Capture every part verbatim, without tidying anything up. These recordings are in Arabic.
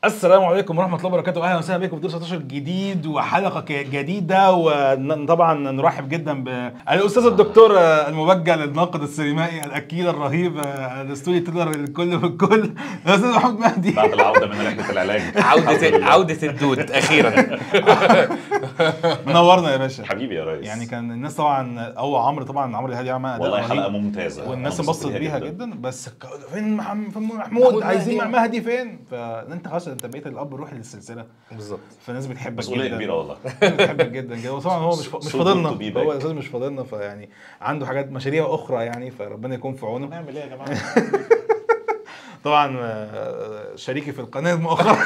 السلام عليكم ورحمه الله وبركاته، اهلا وسهلا بكم في دور ستاشر جديد وحلقه جديده. وطبعا نرحب جدا بالاستاذ الدكتور المبجل الناقد السينمائي الاكيل الرهيب الستوري تيلر الكل في الكل الاستاذ محمود مهدي بعد العوده من رحله العلاج. عوده عوده الدود اخيرا. منورنا يا باشا حبيبي يا ريس. يعني كان الناس طبعا او عمرو طبعا عمرو الهادي عمل والله حلقه ممتازه والناس انبسطت بيها جدا, جدا. بس فين محمود عايزين مع مهدي فين؟ فانت خلاص انت بقيت الاب الروحي للسلسله بالظبط، فالناس بتحبك مسؤوليه جدا. كبيره والله بتحبك جدا جدا. وطبعا هو مش مش فاضلنا، هو اساسا مش فاضلنا، فيعني عنده حاجات مشاريع اخرى يعني، فربنا يكون في عونه. نعمل ايه يا جماعه؟ طبعا شريكي في القناه مؤخرا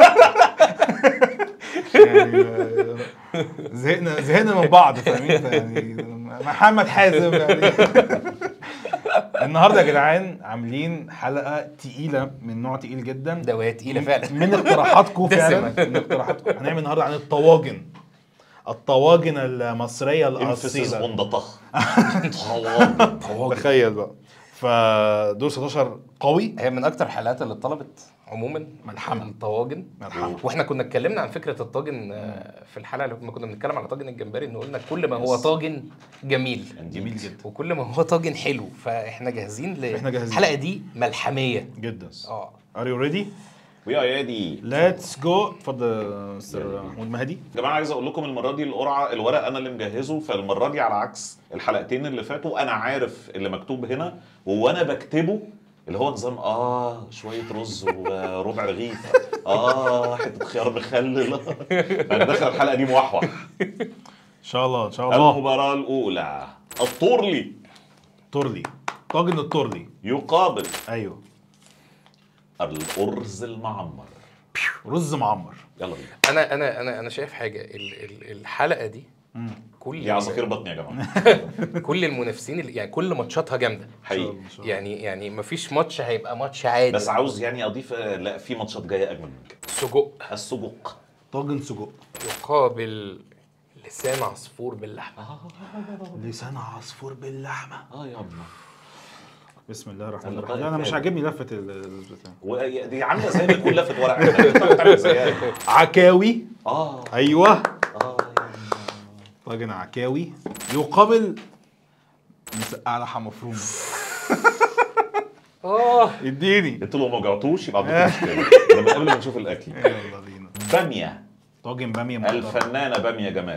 يعني زهقنا زهقنا من بعض فاهمين يعني. محمد حازم يعني النهارده يا جدعان عاملين حلقه تقيله من نوع تقيل جدا. ده تقيله فعلا من اقتراحاتكم فعلا من اقتراحاتكم. هنعمل النهارده عن الطواجن الطواجن المصريه الاصيله. تخيل بقى. فدور ستاشر قوي، هي من اكتر الحلقات اللي اتطلبت عموما. ملحمه الطواجن ملحمه. واحنا كنا اتكلمنا عن فكره الطاجن في الحلقه لما كنا بنتكلم على طاجن الجمبري، ان قلنا كل ما هو طاجن جميل جميل جدا وكل ما هو طاجن حلو، فاحنا جاهزين للحلقه دي ملحميه جدا. اه ار يو ريدي؟ وي ار ريدي. ليتس جو. اتفضل مستر محمود مهدي. يا جماعه عايز اقول لكم المره دي القرعه الورق انا اللي مجهزه، فالمره دي على عكس الحلقتين اللي فاتوا انا عارف اللي مكتوب هنا، وانا بكتبه اللي هو نظام اه شويه رز وربع رغيف اه حته خيار مخلل. انا داخل الحلقه دي موحوح ان شاء الله ان شاء الله. المباراه الاولى الطورلي. طورلي، طاجن الطورلي يقابل ايوه الارز المعمر. رز معمر. يلا بينا. انا انا انا انا شايف حاجه ال ال الحلقه دي مم. كل دي عصافير بطني يا جماعه. كل المنافسين اللي يعني كل ماتشاتها جامده حقيقي. يعني يعني مفيش ماتش هيبقى ماتش عادي. بس عاوز يعني اضيف لا في ماتشات جايه اجمل من كده. سجق. السجق طاجن سجق يقابل لسان عصفور باللحمه. لسان عصفور باللحمه. اه يا ابني بسم الله الرحمن الرحيم. انا مش عاجبني لفه ال دي عامله زي ما تكون لفه ورق عنب. عكاوي. اه ايوه اه طاجن عكاوي يقابل مسقعه لحمه مفرومه. اه اديني. انتوا لو ما جعتوش يبقى عندكم مشكله. لما قبل ما نشوف الاكل. يلا بينا. باميه. طاجن باميه محترم. الفنانه باميه جمال.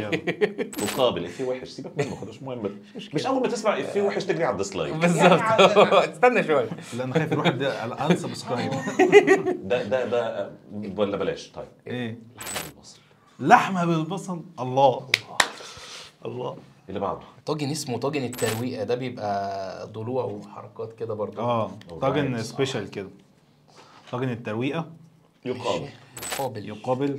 يلا. تقابل افيه وحش. سيبك منه خلاص مهم. مش اول ما تسمع افيه وحش تجري على الديسلايك. بالظبط. استنى شويه. لا انا خايف يروح انسى سبسكرايب. ده ده ده ولا بلاش. طيب ايه؟ لحمه بالبصل. لحمه بالبصل. الله الله. اللي بعده طاجن اسمه طاجن الترويقه، ده بيبقى ضلوع وحركات كده برضه. اه طاجن سبيشال كده. طاجن الترويقه يقابل يقابل يقابل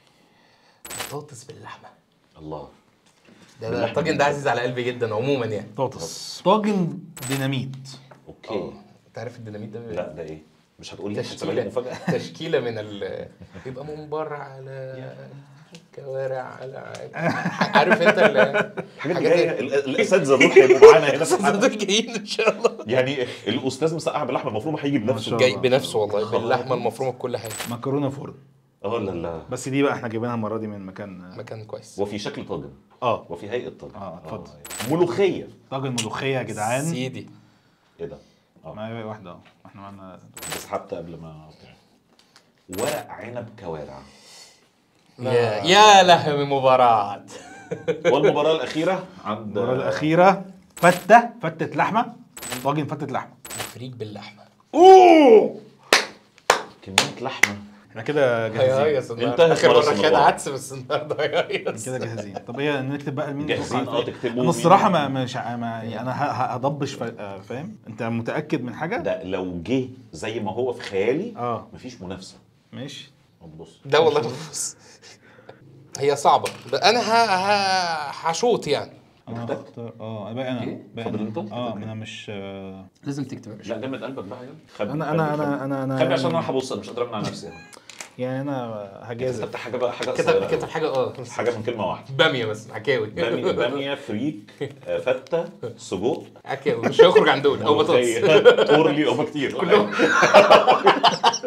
بطاطس باللحمه. الله. ده ده الطاجن ده عزيز على قلبي جدا عموما يعني. بطاطس. طاجن ديناميت. اوكي. انت عارف الديناميت ده؟ لا ده ايه؟ مش هتقول لي تشكيله مفاجاه؟ تشكيله من ال بيبقى ممبار على كوارع على عارف انت الحاجات دي جايه. الاساتذه دول هيبقوا معانا هنا في الحلقه دول جايين ان شاء الله. يعني الاستاذ مسقعه باللحمه المفرومه هيجي بنفسه. جاي بنفسه والله باللحمه المفرومه بكل حاجه. مكرونه فرن. اه لا لا بس دي بقى احنا جايبينها المره دي من مكان مكان كويس وفي شكل طاجن. اه وفي هيئه طاجن. اه اتفضل. آه. ملوخيه. طاجن ملوخيه يا جدعان. سيدي. ايه ده؟ اه معايا واحده اه احنا معانا بس حتى قبل ما ورق عنب كوارع. يا يا لهوي مباراة. والمباراه الاخيره عند المباراه الاخيره فته فته لحمه. طاجن فته لحمه. فريك باللحمه. اوه كميه لحمه. احنا كده جاهزين. انتهت اخر مره مرة كان عدس بس النهارده هيص. كده جاهزين. طب ايه نكتب بقى مين جاهزين؟ اه تكتبوا. انا الصراحه ما مش ما يعني انا هضبش فاهم. انت متاكد من حاجه؟ ده لو جه زي ما هو في خيالي اه مفيش منافسه. ماشي. بص ده والله بص هي صعبه. انا هشوط يعني. انا هختار اه بقى انا بقى اتفضل انت. اه انا مش آه لازم تكتب. لا جمد قلبك بقى يلا. انا انا انا انا انا خبي عشان انا هبص. انا مش قادر امنع نفسي يعني. يعني انا هجازف. كتبت حاجه بقى حاجه كتب كتب حاجه اه حاجه من كلمه واحده. باميه بس عكاوي. باميه باميه فريك فته سجق عكاوي مش هيخرج عن دول او بطاطس. طورلي او كتير كلهم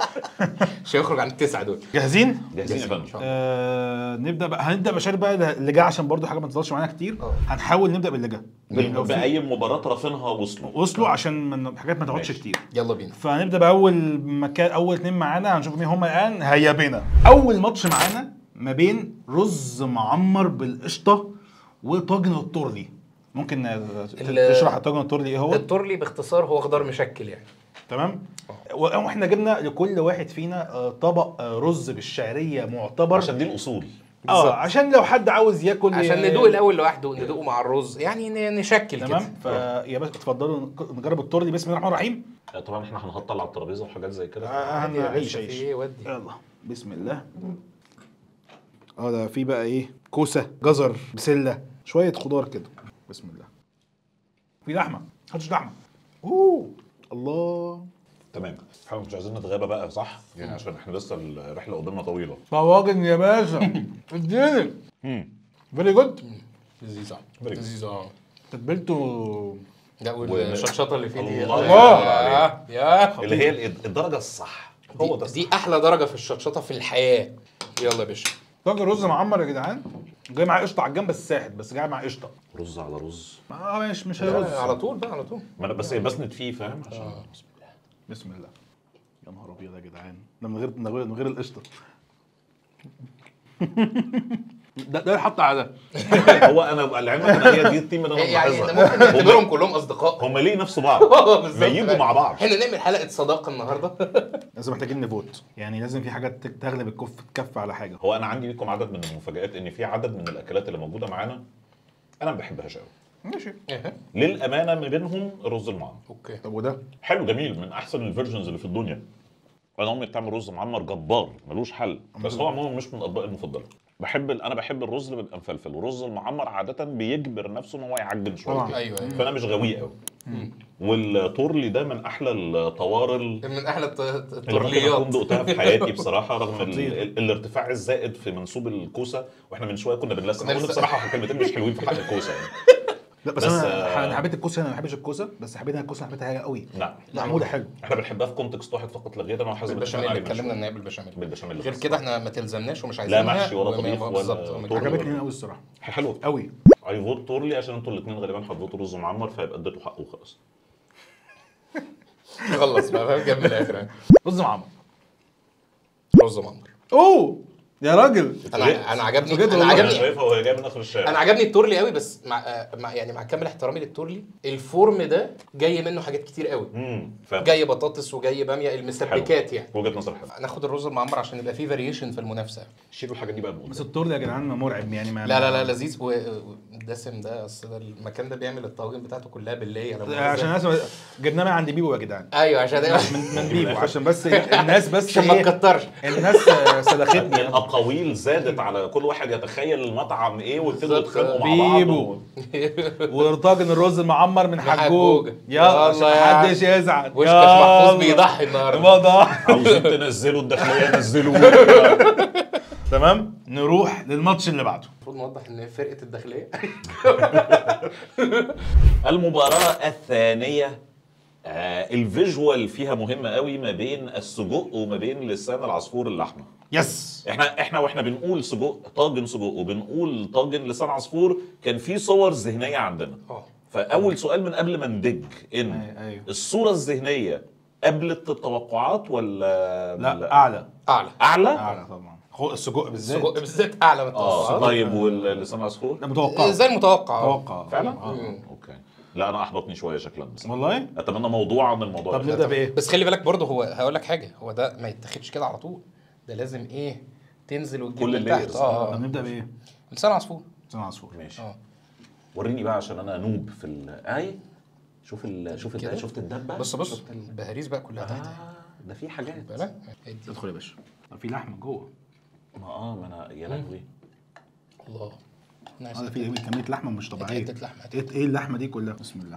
مش هيخرج عن التسعه دول. جاهزين؟ جاهزين يا فندم. آه نبدا بقى، هنبدا مشاري بقى اللي جه عشان برضو حاجه ما تفضلش معانا كتير. أوه. هنحاول نبدا باللي جه لو في- باي مباراه رافينها وصلوا وصلوا عشان من حاجات ما تقعدش ماشي. كتير. يلا بينا. فهنبدا باول مكان، اول اتنين معانا هنشوف مين هم الان. هيا بينا. اول ماتش معانا ما بين رز معمر بالقشطه وطاجن التورلي. ممكن ال- تشرح الطاجن التورلي ايه هو؟ التورلي باختصار هو خضار مشكل يعني. تمام. واحنا جبنا لكل واحد فينا آه، طبق آه، رز بالشعريه معتبر، عشان دي الاصول. بالظبط. اه عشان لو حد عاوز ياكل عشان ندوق الاول لوحده، ندوقه مع الرز، يعني ن- نشكل كده. تمام. فيا باشا اتفضلوا نجرب التورلي. بسم الله الرحمن الرحيم. طبعا احنا هنهطل على الترابيزه وحاجات زي كده. آه، عادي يا عيش باشا، عيش. في ايه ودي. يلا بسم الله. اه ده في بقى ايه؟ كوسه، جزر، بسله، شويه خضار كده. بسم الله. في لحمه، ما حطش لحمه. اوه الله. تمام. احنا مش عايزين نتغابى بقى صح؟ يعني عشان احنا لسه الرحله قدامنا طويله. طواجن يا باشا. اديني. امم فيري جود. لذيذ Very good. لذيذ اه. تتبيلته لا والشطشطه اللي فيه دي، الله الله يا اللي هي ال- الدرجه الصح. هو ده دي, دي احلى درجه في الشطشطه في الحياه. يلا يا باشا. طاجن رز معمر يا جدعان، جاي معاه قشطه على الجنب بس ساحت، بس جاي معاه قشطه. رز على رز. اه مش مش لا، هيرز. على طول بقى على طول. ما انا بس بسند فيه فاهم عشان آه. بسم الله. يا نهار ابيض يا جدعان، ده من غير من غير من غير القشطه. ده ده يحط على ده. هو انا العلم ان هي دي التيم اللي انا يعني ملاحظها. ممكن نعتبرهم كلهم اصدقاء. هم ليه نفس بعض؟ بالظبط. ما يجوا مع بعض. احنا نعمل حلقه صداقه النهارده. لازم محتاجين نفوت، يعني لازم في حاجه تك- تغلب الكف تكف على حاجه. هو انا عندي ليكم عدد من المفاجآت ان في عدد من الاكلات اللي موجوده معانا انا ما بحبهاش قوي. ماشي. ايه للامانه ما بينهم الرز المعمر. اوكي. طب وده؟ حلو جميل، من احسن الفيرجنز اللي في الدنيا. انا امي بتعمل رز معمر جبار ملوش حل، بس هو عموما مش من الاطباق المفضله. بحب ال- انا بحب الرز اللي بيبقى مفلفل، والرز المعمر عاده بيجبر نفسه ان هو يعجن شويه طبعاً. كده. ايوه ايوه. فانا مش غاويه قوي. والتورلي ده من احلى الطوارل من احلى الت- اللي ممكن التورليات. اكون دقتها في حياتي بصراحه، رغم ال- خطير. ال- الارتفاع الزائد في منسوب الكوسه. واحنا من شويه كنا بنلسع، كنا اقول لسه- بصراحه كلمتين مش حلوين في حق الكوسه يعني. لا بس, بس، انا آه، انا حبيت الكوسه، انا ما بحبش الكوسه بس حبيتها الكوسه، حبيتها حاجه قوي. نعم معموله حلو. احنا بنحبها في كونتكست واحد فقط لا غير، انا وحازم بالبشاميل اتفقنا اللي عليه من اتكلمنا شوية. ان هي بالبشاميل. بالبشاميل غير بس. كده احنا ما تلزمناش ومش عايزينها. محشي ولا وما- طبيخ ولا بالظبط. تورلي. عجبتني قوي الصراحه حلو قوي. اي فوت تورلي عشان انتوا الاثنين غالبا هتفوتوا رز معمر، فيبقى اديتوا حقه خلاص. خلص بقى فاهم، جنب الاخر يعني. رز معمر. رز معمر. اوه يا راجل. انا انا عجبني بجد انا والله. انا عجبني شايفها وهي جايه من اخر الشارع. انا عجبني التورلي قوي، بس مع, آه، مع يعني مع كامل احترامي للتورلي، الفورم ده جاي منه حاجات كتير قوي. امم فاهم. جاي بطاطس وجاي باميه، المسبكات يعني. وجهه نظر حلوه. ناخد الرز المعمر عشان يبقى فيه فاريشن في المنافسه. شيلوا الحاجات دي بقى من بس قدام. التورلي يا جدعان مرعب يعني. ما لا لا لا لذيذ ودسم ده، اصل ده المكان ده بيعمل الطواجن بتاعته كلها بالليه. عشان الناس جبناه من عند بيبو يا جدعان. ايوه عشان من من بيبو عشان بس الناس بس عشان ما ايه، تكترش. الناس سلختني. الاقاويل زادت على كل واحد يتخيل المطعم ايه ويبتدوا بالظبط. يتخانقوا مع بعض. بيبو. وطاجن الرز المعمر من حجوج. حجوج. يلا عشان يلا يا محدش يزعل. وشكش محفوظ بيضحي النهارده. الوضع. عاوزين تنزلوا الداخليه نزلوا. تمام. نروح للماتش اللي بعده. المفروض نوضح ان فرقه الداخليه. المباراه الثانيه آه الفيجوال فيها مهمه قوي، ما بين السجق وما بين لسان العصفور اللحمه. يس. احنا احنا واحنا بنقول سجق طاجن سجق وبنقول طاجن لسان عصفور كان في صور ذهنيه عندنا. اه فاول سؤال من قبل ما ندج ان ايوه. الصوره الذهنيه قبلت التوقعات ولا لا اعلى. اعلى اعلى؟ اعلى طبعا. خو- السجق بالذات. السجق بالذات اعلى من اه التوقعات. طيب واللسان العصفور؟ لا متوقع. زي المتوقع. متوقع فعلا؟ آه. اه اوكي. لا انا احبطني شويه شكلا بس والله. اتمنى موضوع عن الموضوع طب ده. نبدا بايه؟ بس خلي بالك برضه، هو هقول لك حاجه، هو ده ما يتاخدش كده على طول، ده لازم ايه تنزل وتجيب كل من تحت. الlayers. اه طب اه نبدا بايه؟ لسان عصفور. لسان عصفور. ماشي. اه وريني بقى عشان انا نوب في ال اي شوف ال شوف كده؟ ال شفت الدبه. بص بص البهاريز بقى كلها تحت. آه ده في حاجات. بالك ادي. ادخل يا باشا. طب في لحمه جوه. ما اه ما انا يا لهوي. الله نايس. اه ده في كميه لحمه مش طبيعيه. حتة لحمة. ايه ايه اللحمه دي كلها؟ بسم الله.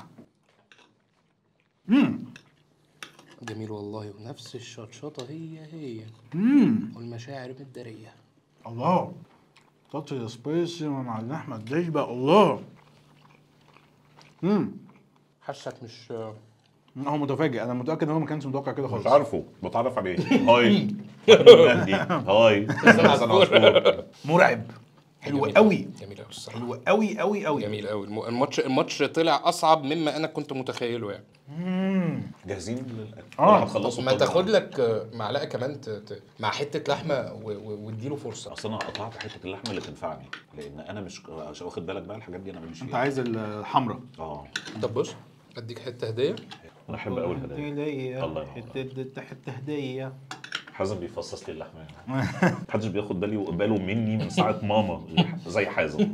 امم جميل والله، ونفس الشطشطه هي هي امم والمشاعر متداريه. الله. تاتش سبايسي مع اللحمه الدجبه. الله. امم حاسك مش هو متفاجئ، انا متاكد ان هو ما كانش متوقع كده خالص. مش عارفه، بتعرف عليه. هاي الناس دي هاي حسن عصفور. مرعب، حلو قوي، جميل قوي الصراحه، حلو قوي قوي قوي. جميل قوي. الماتش الماتش طلع اصعب مما انا كنت متخيله يعني. جاهزين للاكل؟ اه. هتخلصوا ما تاخد لك معلقه كمان ت... ت... مع حته لحمه و... و... واديله فرصه. اصل انا قطعت حته اللحمه اللي تنفعني، لان انا مش عشان واخد بالك بقى الحاجات دي انا ماليش فيها. انت عايز الحمراء. اه طب بص اديك حته هديه. انا احب قوي الهدايا. الله ينور. حته حته هديه. حازم بيفصص لي اللحمه يعني. محدش بياخد بالي باله مني من ساعه ماما زي حازم.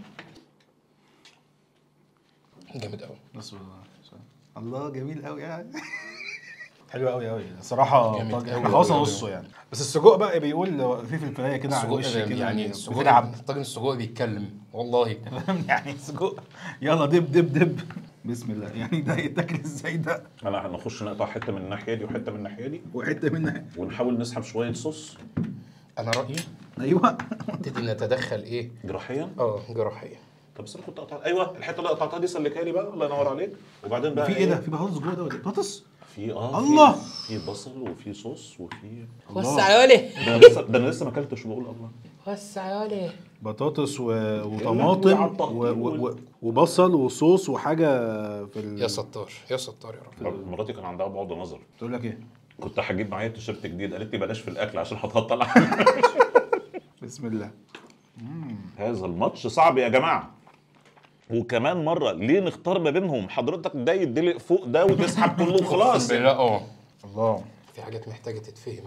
جامد قوي. بس الله جميل قوي يعني. حلو قوي قوي الصراحه. احنا خلصنا نصه يعني. بس السجق بقى بيقول في في الفرايه كده على الوش كده يعني السجق بتلعب. طاجن السجق بيتكلم والله. يعني السجق يلا دب دب دب بسم الله. يعني ده يتاكل ازاي ده؟ انا هنخش نقطع حته من الناحيه دي وحته من الناحيه دي وحته منها ونحاول نسحب شويه صوص. انا رايي ايوه نبتدي نتدخل ايه جراحيا. اه جراحيا. طب بس انا كنت قطعت، ايوه الحته اللي قطعتها دي سلكها لي بقى، الله ينور عليك. وبعدين بقى في ايه ده؟ في بطاطس جوه ده ولا بطاطس؟ في اه الله. في, في بصل وفي صوص وفي وسع يا ولي. ده أنا لسه ده انا لسه ما اكلتش بقول الله. وسع يا ولي. بطاطس و... وطماطم و... و... و... وبصل وصوص وحاجه في ال... يا ستار يا ستار يا رب. مراتي كان عندها بعد نظر. تقول لك ايه؟ كنت هجيب معايا تيشيرت جديد، قالت لي بلاش في الاكل عشان هتهطل. بسم الله. هذا الماتش صعب يا جماعه. وكمان مره ليه نختار ما بينهم؟ حضرتك ده يدلق فوق ده وتسحب كله وخلاص. لا اه الله. في حاجات محتاجه تتفهم.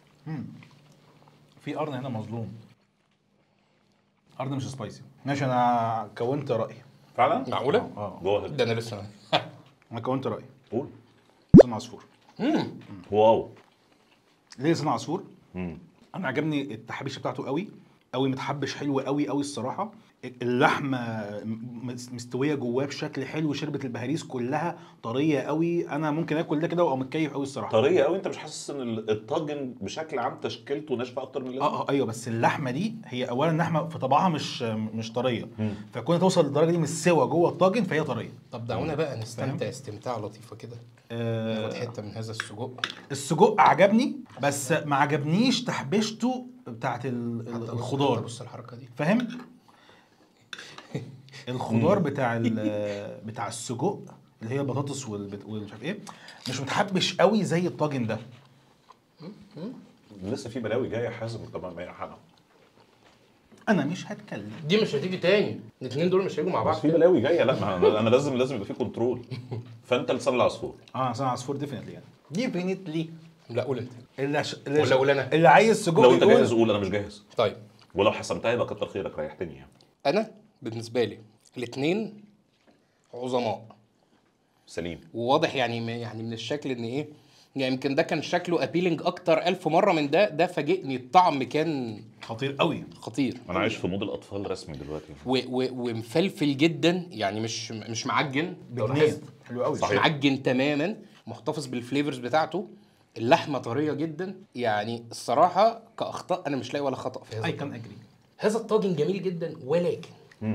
في قرن هنا مظلوم. قرن مش سبايسي. ماشي انا كونت رايي. فعلا؟ معقوله؟ اه جوه ده انا لسه انا كونت رايي. قول. صنع عصفور. امم واو. ليه صنع عصفور؟ امم انا عجبني التحبيشه بتاعته قوي قوي، متحبش حلو قوي قوي الصراحه. اللحمه مستويه جواه بشكل حلو، شربت البهاريز كلها طريه قوي. انا ممكن اكل ده كده وابقى متكيف قوي الصراحه. طريه قوي. انت مش حاسس ان الطاجن بشكل عام تشكيلته ناشفه اكتر من اللازم؟ اه اه ايوه. بس اللحمه دي هي اولا اللحمه في طبعها مش مش طريه، فكون توصل للدرجه دي من السوا جوه الطاجن فهي طريه. طب دعونا بقى نستمتع استمتاع لطيفه كده. آه ناخد حته من هذا السجق. السجق عجبني بس ما عجبنيش تحبيشته بتاعت ال- ال- الخضار. بص الحركه دي فاهم؟ الخضار بتاع ال- بتاع السجق اللي هي البطاطس والبت- والمش عارف ايه مش متحبش قوي زي الطاجن ده. لسه في بلاوي جايه حازم. طبعا ما يحنا انا مش هتكلم. دي مش هتيجي تاني. الاثنين دول مش هيجوا مع بعض. بس في بلاوي جايه. لا ما انا أنا لازم لازم يبقى في كنترول. فانت لسان العصفور. اه صنع عصفور ديفينتلي يعني. ديفينتلي. لا قول انت. اللي عش... ولا قول انا. اللي عايز سجق لو انت يقول. جاهز قول، انا مش جاهز. طيب ولو حسمتها يبقى كتر خيرك ريحتني يعني. انا بالنسبه لي الاثنين عظماء. سليم. وواضح يعني يعني من الشكل ان ايه يعني يمكن ده كان شكله ابيلينج اكتر ألف مره من ده. ده فاجئني الطعم كان خطير قوي. خطير. انا عايش في مود الاطفال رسمي دلوقتي. و و ومفلفل جدا يعني مش مش معجن. لو بجنيه. لاحظت حلو قوي. مش معجن تماما. محتفظ بالفليفرز بتاعته. اللحمه طريه جدا. يعني الصراحه كاخطاء انا مش لاقي ولا خطا في هذا. اي كان اجري. هذا الطاجن جميل جدا ولكن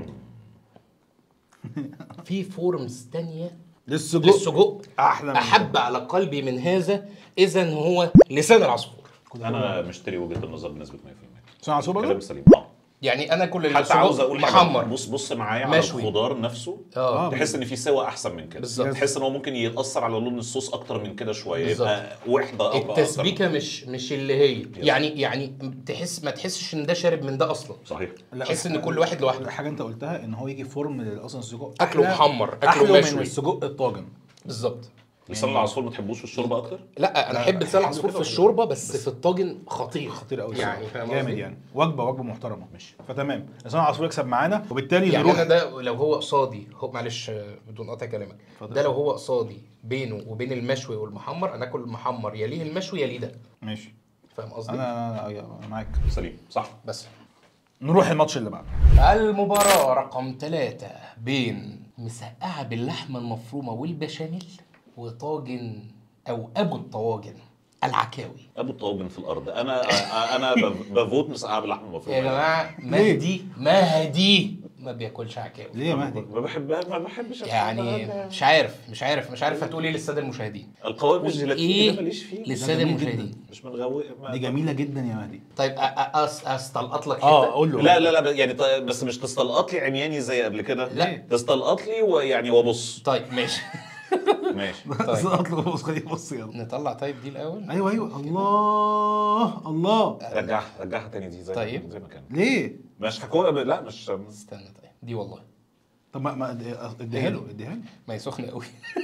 في فورمز تانية للسجق. للسجق احلى من احب على قلبي من هذا. اذا هو لسان العصفور. انا مشتري وجهه النظر بنسبه مية في المية. صنع عصفور برضه؟ كلام سليم. اه يعني انا كل حتى عاوز السجق اقول حاجة. محمر. بص بص معايا على مشوي. الخضار نفسه. اه تحس ان في سوا احسن من كده. بالظبط. تحس ان هو ممكن يتاثر على لون الصوص اكتر من كده شويه. بالظبط. يبقى وحده أبقى التسبيكه مش مش اللي هي يعني يعني تحس ما تحسش ان ده شارب من ده اصلا. صحيح. تحس ان كل واحد لوحده. حاجه انت قلتها ان هو يجي فورم اصلا السجق اكله أحلى- محمر اكله احلى مشوي من السجق الطاجن. بالظبط. لسان العصفور ما تحبوش في الشوربه اكتر؟ لا انا احب لسان العصفور في الشوربه بس في الطاجن خطير خطير قوي يعني فاهم جامد قصدي؟ يعني وجبه وجبه محترمه. ماشي فتمام. لسان العصفور يكسب معانا وبالتالي يعني نروح. انا ده لو هو قصادي هو معلش بدون قطع كلامك اتفضل. ده لو هو قصادي بينه وبين المشوي والمحمر انا اكل المحمر يليه المشوي يليه ده. ماشي. فاهم قصدي؟ انا انا أنا معاك. سليم صح. بس نروح الماتش اللي بعده. المباراة رقم ثلاثة بين مسقعة باللحمة المفرومة والبشاميل وطاجن أو أبو الطواجن العكاوي. ابو الطواجن في الارض. انا انا بفوت مسقعه باللحمه المفرومه. يا جماعة مهدي مهدي ما بياكلش عكاوي. ليه يا مهدي؟ ما بحبها ما بحبش يعني مش عارف مش عارف مش عارف هتقول ايه للساده المشاهدين. القوام الجيلاتيني ايه ده ماليش فيه للساده جميل المشاهدين؟ مش متغوق دي جميله جدا يا مهدي. طيب أ- أ- أس- استلقط لك اه حته. قول له. لا لا لا يعني طيب بس مش تستلقط لي عمياني زي قبل كده، لا. تستلقط لي ويعني وابص. طيب ماشي. ماشي. بس اطلب بص خليه بص يلا. نطلع طيب دي الاول. ايوه ايوه الله الله. رجعها رجعها تاني دي زي طيب. زي ما كان. ليه؟ مش هكون لا مش استنى طيب دي والله طب ما ما اديها له اديها له. ما هي سخنه قوي.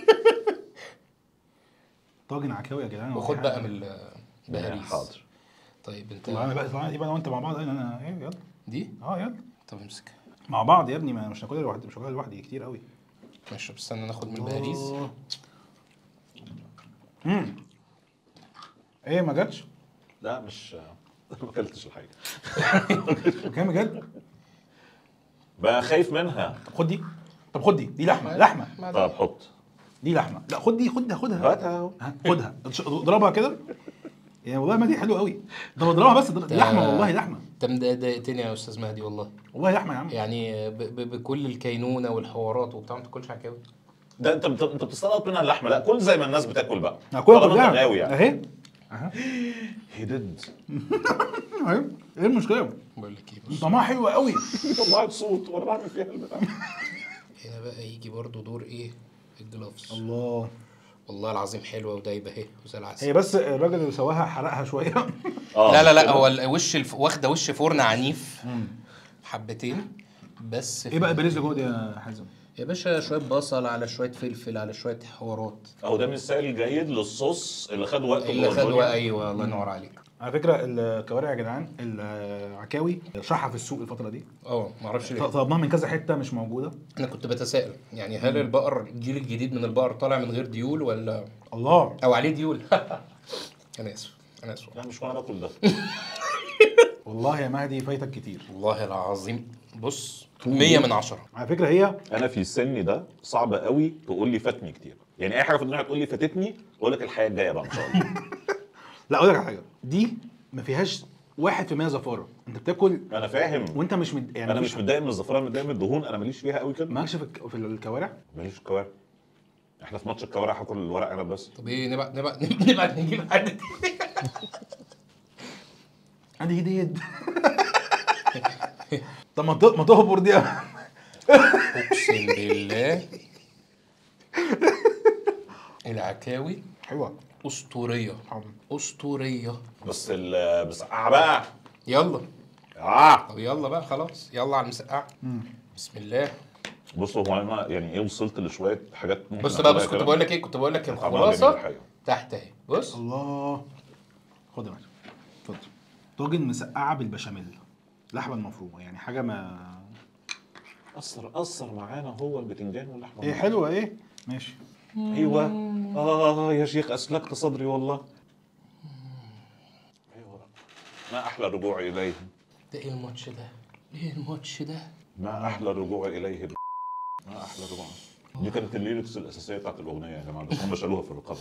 طاجن عكاوي يا جدعان. وخد بقى من البهاريز. حاضر. طيب انت طلعنا بقى طلعنا دي بقى وانت مع بعض. انا انا ايه يلا. دي اه يلا طب امسك مع بعض يا ابني. ما مش هاكلها لوحدي مش هاكلها لوحدي كتير قوي. ماشي بس استنى ناخد من البهاريز. امم ايه ما جاتش؟ لا مش ما اكلتش الحقيقه. كام بجد؟ بقى خايف منها. طب خد دي. طب خد دي دي لحمه لحمه. طب حط دي لحمه. لا خد دي خدها خدها هاتها اهو. ها، خدها اضربها كده. يعني والله ما دي حلوه قوي. ده بضربها بس دي لحمه والله لحمه. انت مضايقتني يا استاذ مهدي والله. والله لحمه يا عم. يعني ب ب بكل الكينونه والحوارات وبتاع ما تاكلش عكاوي. ده انت بت- انت بتستلقط منها اللحمه. لا كل زي ما الناس بتاكل بقى. هاكلها طالما انت كلها غاوي يعني. اهي. اها هي ديد. اهي ايه المشكله؟ بقول لك ايه بص طعمها حلو قوي. طلعت صوت وانا بعمل فيها البتاع. هنا بقى يجي برضو دور ايه الجلافز. الله. والله العظيم حلوه ودايبه اهي وزي العسل. هي بس الراجل اللي سواها حرقها شويه. اه لا لا لا هو الوش الف... واخده وش فرن عنيف حبتين بس. ايه بقى البريز اللي جوه دي يا حازم؟ يا باشا شويه بصل على شويه فلفل على شويه حوارات اهو ده مثال جيد للصوص اللي خد وقت اللي جوه خدوا. الدنيا. ايوه الله ينور عليك. على فكره الكوارع يا جدعان العكاوي شحه في السوق الفتره دي. اه ما اعرفش ليه. طلبناها من كذا حته مش موجوده. انا كنت بتساءل يعني هل البقر الجيل الجديد من البقر طالع من غير ديول ولا الله. او عليه ديول؟ انا اسف انا اسف. لا مش وانا باكل ده. والله يا مهدي فايتك كتير. والله العظيم بص مية من عشرة. على فكره هي انا في سني ده صعب قوي تقول لي فاتني كتير. يعني اي حاجه في الدنيا تقول لي فاتتني اقول لك الحياه الجايه بقى ان شاء الله. لا اقول لك على حاجه. دي ما فيهاش واحد في المية زفاره. انت بتاكل انا فاهم. وانت مش مد... يعني انا مفيش مش متضايق من الزفاره، متضايق من الدهون. انا ماليش فيها قوي كده. مالكش في الك- في الكوارع. ماليش في الكوارع. احنا في ماتش الكوارع هاكل الورق عنب بس. طب ايه نبعت نبعت نبعت نجيب حد. عندي جديد. طب ما ت- ما تهبر دي. اقسم بالله العكاوي حلوه. اسطوريه اسطوريه. بس المسقعه بقى. يلا اه طب يلا بقى خلاص يلا على المسقعه. بسم الله. بص هو انا يعني ايه وصلت لشويه حاجات ممكن بص بقى بص أكلها كنت كده. بقول لك ايه كنت بقول لك طعمها جميل الخلاصه الحقيقة. تحت اهي بص. الله. خد يا معلم اتفضل. طاجن مسقعه بالبشاميل لحمه المفرومه يعني حاجه ما اثر اثر معانا هو البتنجان واللحمه. ايه حلوه ايه ماشي. ايوه اه يا شيخ اسلكت صدري والله. ايوه ما احلى الرجوع اليه. ده ايه الماتش ده؟ ايه الماتش ده؟ ما احلى الرجوع اليه. ما احلى الرجوع. دي كانت الليركس الاساسيه بتاعت الاغنيه يا جماعه بس هم شالوها في الرقابه.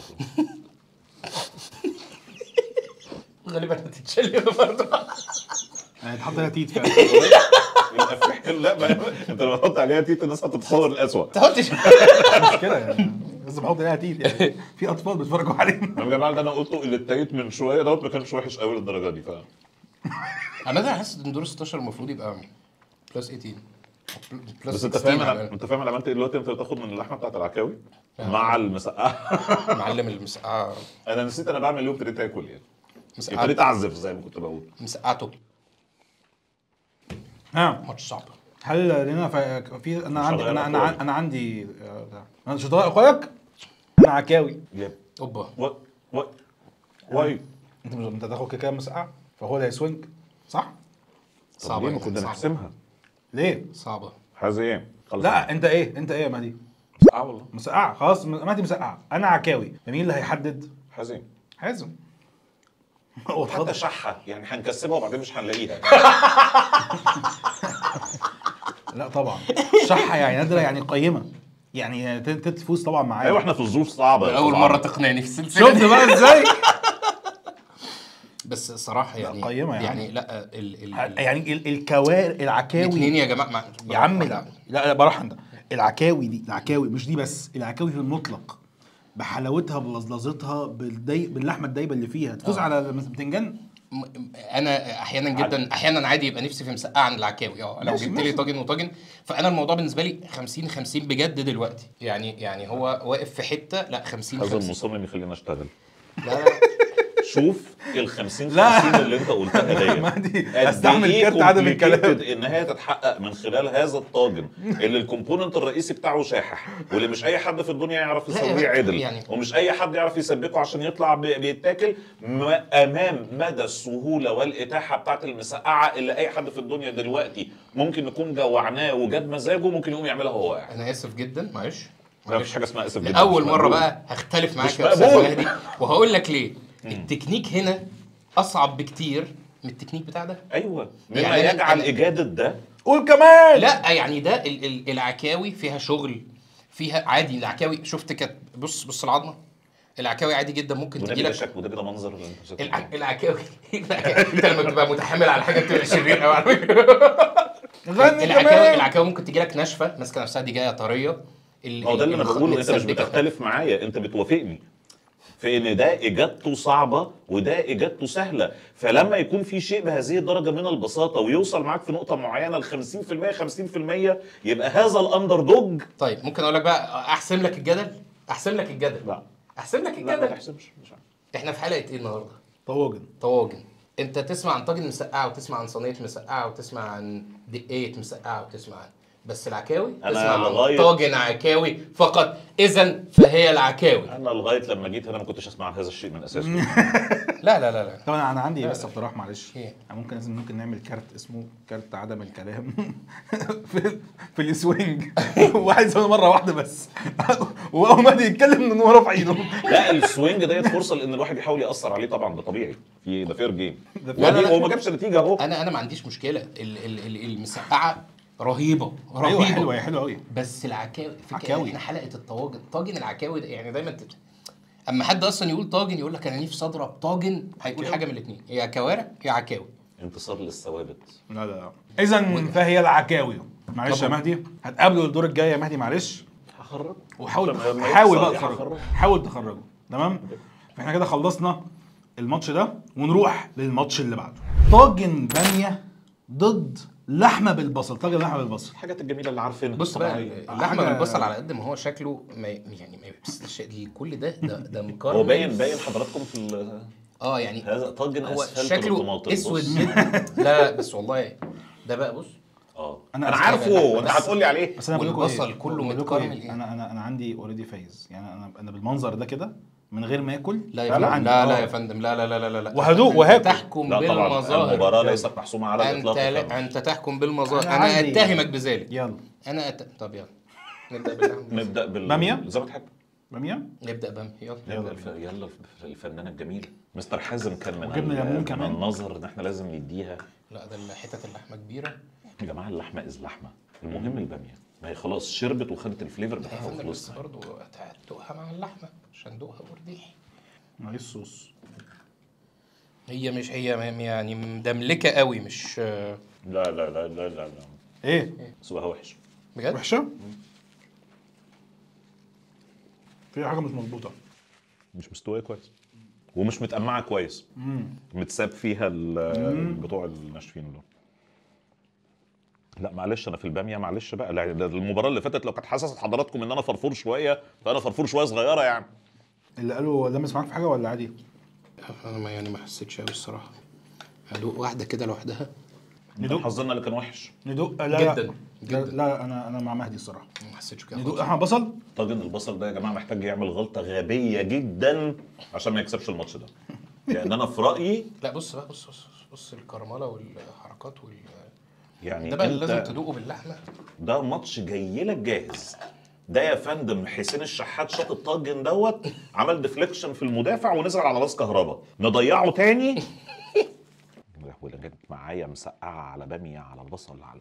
غالبا هتتشل برضه. يعني تحط لها تيت فعلا. يبقى في حلو. لا ما انت لما تحط عليها تيت الناس هتتصور الاسوء. تحطش. مش كده يعني لازم احط لها تيت يعني في اطفال بيتفرجوا علينا. يا جماعه ده انا قلته اللي التايت من شويه دوت ما كانش وحش قوي للدرجه دي. ف عامة انا حاسس ان دور ستاشر المفروض يبقى بلس تمنتاشر. بس انت فاهم انا انت فاهم انا عملت ايه دلوقتي؟ انت بتاخد من اللحمه بتاعت العكاوي مع المسقعه. معلم المسقعه انا نسيت انا بعمل ايه وابتديت اكل يعني. مسقعه ابتديت اعزف زي ما كنت بقول. مسقعته ها ماتش صعب. هل لنا ف- في انا مش عندي هغير انا انا أقوالي. انا عندي آه، ده. انا مش هتغير اخوياك. انا عكاوي. يب اوبا وات وات واي. انت مش انت تاخد كده كده مسقعه فهو اللي هيسوينج صح؟ صعبه ليه ما كنا صعبة. نحسمها؟ ليه؟ صعبه. حازم خلص. لا انت ايه انت ايه يا مهدي؟ مسقعه والله. مسقعه خلاص مهدي مسقعه انا عكاوي مين اللي هيحدد؟ حازم حازم. هو حتى اتفضل. شحه يعني هنكسبها وبعدين مش هنلاقيها. لا طبعا شحه يعني نادره يعني قيمه يعني ت- تفوز طبعا معايا. ايوه احنا في ظروف صعبه. اول مره تقنعني في السلسله شفت دي. بقى ازاي؟ بس بس الصراحه يعني قيمة يا يعني لا ال ال يعني ال- الكوار العكاوي الاثنين يا جماعه مع... يا عم لا لا لا, لا بروح عندها العكاوي دي، العكاوي مش دي بس، العكاوي في المطلق بحلاوتها بلزلزتها بالدي... باللحمه الدايبه اللي فيها تفوز آه. على البتنجان. م- انا احيانا جدا احيانا عادي يبقى نفسي في مسقعه عن العكاوي. اه لو ماشي، جبت لي ماشي. طاجن وطاجن، فانا الموضوع بالنسبه لي خمسين خمسين بجد دلوقتي. يعني يعني هو واقف في حته لا خمسين حازم خمسين. مصمم يخلينا اشتغل. لا لا شوف ال خمسين لا. خمسين اللي انت قلتها ديت مهدي، قد استعمل إيه كارت عدم الكلام. complicated ان هي تتحقق من خلال هذا الطاجن اللي الكومبوننت الرئيسي بتاعه شاحح، واللي مش اي حد في الدنيا يعرف لا، يسويه عدل، يعني- ومش اي حد يعرف يسبكه عشان يطلع بي- بيتاكل م- امام مدى السهوله والاتاحه بتاعت المسقعه اللي اي حد في الدنيا دلوقتي ممكن يكون جوعناه وجاب مزاجه ممكن يقوم يعملها وهو قاعد. انا اسف جدا معلش. ما فيش حاجه اسمها اسف جدا. لاول مش مره مقبول. بقى هختلف معاك مش يا استاذ مقبول. مهدي، وهقول لك ليه. التكنيك هنا اصعب بكتير من التكنيك بتاع ده. ايوه مما يعني أنا- يجعل أنا- اجاده ده. قول كمان. لا يعني ده ال- ال- العكاوي فيها شغل، فيها عادي. العكاوي شفت كانت بص بص العظمه، العكاوي عادي جدا ممكن وده تجي كده لك. شك وده كده منظر اللي انت شايفه. الع- العكاوي العكاوي- انت لما بتبقى متحمل على حاجه بتبقى شرير قوي على فكره. غني العكاوي كمان. العكاوي ممكن تجي لك ناشفه ماسكه نفسها، دي جايه طريه. ال- ما هو ده اللي انا الخ- بقوله، انت مش متسبكة. بتختلف معايا، انت بتوافقني في ان ده اجابته صعبه وده اجابته سهله. فلما يكون في شيء بهذه الدرجه من البساطه ويوصل معاك في نقطه معينه ل خمسين في المية خمسين في المية، يبقى هذا الاندر دوج. طيب ممكن اقول لك بقى احسم لك الجدل، احسم لك الجدل لا احسم لك لا ما الجدل. تحسبش، مش عارف. احنا في حلقه ايه النهارده؟ طواجن. طواجن. انت تسمع عن طاجن مسقعه وتسمع عن صينيه مسقعه وتسمع عن دقيه مسقعه وتسمع عن، بس العكاوي أنا تسمع عن لغاية- طاجن عكاوي فقط. اذا فهي العكاوي. انا لغايه لما جيت هنا ما كنتش اسمع عن هذا الشيء من اساسه. لا لا لا لا طب انا انا عندي لا، بس لا. اقتراح معلش. إيه؟ أنا ممكن لازم ممكن نعمل كارت اسمه كارت عدم الكلام في في السوينج. واحد يسوي مره واحده بس واول ما يتكلم من ورا في ايده. لا السوينج ديت فرصه لان الواحد يحاول ياثر عليه، طبعا ده طبيعي، في ده فير جيم. ده لا، لا، لا. هو ما جابش نتيجه اهو. انا انا ما عنديش مشكله. ال- ال- ال- المسقعه رهيبه ايوه رهيبه حلوه، هي حلوه قوي. بس العكاوي فكرة عكاوي. احنا حلقه الطواجن، طاجن العكاوي ده يعني دايما تت... اما حد اصلا يقول طاجن يقول لك انا نفسي اضرب طاجن، هيقول حاجه من الاثنين، يا كوارع يا عكاوي. انتصار للثوابت. لا لا لا. اذا فهي العكاوي. معلش يا طبعا. مهدي هتقابله الدور الجاي يا مهدي معلش. هخرج وحاول لما حاول يحصل بقى تخرجه، هخرج. حاول تخرجه. تمام. فاحنا كده خلصنا الماتش ده ونروح للماتش اللي بعده. طاجن باميه ضد لحمه بالبصل. طاجن لحمه بالبصل. الحاجات الجميله اللي عارفينها. بص بقى طبيعية. اللحمه حاجة- بالبصل على قد ما هو شكله ما يعني ما بس كل ده ده ده مكرمل. هو باين باين حضراتكم في ال- اه يعني هذا طاجن هو اسفلت شكله بالطماطم. اسود بص. جدا. لا لا بس والله ده بقى بص اه أنا انا, أسف. عارفه وانت بس- هتقول لي عليه. بس انا بقول لكم والبصل إيه؟ كله بقول لكم متكرمل إيه؟ إيه؟ انا انا انا عندي اوريدي فايز يعني. انا انا بالمنظر ده كده من غير ما اكل. لا يا لا فندم عندي. لا لا آه. يا فندم لا لا لا لا لا وهدوء أنت وهاكل. تحكم لا طبعا بالمظاهر. المباراه ليست محسومه على انت الاطلاق. لا طبعاً. انت تحكم بالمظاهر. أنا انا عندي- اتهمك بذلك. يلا انا أت... طب يلا نبدا باللحمه. نبدا بال بامية؟ زي ما تحب. باميه. نبدا باميه يلا. يلا الف... يلا الف- الفنانه الجميله مستر حازم كان من وجبنا ال- ليمون من كمان. النظر ان احنا لازم نديها. لا ده حتت اللحمه كبيره. يا جماعه اللحمه از لحمه، المهم الباميه ما هي خلاص شربت وخدت الفليفر يا بتاعها فندم بس وخلصنا. برضه هتدوقها مع اللحمه عشان ندوقها ورديحي. معلش صوص. هي مش هي م- يعني مدملكه قوي مش لا لا لا لا لا لا ايه سواها وحش. بجد. وحشه. في حاجه مش مظبوطه. مش مستويه كويس ومش متقمعه كويس. متساب فيها ال- بتوع الناشفين دول. لا معلش انا في الباميه معلش بقى. لا، ده المباراه اللي فاتت لو كانت حاسس حضراتكم ان انا فرفور شويه فانا فرفور شويه صغيره يعني. اللي قالوا لمس معاك في حاجه ولا عادي؟ انا ما يعني ما حسيتش قوي الصراحه. هدوق واحده كده لوحدها. ندوق. حظنا اللي كان وحش. ندوق. لا لا. جدا لا, جدا. لا انا انا مع مهدي الصراحه. ما حسيتش كده ندوق خالص. لحمه بصل. طاجن البصل ده يا جماعه محتاج يعمل غلطه غبيه جدا عشان ما يكسبش الماتش ده. يعني انا في رايي لا بص بقى بص بص بص الكرمله والحركات وال يعني ده بقى اللي انت لازم تدوقه باللحمه. ده ماتش جاي لك جاهز. ده يا فندم حسين الشحات شاط الطاجن دوت عمل ديفليكشن في المدافع ونزل على راس كهربا نضيعه تاني. ولا جت معايا مسقعه على باميه على البصل على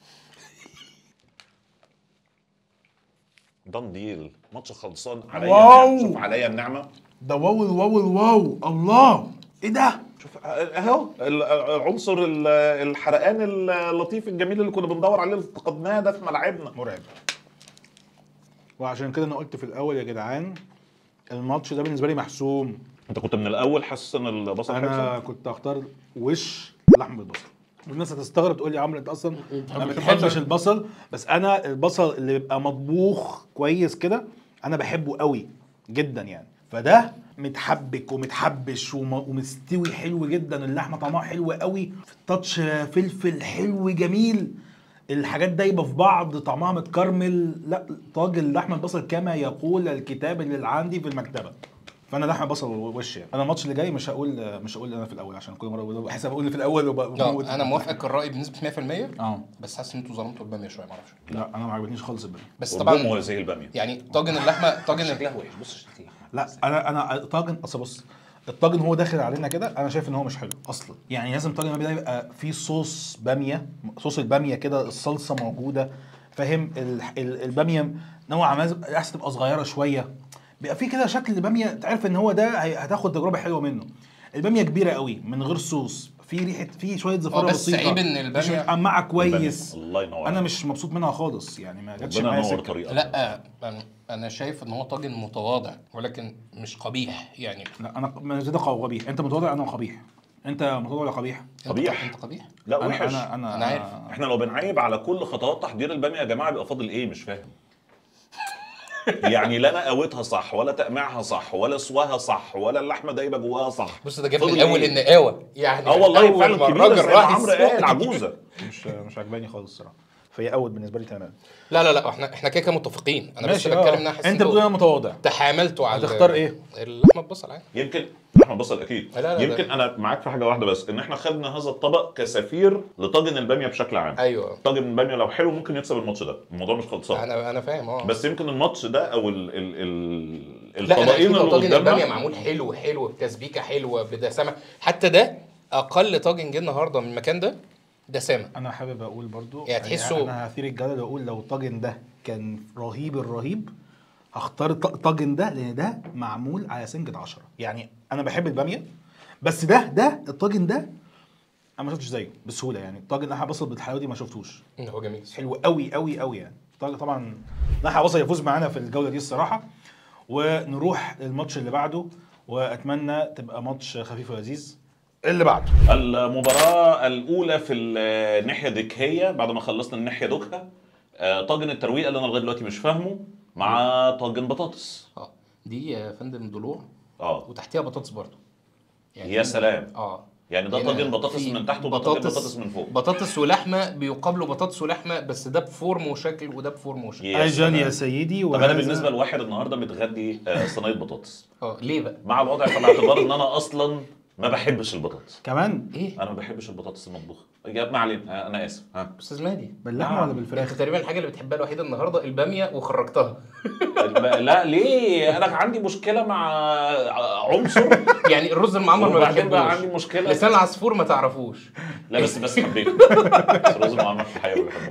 دان ديل ماتش خلصان عليا واو. النعمة. شوف عليا النعمه. ده واو الواو الواو الله. ايه ده؟ شوف اهو عنصر الحرقان اللطيف الجميل اللي كنا بندور عليه اللي افتقدناه ده في ملاعبنا. مرعب. وعشان كده انا قلت في الاول يا جدعان الماتش ده بالنسبه لي محسوم. انت كنت من الاول حاسس ان البصل انا هيكسب؟ كنت اختار وش لحم بالبصل. والناس هتستغرب تقول لي يا عمرو انت اصلا ما بتحبش البصل، بس انا البصل اللي بيبقى مطبوخ كويس كده انا بحبه قوي جدا يعني. فده متحبك ومتحبش ومستوي حلو جدا، اللحمه طعمها حلو قوي، في التاتش فلفل حلو جميل، الحاجات دايبه في بعض، طعمها متكرمل. لا طاجن لحمه البصل كما يقول الكتاب اللي عندي في المكتبه. فانا لحمه بصل وش يعني. انا الماتش اللي جاي مش هقول مش هقول انا في الاول عشان كل مره بحس بقول في الاول وبموت. انا موافقك الراي بنسبه مية في المية. اه بس حاسس ان انتوا ظلمتوا الباميه شويه، ما اعرفش. لا انا ما عجبتنيش خالص الباميه. بس طبعا زي الباميه يعني طاجن اللحمه طاجن شكلها وحش. بص شكلها. لا انا انا طاجن اصل بص الطاجن هو داخل علينا كده انا شايف ان هو مش حلو اصلا يعني. لازم طاجن الباميه ده يبقى فيه صوص باميه، صوص الباميه كده، الصلصه موجوده، فاهم؟ الباميه نوعا ما احسن تبقى صغيره شويه، بيبقى في كده شكل باميه تعرف ان هو ده هتاخد تجربه حلوه منه. الباميه كبيره قوي من غير صوص، في ريحه، في شويه زفاره بسيطه، بس عيب ان الباميه مقمعه كويس. الله ينور. انا مش مبسوط منها خالص يعني، ما جاتش معايا سكه. لا انا شايف ان هو طاجن متواضع ولكن مش قبيح يعني. لا انا مش ده قبيح، انت متواضع انا قبيح. انت متواضع ولا قبيح؟ قبيح. انت قبيح؟ لا وحش. انا انا انا عارف. احنا لو بنعيب على كل خطوات تحضير الباميه يا جماعه بيبقى فاضل ايه؟ مش فاهم. يعني لا انا قويتها صح ولا تقمعها صح ولا سواها صح ولا اللحمه دايبه جواها صح. بص ده جاب من الاول ان قاوه يعني. اه والله فعلا كبيره زي ما راح عمرو قال عجوزه. مش مش عاجباني خالص الصراحه، فهي اول بالنسبه لي تمام. لا لا لا احنا احنا كده كده متفقين. انا بس ماشي، بتكلم آه. ان احس انت بتقول انا متواضع، تحاملته على هتختار ايه؟ اللحمه البصل عادي. يمكن لحمه بصل اكيد. لا لا يمكن لا. انا معاك في حاجه واحده بس، ان احنا خدنا هذا الطبق كسفير لطاجن الباميه بشكل عام. ايوه طاجن الباميه لو حلو ممكن يكسب الماتش ده، الموضوع مش خلصان. انا انا فاهم اه. بس يمكن الماتش ده او ال ال ال لا الطبقين اللي طاجن الباميه قدامنا معمول حلو حلو بتسبيكه حلوه بدسامه، حتى ده اقل طاجن جه النهارده من المكان ده دسامه. انا حابب اقول برضو يعني تحسه انا هثير الجدل واقول لو الطاجن ده كان رهيب الرهيب هختار الطاجن ده، لان ده معمول على سنجة عشرة. يعني انا بحب الباميه بس ده ده الطاجن ده انا ما شفتش زيه بسهوله يعني. الطاجن نحى بصل بالحلاوه دي ما شفتوش. هو جميل حلو قوي قوي قوي يعني. طبعا نحى بصل يفوز معانا في الجوله دي الصراحه. ونروح للماتش اللي بعده، واتمنى تبقى ماتش خفيف ولذيذ. اللي بعده المباراه الاولى في الناحيه الذكيه بعد ما خلصنا الناحيه دوكها، طاجن الترويقه اللي انا لغايه دلوقتي مش فاهمه مع طاجن بطاطس. اه دي يا فندم ضلوع اه وتحتيها بطاطس برضو يعني. يا سلام. اه يعني ده طاجن بطاطس من تحت وطاجن بطاطس من فوق. بطاطس ولحمه بيقابلوا بطاطس ولحمه، بس ده بفورم وشكل وده بفورم وشكل. اجل يا سيدي. طب انا بالنسبه لواحد النهارده متغدي صينيه بطاطس. اه ليه بقى؟ مع الوضع في الاعتبار ان انا اصلا ما بحبش البطاطس كمان. ايه؟ انا ما بحبش البطاطس المطبوخه. ما علينا، انا اسف. ها استاذ مهدي باللحمه ولا بالفراخ؟ انت تقريبا الحاجه اللي بتحبها الوحيده النهارده الباميه وخرجتها. لا ليه؟ انا عندي مشكله مع عنصر. يعني الرز المعمر ما بحبش. بحبوش. عندي مشكله. لسان العصفور ما تعرفوش. لا بس بس حبيته. بس الرز المعمر في الحقيقه ما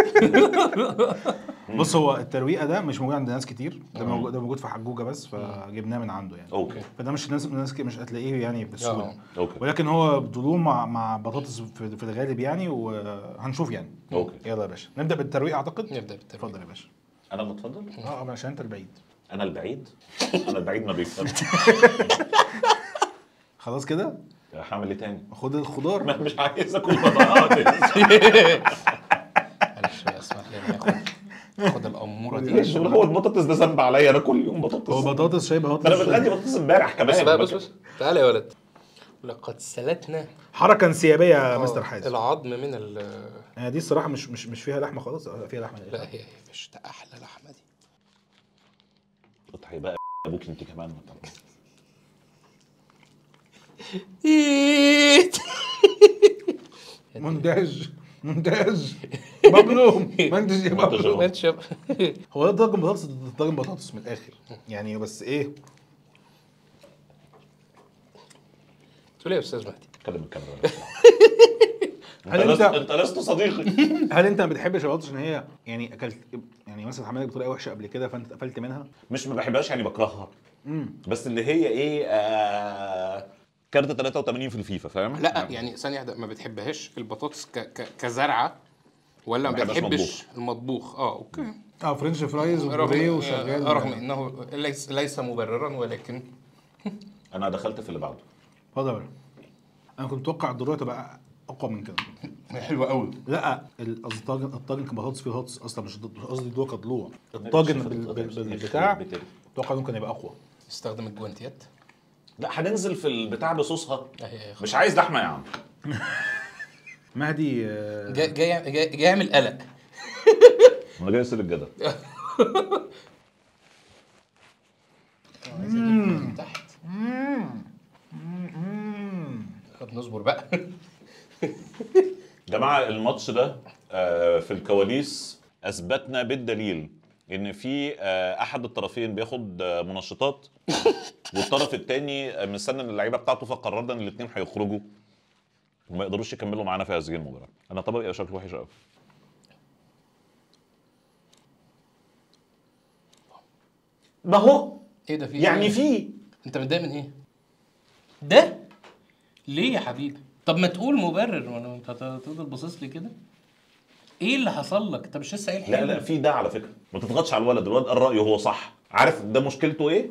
بحبوش. بص هو الترويقه ده مش موجود عند ناس كتير، ده موجود ده موجود في حجوجه بس، فجبناه من عنده يعني. اوكي. فده مش الناس الناس مش هتلاقيه يعني بسهوله. اوكي. ولكن هو ضلوع مع مع بطاطس في, في الغالب يعني، وهنشوف يعني. اوكي. يلا يا باشا نبدا بالترويقه اعتقد. نبدا بالترويقه. اتفضل يا باشا. انا اللي اتفضل. اه عشان انت البعيد. انا البعيد. انا البعيد ما بيفهمش. خلاص كده هعمل ايه تاني؟ خد الخضار. ما مش عايز اكل بطاطس. معلش اسمح لي اخد خد الاموره دي. مش هو البطاطس ده ذنب عليا؟ انا كل يوم بطاطس. هو بطاطس شاي بطاطس. انا بتغدي بطاطس امبارح كمان. بس بص بص تعالى يا ولد. لقد سلتنا حركه انسيابيه يا مستر حازم. العظم من ال يعني دي الصراحه مش مش مش فيها لحمه خالص، فيها لحمه. لا هي مش ده احلى لحمه دي. قلت هيبقى ابوك انت كمان. مونتاج مونتاج مبلوم منتج يا مبلوم. هو ده طاجن بطاطس، طاجن بطاطس من الاخر يعني. بس ايه تقول ايه يا استاذ مهدي؟ كلم الكاميرا. هل انت انت انت لست صديقي. هل انت ما بتحبش البطاطس عشان هي يعني اكلت يعني مثلا عملت بطريقه وحشه قبل كده فانت قفلت منها؟ مش ما بحبهاش يعني بكرهها. امم بس اللي هي ايه آه كارت تلاتة وتمانين في الفيفا فاهم؟ لا يعني ثانيه واحده، ما بتحبهاش البطاطس ك... ك... كزرعه ولا ما ما بحبهاش بتحبش المطبوخ؟ اه اوكي. اه فرنش فرايز وبوريه وشغال. رغم انه ليس ليس مبررا ولكن انا دخلت في اللي بعده. اتفضل. انا كنت متوقع الضروره تبقى اقوى من كده. حلوه قوي. لا ال- قصدي الطاجن الطاجن كان بطاطس فيه بطاطس اصلا، مش مش قصدي دوه كضلوع. الطاجن بال- بال- بالبتاع اتوقع ممكن يبقى اقوى. استخدم الجوانتيات. لا هننزل في البتاع بصوصها. أهي. مش عايز لحمه يا عم. مهدي آه، جاي جاي جاي جاي يعمل قلق. انا جاي اسال الجدع. من تحت. طب نصبر بقى. جماعه الماتش ده آه، في الكواليس اثبتنا بالدليل ان في آه، احد الطرفين بياخد آه، منشطات والطرف الثاني مستني اللعيبه بتاعته، فقررنا ان الاثنين هيخرجوا وما يقدروش يكملوا معانا في هذه المباراه. انا طبعا يبقى شكله وحش قوي. ما هو ايه ده؟ في يعني إيه؟ في انت متضايق من ايه؟ ده ليه يا حبيبي؟ طب ما تقول مبرر، وانا انت هتفضل باصص لي كده؟ ايه اللي حصل لك؟ انت مش لسه قايل لا حاجه؟ لا في ده على فكره، ما تضغطش على الولد، الولد قال رايه هو صح. عارف ده مشكلته ايه؟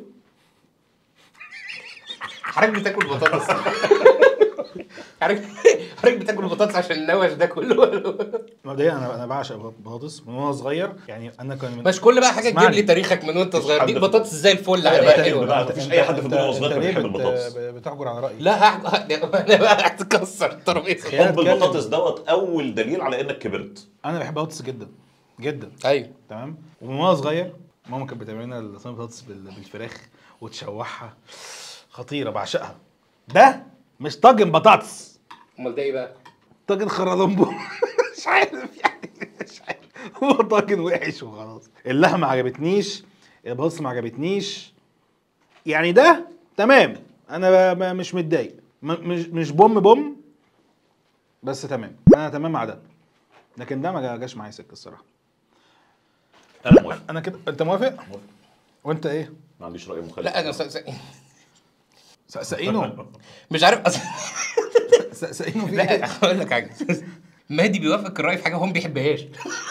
حضرتك بتاكل بطاطس. حضرتك حضرتك بتاكل بطاطس عشان النوش ده كله. مبدئيا انا انا بعشق بطاطس من وانا صغير، يعني انا كان من مش كل بقى حاجه تجيب اسمعني. لي تاريخك من وانت صغير، حد دي في- بطاطس زي الفل لا، عليها بقى- حلوه. بقى- مفيش أي حد في الدنيا وهو صغير كان بيحب البطاطس. بتحجر على رايي. لا هق- انا بقى هتكسر الترابيزه. خيال. حب البطاطس دوت اول دليل على انك كبرت. انا بحب بطاطس جدا جدا ايوه تمام. ومن وانا صغير ماما كانت بتعمل لنا صينيه بطاطس بال- بالفراخ وتشوحها، خطيره بعشقها. ده مش طاجن بطاطس، امال ده ايه بقى؟ طاجن خرالمبو. مش عارف يعني، مش عارف، هو طاجن وحش وخلاص. اللحمه ما عجبتنيش، البطاطس ما عجبتنيش، يعني ده تمام. انا ب- ب- مش متضايق، م- مش مش بوم بوم، بس تمام، انا تمام مع ده. لكن ده ما جاش معايا سكه الصراحه. انا موافق. انا كده، انت موافق؟ موافق. وانت ايه؟ ما عنديش راي مخالف. لا انا س... س... سقسقينه. مش عارف أص... سقسقينه في لا ايه؟ اقول لك حاجه. مهدي بيوافق الراي في حاجه هو ما بيحبهاش.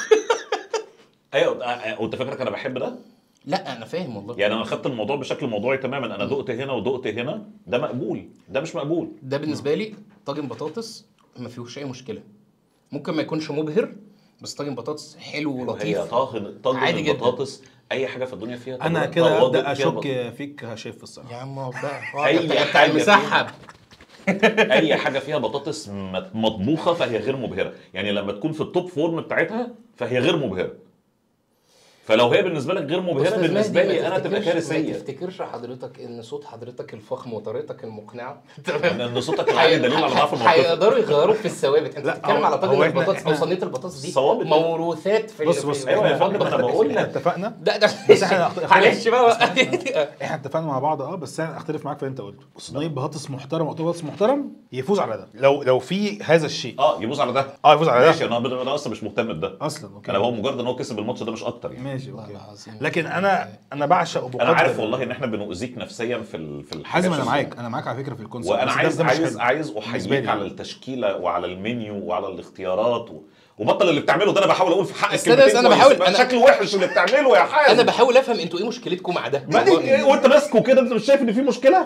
ايوه آه، وانت فاكرك انا بحب ده؟ لا انا فاهم والله. يعني انا خدت الموضوع بشكل موضوعي تماما، انا دقت هنا ودقت هنا، ده مقبول، ده مش مقبول. ده بالنسبه لي طاجن بطاطس ما فيهوش اي مشكله، ممكن ما يكونش مبهر بس طاجن بطاطس حلو هي ولطيف. طاجن طاجن عادي جدا. البطاطس اي حاجه في الدنيا فيها انا طاجن- كده طواجن ابدا فيها بط- اشك فيك شايف الصراحه. يا عم اقعد بقى أي اقعد بتاع حاجة المسحب. اي حاجه فيها بطاطس مت- مطبوخه فهي غير مبهره، يعني لما تكون في التوب فورم بتاعتها فهي غير مبهره. فلو هي بالنسبه لك غير مبهره أستاذ بالنسبه مهدي، لي ما انا تبقى تفتكرش- كارثيه. ما تفتكرش حضرتك ان صوت حضرتك الفخم وطريقتك المقنعه لان صوتك العالي دليل على ضعف الموقف. هيقدروا يغيروك في الثوابت. انت لا، بتتكلم هو- على هو طاجن إحنا- البطاطس او إحنا- صينيه البطاطس دي ثوابت. موروثات في بص في- بص ايوه يا إحنا- فندم انا بقول احنا لك. اتفقنا، ده ده بس إحنا اخت- معلش بقى. احنا اتفقنا مع بعض اه، بس انا اختلف معاك في اللي انت قلته. صينيه بطاطس محترم او بطاطس محترم يفوز على ده، لو لو في هذا الشيء. اه يبوظ على ده. اه يفوز على ماشي، ده انا انا اصلا مش مهتم بده اصلا. اوكي انا هو مجرد ان هو كسب الماتش ده مش اكتر يعني. ماشي والله اوكي. العظيم. لكن انا انا بعشق وبقدر. انا عارف والله ان احنا بنؤذيك نفسيا في ال- في الحاجات حازم انا دي. معاك، انا معاك على فكره في الكونسيبت. وانا بس ده- عايز ده مش عايز حلو. عايز بالنسبة احييك لي. على التشكيله وعلى المنيو وعلى الاختيارات و... وبطل اللي بتعمله ده. انا بحاول اقول في حقك استنى كلمتين بس أنا كويس، بحاول- بقى أنا- شكل وحش اللي بتعمله يا حازم. انا بحاول افهم انتوا ايه مشكلتكم مع ده. ما دي إيه؟ وانت ماسكه كده انت مش شايف ان في مشكله؟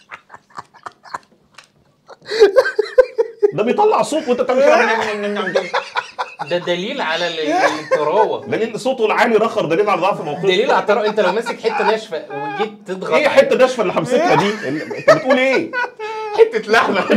ده بيطلع صوت وانت بتعمل كده. ده دليل على ال- الطراوه. دليل صوته العالي رخر، دليل على ضعف موقفه. دليل على الطراوه. انت لو ماسك حته ناشفه وجيت تضغط ايه عليها- حته ناشفه اللي همسكها دي؟ انت بتقول ايه؟ حته لحمه.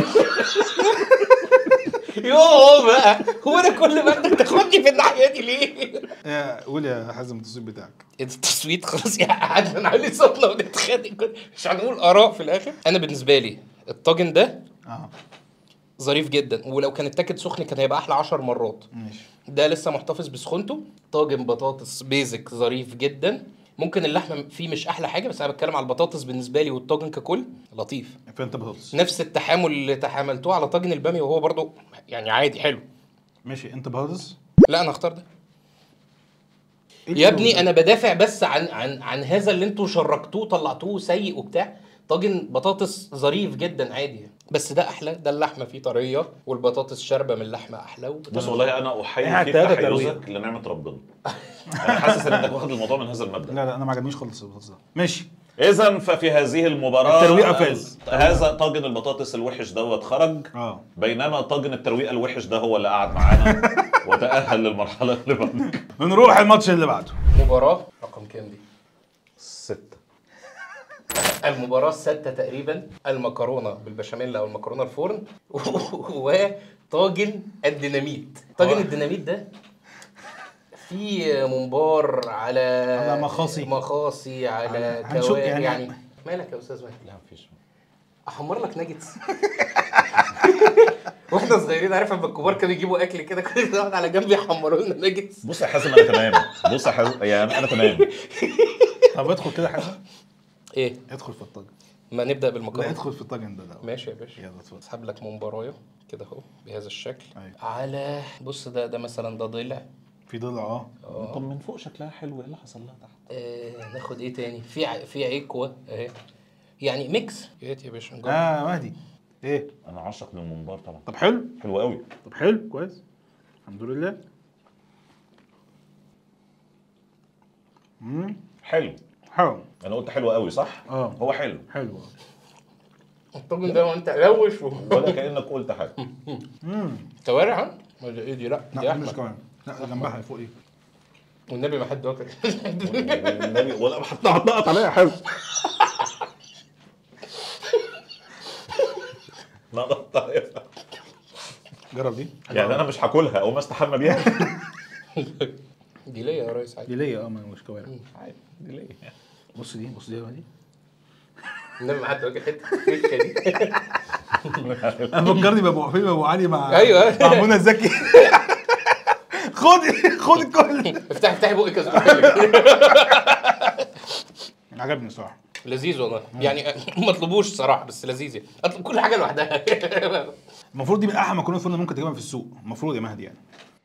يوه بقى، هو انا كل ما انت تاخدني في الناحيه دي ليه؟ آه، قول يا حازم التصويت بتاعك. التصويت خلاص يا قعدنا نعلي صوتنا ونتخانق، مش هنقول اراء في الاخر. انا بالنسبه لي الطاجن ده اه ظريف جدا، ولو كان اتاكل سخن كان هيبقى احلى عشر مرات. ماشي. ده لسه محتفظ بسخونته. طاجن بطاطس بيزك ظريف جدا. ممكن اللحمه فيه مش احلى حاجه، بس انا بتكلم على البطاطس بالنسبه لي والطاجن ككل لطيف. فانت بطاطس. نفس التحامل اللي تحاملتوه على طاجن الباميه وهو برضو يعني عادي حلو. ماشي انت بطاطس. لا انا هختار ده. إيه يا اللي ابني هو انا بدافع بس عن عن عن هذا اللي انتوا شركتوه طلعتوه سيء وبتاع. طاجن بطاطس ظريف جدا عادي، بس ده احلى، ده اللحمه فيه طريه والبطاطس شاربه من اللحمه احلى. بص والله انا احيي إحنا فيك التلاتة تحيزك لنعمه ربنا. انا حاسس انك واخد الموضوع من هذا المبدا. لا لا انا ما عجبنيش خالص البطاطس ده. ماشي. اذا ففي هذه المباراه الترويقة فاز. هذا طاجن البطاطس الوحش دوت خرج، اه بينما طاجن الترويقه الوحش ده هو اللي قعد معانا وتاهل للمرحله اللي بعد. بنروح الماتش اللي بعده. مباراه رقم كام دي؟ ستة. المباراة السادسة تقريبا، المكرونة بالبشاميل أو المكرونة الفرن وطاجن الديناميت. طاجن الديناميت ده فيه ممبار على على مخاصي مخاصي على على- هنشوف كوارع يعني- يعني. مالك يا أستاذ مهدي؟ لا مفيش. أحمر لك ناجتس. واحنا صغيرين عارف لما الكبار كانوا يجيبوا اكل كده كل واحد على جنب يحمروا لنا ناجتس. بص يا حازم انا تمام. بص يا حازم يعني انا تمام. طب ادخل كده حازم. ايه؟ ادخل في الطاجن. ما نبدا لا بالمكرونه. ادخل في الطاجن ده ده ماشي يا باشا. يلا اتفضل. اسحب لك ممبرايه كده اهو بهذا الشكل. أيوة. على بص ده ده مثلا ده ضلع. في ضلع اه. طب من فوق شكلها حلو، ايه اللي حصل لها تحت؟ آه ناخد ايه تاني؟ في ع... في عكوه اهي، يعني ميكس. يا يا باشا نجرب. اه مهدي ايه؟ انا عاشق للممبار طبعا. طب حلو. حلو قوي. طب حلو كويس الحمد لله. امم حلو. حلو. انا قلت حلو قوي صح؟ اه. هو حلو حلو. الطاجن ده وانت لوش و... ولا كانك قلت حاجه. امم كوارع ها؟ ولا ايه دي؟ لا دي لا مش احمد. كمان. لا جنبها فوق ايه؟ والنبي ما حد واكل. والنبي ولا حتى هتنقط عليا حلو. نقطة عليها. جرب دي. يعني انا مش هاكلها او ما استحمى بيها. دي ليا يا ريس عادي. دي ليا اه ما مش كوارع. عادي دي ليه؟ بص دي بص دي بقى دي. النبي ما حد واكل حته الفشه دي. انا فكرني بابو فيلم ابو علي مع أيوة. مع منى زكي. خد خد الكل. افتحي افتحي بقك يا زلمه. عجبني الصراحه. لذيذ والله يعني. ما اطلبوش صراحه بس لذيذ يعني. اطلب كل حاجه لوحدها. المفروض دي من احلى مكرونه فرن ممكن تجيبها في السوق المفروض يا مهدي يعني.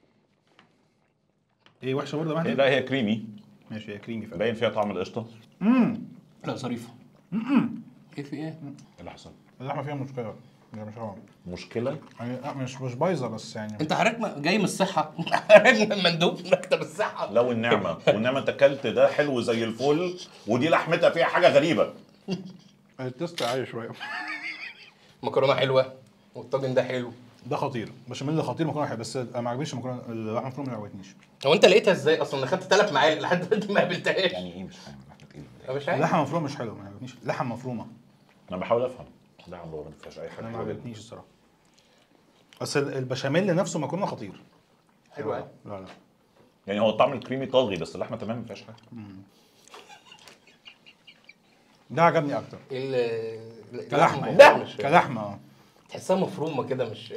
ايه وحشه برضه يا مهدي؟ لا هي كريمي، ماشي هي كريمي فعلا. باين فيها طعم القشطه. امم لا ظريفه. ايه في ايه؟ ايه اللي حصل؟ اللحمه فيها مشكله. هي مش هو مشكله؟ يعني لا مش مش بايظه بس يعني. انت حضرتك جاي من الصحه. حضرتك مندوب مكتب الصحه. لو النعمه والنعمه انت اكلت ده حلو زي الفل ودي لحمتها فيها حاجه غريبه. التست عالي شويه. مكرونه حلوه والطاجن ده حلو. ده خطير بشاميل ده خطير مكرونه حلوه بس ما عجبنيش المكرونه اللحمه المفرومه ما عجبتنيش. هو انت لقيتها ازاي اصلا؟ انا خدت ثلاث معالق لحد دلوقتي ما قابلتهاش. يعني ايه مش فاهم لحمه ايه؟ انا مش عارف. اللحمه المفرومه مش حلوه ما عجبتنيش اللحمه المفرومه. انا بحاول افهم. لا يا عم ما فيهاش اي حاجه انا ما حلوة. عجبتنيش الصراحه. بس ال- البشاميل نفسه مكرونه خطير. حلو قوي. لا لا يعني هو الطعم الكريمي طاغي بس اللحمه تمام ما فيهاش حاجه. ده عجبني اكتر. ال كلحمه ده يعني. مش كلحمه اه. تحسها مفرومه كده مش.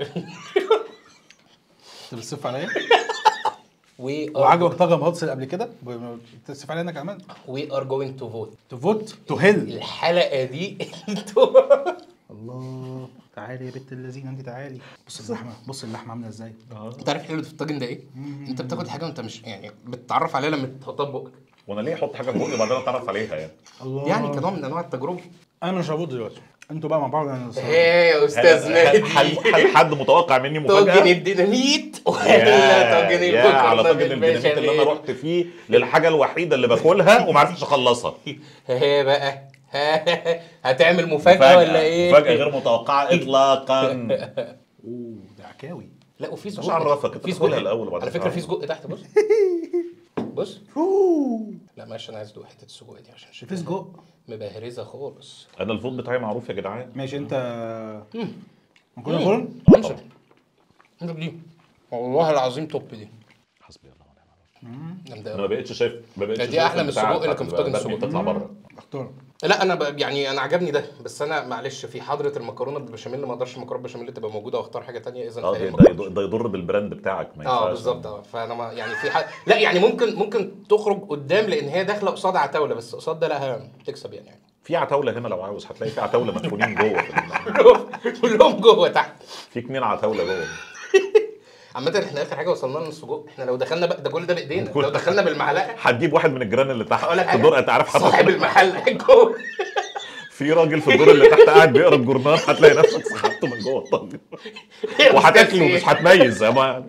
انت بتسف عليا؟ وي وعجبك طاجن بطاطس اللي قبل كده؟ بتسف عليا انا كمان؟ وي ار جوينج تو فوت. تو فوت تو هيل. الحلقه دي انتوا الله تعالي يا بنت اللذينه انت تعالي. بص اللحمه بص اللحمه عامله ازاي. انت عارف حلو في الطاجن ده ايه؟ انت بتاخد حاجه وانت مش يعني بتتعرف عليها لما تحطها في بقك. وانا ليه احط حاجه في بقي وبعدين اتعرف عليها يعني؟ الله يعني كنوع من انواع التجربه. انا مش هبوظ دلوقتي انتوا بقى مع بعض انا الصراحة. ايه يا استاذ هل, هل, مهدي؟ هل حد متوقع مني مفاجاه؟ طاجن الديناميت ولا يا- طاجن يا على المكرونه طاجن الديناميت اللي انا بالبشاميل؟ رحت فيه للحاجه الوحيده اللي باكلها وما عرفتش اخلصها. ايه بقى؟ هتعمل مفاجاه ولا ايه؟ مفاجاه غير متوقعه اطلاقا. اوه ده عكاوي. لا وفي سجق. مش عرفك، انت في تاكلها سجق الأول وبعدين على فكره في تعرف. سجق تحت. بص بص. لا معلش انا عايز ادوق حته السجق دي عشان في شكلها سجق. مبهرزه خالص. انا الفود بتاعي معروف يا جدعان. ماشي انت مكرونه فرن؟ انشر انت دي والله العظيم توب دي. حسبي الله ونعم الوكيل. جامده انا ما قوي. بقتش شايف ما بقتش دي شايف أحلى من البتاعة السجق اللي بتاعت كان في طاجن البرمي السجق. بتطلع بره. اختار. لا انا ب... يعني انا عجبني ده بس انا معلش في حضره المكرونه بالبشاميل ما اقدرش المكرونه بالبشاميل تبقى موجوده واختار حاجه ثانيه اذا اه فهي ده المكرونة. يضر- ده يضر بالبراند بتاعك ما اه ينفعش. بالظبط اه فانا ما يعني في حد لا يعني ممكن ممكن تخرج قدام لان هي داخله قصاد عتاوله بس قصاد ده لا تكسب يعني. في عتاوله هنا لو عاوز هتلاقي في عتاوله مدفونين جوه في ال- كلهم جوه تحت. في اتنين عتاوله جوه. عامة احنا اخر حاجه وصلنا لنا السجق. احنا لو دخلنا بقى ده كل ده بايدينا لو دخلنا بالمعلقه هتجيب واحد من الجيران اللي تحت اقول لك حاجه تدور تعرف صاحب المحل جوه. في في راجل في الدور اللي تحت قاعد بيقرا الجورنال، هتلاقي نفسك سحبته من جوه الطاجن وهتاكله مش هتميز. لا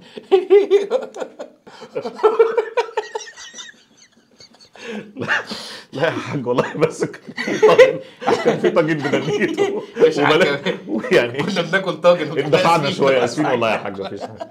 لا يا حاج والله، بس كان في طاجن بدنيته ويعني كنا بناكل طاجن اندفعنا شويه، اسفين والله يا حاج مفيش حاجه.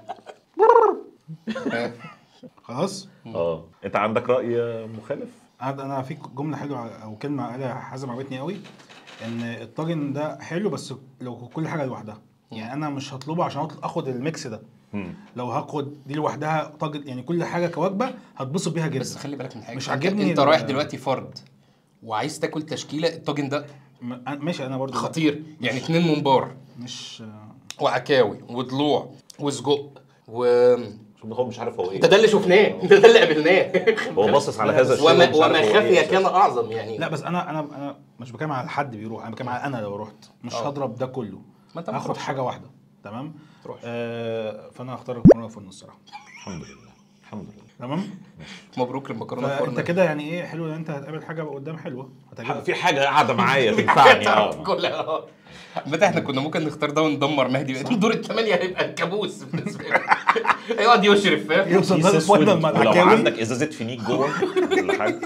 خلاص. اه انت عندك راي مخالف؟ انا في جمله حلوه او كلمه قالها حازم عجبتني قوي، ان الطاجن ده حلو بس لو كل حاجه لوحدها. يعني انا مش هطلبه عشان اخد الميكس ده. مم. لو هاخد دي لوحدها طاجن يعني كل حاجه كوجبه هتبسط بيها جدا. بس خلي بالك من حاجه، مش عاجبني انت رايح دلوقتي فرد وعايز تاكل تشكيله، الطاجن ده ماشي انا برضو خطير. يعني اتنين ممبار مش وعكاوي وضلوع وسجق و هو مش عارف هو ايه. ده ده اللي شفناه، ده ده اللي قابلناه. هو باصص على هذا الشيء وما, وما خفي كان اعظم يعني. لا بس انا انا انا مش بتكلم على حد بيروح، انا بتكلم على انا لو رحت مش أوه. هضرب ده كله، هاخد حاجه واحده تمام. آه فانا هختار المكرونه في النص الصراحه. الحمد لله الحمد لله تمام. مبروك المكرونه في انت كده يعني ايه حلو ان انت هتقابل حاجه قدام حلوه هتعجبك، في حاجه قاعده معايا تنفعني. اه كلها متى احنا كنا ممكن نختار ده وندمر مهدي. دور الثمانيه هيبقى الكابوس بالنسبه لي. هيقعد يشرف فاهم، يوصل ده فوق مع العكاوي. لو عندك ازازه فينيك جوه ولا حاجه.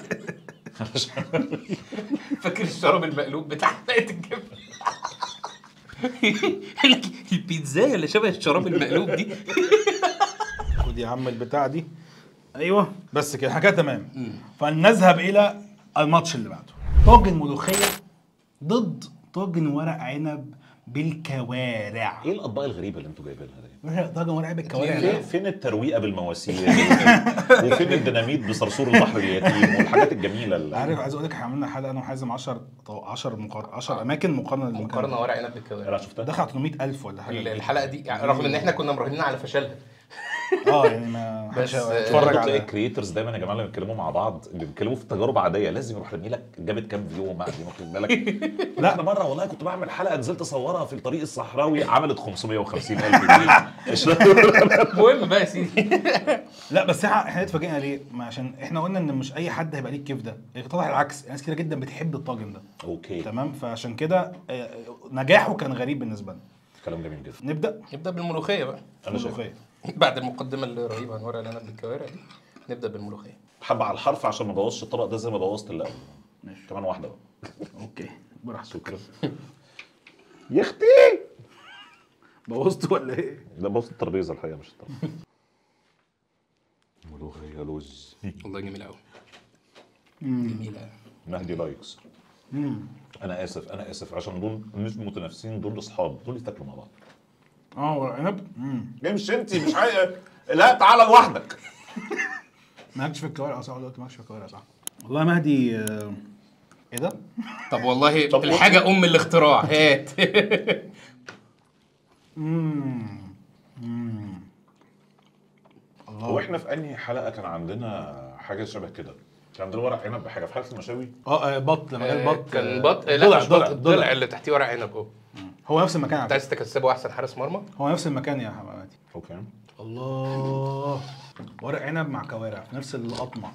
فاكر الشراب المقلوب بتاع حلقه الجبن؟ البيتزا اللي شبه الشراب المقلوب دي. خد يا عم البتاع دي. ايوه بس كده حاجه تمام. فلنذهب الى الماتش اللي بعده. طاجن ملوخيه ضد طاجن ورق عنب بالكوارع. ايه الاطباق الغريبه اللي انتوا جايبينها دي؟ طاجن ورق عنب بالكوارع. فين, فين الترويقه بالمواسير؟ وفين الديناميت بصرصور البحر اليتيم والحاجات الجميله اللي عارف. عايز اقول لك احنا عملنا حلقه انا وحازم عشرة عشرة مقارنه عشرة اماكن مقارنه مقارنه ورق عنب بالكوارع. انا شفتها دخل ثمانمية ألف ولا حاجه الحلقه دي يعني، رغم ان احنا كنا مراهنين على فشلها. اه يعني ما بس اتفرج على الكرييترز دايما يا جماعه لما بيتكلموا مع بعض بيتكلموا في تجارب عاديه، لازم يروح رامي لك جابت كام فيو مع دي واخد بالك. لا انا مره والله كنت بعمل حلقه نزلت اصورها في الطريق الصحراوي عملت خمسمية وخمسين ألف جنيه. المهم بقى يا سيدي. لا بس احنا اتفاجئنا ليه؟ عشان احنا قلنا ان مش اي حد هيبقى ليه الكيف ده، طلع العكس، ناس كتير جدا بتحب الطاجن ده. اوكي تمام. فعشان كده نجاحه كان غريب بالنسبه لنا. كلام جميل جدا. نبدا نبدا بالملوخيه بقى. انا شايف بعد المقدمه الرهيبه عن ورق العنب بالكوارع دي نبدا بالملوخيه. حبه على الحرف عشان ما بوظش الطبق ده زي ما بوظت اللي قبله. ماشي كمان واحده بقى. اوكي براحتك. يا اختي بوظت ولا ايه؟ لا بوظت الترابيزه الحقيقه مش الطبق. ملوخيه لوز والله جميله قوي. جميله. مهدي لايكس. انا اسف انا اسف عشان دول مش متنافسين، دول اصحاب، دول يتاكلوا مع بعض. اه ورق عنب. امم مش انت مش عايز. لا تعالى لوحدك. مالكش في الكوارع صح؟ دلوقتي مالكش في الكوارع صح؟ والله مهدي آه... ايه ده؟ طب والله طب الحاجه ام الاختراع. هات. امم امم الله. هو احنا في انهي حلقه كان عندنا حاجه شبه كده؟ كان عندنا ورق عنب بحاجه في حلقه المشاوي. اه بط لما قال بط كان بط. لا مش بط، الضلع اللي تحتيه ورق عنب. اه هو نفس المكان. انت عايز تكسبه احسن حارس مرمى؟ هو نفس المكان يا حمادي. اوكي. الله ورق عنب مع كوارع في نفس القطمه.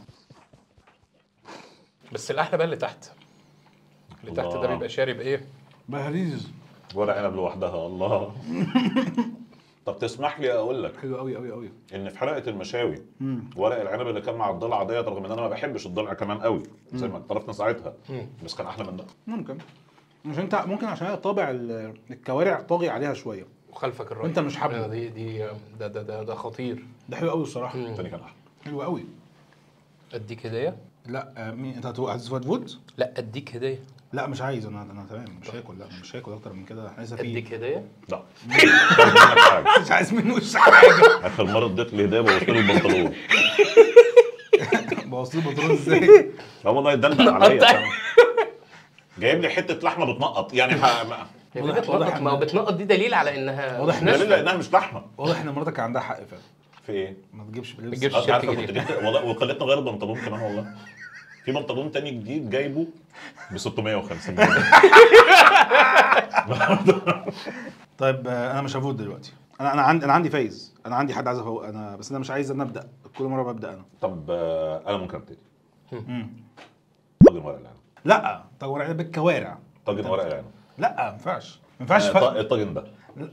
بس الاحلى بقى اللي تحت. اللي تحت ده بيبقى شارب ايه؟ بهريز. ورق عنب لوحدها. الله. طب تسمح لي اقول لك حلو قوي قوي قوي ان في حلقه المشاوي ورق العنب اللي كان مع الضلع ديت، رغم ان انا ما بحبش الضلع كمان قوي زي ما اعترفنا ساعتها، بس كان احلى من ده. ممكن عشان انت ممكن عشان طابع الكوارع طاغي عليها شويه وخلفك الراي وانت مش حابه. دي دي ده ده ده, ده خطير. ده حلو قوي الصراحه. الثاني كان احلى. حلو قوي. اديك هديه؟ لا مين انت هتفوت؟ لا اديك هديه. لا مش عايز انا انا تمام مش هاكل. لا مش هاكل اكتر من كده. احنا لسه في اديك هديه؟ لا مش عايز منه وش حاجه. اخر مره اديت لي هديه بوظت له البنطلون. بوظت له البنطلون ازاي؟ اه والله يدلدل عليا. جايب لي حته لحمه بتنقط يعني. واضح ما هو بتنقط دي دليل على انها واضح دليل انها مش لحمه. واضح ان مراتك عندها حق فعلا. في ايه؟ ما تجيبش ما تجيبش شركه جديده والله. وخلتنا غير البنطلون كمان والله. في بنطلون تاني جديد جايبه ب ستمية وخمسين جنيه. طيب انا مش هفوت دلوقتي. انا انا عندي انا عندي فايز. انا عندي حد عايز افوق انا، بس انا مش عايز انا ابدا كل مره ببدا انا. طب انا ممكن ابتدي. امم طاجن ورق العنب. لا طاجن ورق العنب بالكوارع. طاجن ورق العنب. لا ما ينفعش ما ينفعش آه، ف... ط- الطاجن ده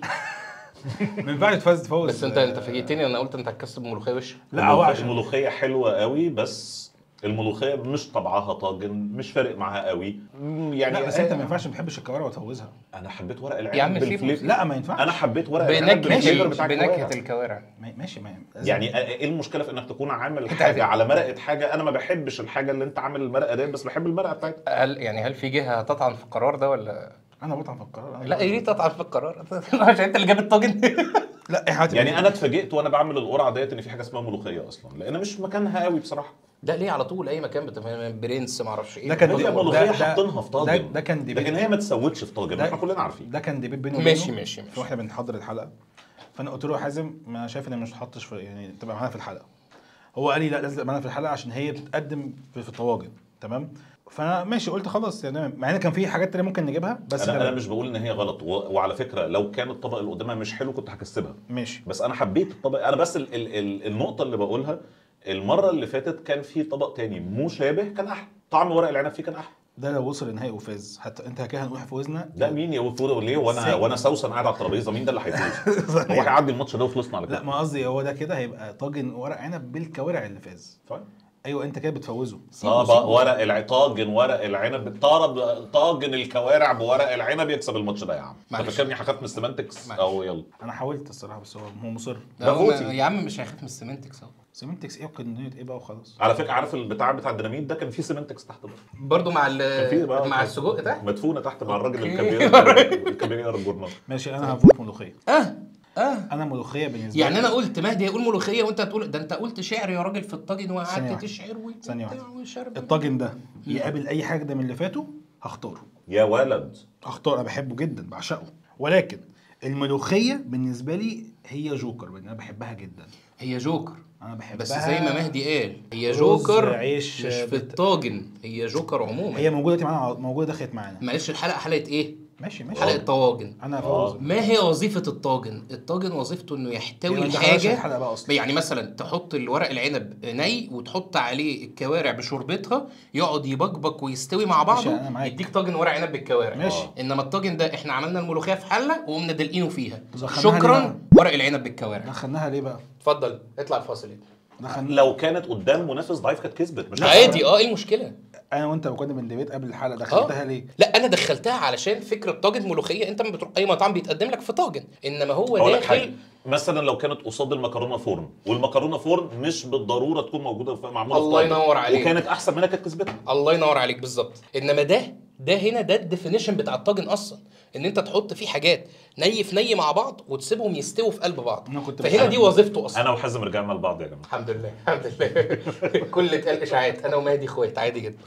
ما ينفعش تفوز تفوز بس انت انت فاجئتني، انا قلت انت هتكسب ملوخيه وش. لا هو عشان الملوخيه حلوه قوي، بس الملوخيه مش طبعها طاجن، مش فارق معاها قوي يعني. لا بس انت ما ينفعش ما بتحبش الكوارع وتفوزها. انا حبيت ورق يا عم العنب في بالفليفر. لا ما ينفعش. انا حبيت ورق العنب بنكهه بالفليفر بتاع بنكهه الكوارع. الكوارع. ما- ماشي ما يعني ايه المشكله في انك تكون عامل انت حاجه عارف- على مرقه حاجه؟ انا ما بحبش الحاجه اللي انت عامل المرقه ديت، بس بحب المرقه بتاعتها. هل يعني هل في جهه هتطعن في القرار ده ولا انا بطعم في القرار. لا؟ ايه تطعن في القرار عشان انت اللي جاب الطاجن؟ لا احنا يعني انا اتفاجئت وانا بعمل القرعه ديت ان في حاجه اسمها ملوخيه اصلا، لان مش مكانها قوي بصراحه. لا ليه على طول اي مكان بتبقى برنس ما اعرفش ايه. ده كان- هي ده- ملوخيه ده- حاطينها في طاجن. ده- ده كان ديبيت. لكن هي ما تسوتش في طاجن، ده- احنا كلنا عارفين. ده كان ديبيت بينه ماشي وبينه. ماشي ماشي. واحنا بنحضر الحلقه فانا قلت له يا حازم ما انا شايف ان مش تحطش في يعني تبقى معانا في الحلقه. هو قال لي لا لازم تبقى معانا في الحلقه عشان هي بتتقدم في, في الطواجن تمام. فانا ماشي قلت خلاص يعني، مع ان كان في حاجات تانية ممكن نجيبها بس انا, ده أنا مش بقول ان هي غلط، و... وعلى فكره لو كان الطبق اللي قدامها مش حلو كنت هكسبها، ماشي. بس انا حبيت الطبق. انا بس ال... ال... ال... النقطه اللي بقولها، المره اللي فاتت كان في طبق تاني مشابه كان احلى، طعم ورق العنب فيه كان احلى. ده لو وصل النهائي وفاز حتى انت كده هنروح فوزنا. لا مين يفوز وليه؟ وانا سيء. وانا سوسن قاعد على الترابيزه، مين ده اللي هيفوز؟ هو هيعدي الماتش ده وخلصنا على كده. لا ما قصدي هو ده كده هيبقى طاجن ورق عنب بالكوارع اللي فاز. طيب ايوه انت كده بتفوزه. طبق ورق الع... طاجن ورق العنب، طرب طاجن الكوارع بورق العنب يكسب الماتش ده يا عم. انت معلش. فاكرني هخاف من السيمانتكس او يلا؟ انا حاولت الصراحه بس هو هو مصر. لا هو فوتي. يا عم مش هيخاف من السيمنتكس اهو. سيمنتكس ايه وقنيه ايه بقى وخلاص. على فكره عارف البتاع بتاع الديناميت ده كان فيه سيمانتكس تحت ده، برضه مع ال كان فيه بقى مع السجق ده. مدفونه تحت مع الراجل أوكي. الكبير الكبير الجورنال. ماشي انا هفوت ملوخيه. اه اه انا ملوخيه بالنسبه يعني لي. انا قلت مهدي هيقول ملوخيه وانت هتقول ده، انت قلت شعر يا راجل في الطاجن ثانية وقعدت واحدة. تشعر ثانية واحدة. وشرب. الطاجن ده يقابل اي حاجه ده من اللي فاتوا هختاره. يا ولد هختار. انا بحبه جدا بعشقه، ولكن الملوخيه بالنسبه لي هي جوكر لان انا بحبها جدا. هي جوكر انا بحبها بس زي ما مهدي قال هي رز، جوكر عيش، مش في بت- الطاجن، هي جوكر عموما. هي موجوده دلوقتي معانا، موجوده دخلت معانا. معلش الحلقه حلقه ايه؟ ماشي ماشي. حلقه طواجن. انا فوز. ما هي وظيفه الطاجن؟ الطاجن وظيفته انه يحتوي هي ما دخلناش الحاجه. الحلقة بقى أصلاً. يعني مثلا تحط الورق العنب ني وتحط عليه الكوارع بشوربتها، يقعد يبقبق ويستوي مع ماشي، بعضه، أنا معاك. يديك طاجن ورق عنب بالكوارع. ماشي. انما الطاجن ده احنا عملنا الملوخيه في حله وقمنا دلقينه فيها. دخلناها ليه شكرا بقى؟ ورق العنب بالكوارع. دخلناها ليه بقى؟ اتفضل اطلع الفاصل. دخلنا. لو كانت قدام منافس ضعيف كانت كسبت، مش عادي اه، ايه المشكله؟ انا وانت كنا بندبيت قبل الحلقه دخلتها ليه؟ لا انا دخلتها علشان فكره طاجن ملوخيه، انت ما بتروح اي مطعم بيتقدم لك في طاجن، انما هو أقول لك حاجة. داخل. مثلا لو كانت قصاد المكرونه فرن، والمكرونه فرن مش بالضروره تكون موجوده في معموله في الله طاجن، ينور عليك. وكانت احسن منها كانت كسبتها. الله ينور عليك بالظبط. انما ده ده هنا ده الديفينيشن بتاع الطاجن اصلا، ان انت تحط فيه حاجات ني في ني مع بعض وتسيبهم يستووا في قلب بعض. أنا كنت فهنا بحب- دي وظيفته اصلا. انا وحازم رجعنا لبعض يا جماعه. الحمد لله الحمد لله. كل اتقال اشاعات، انا ومهدي اخوات عادي جدا.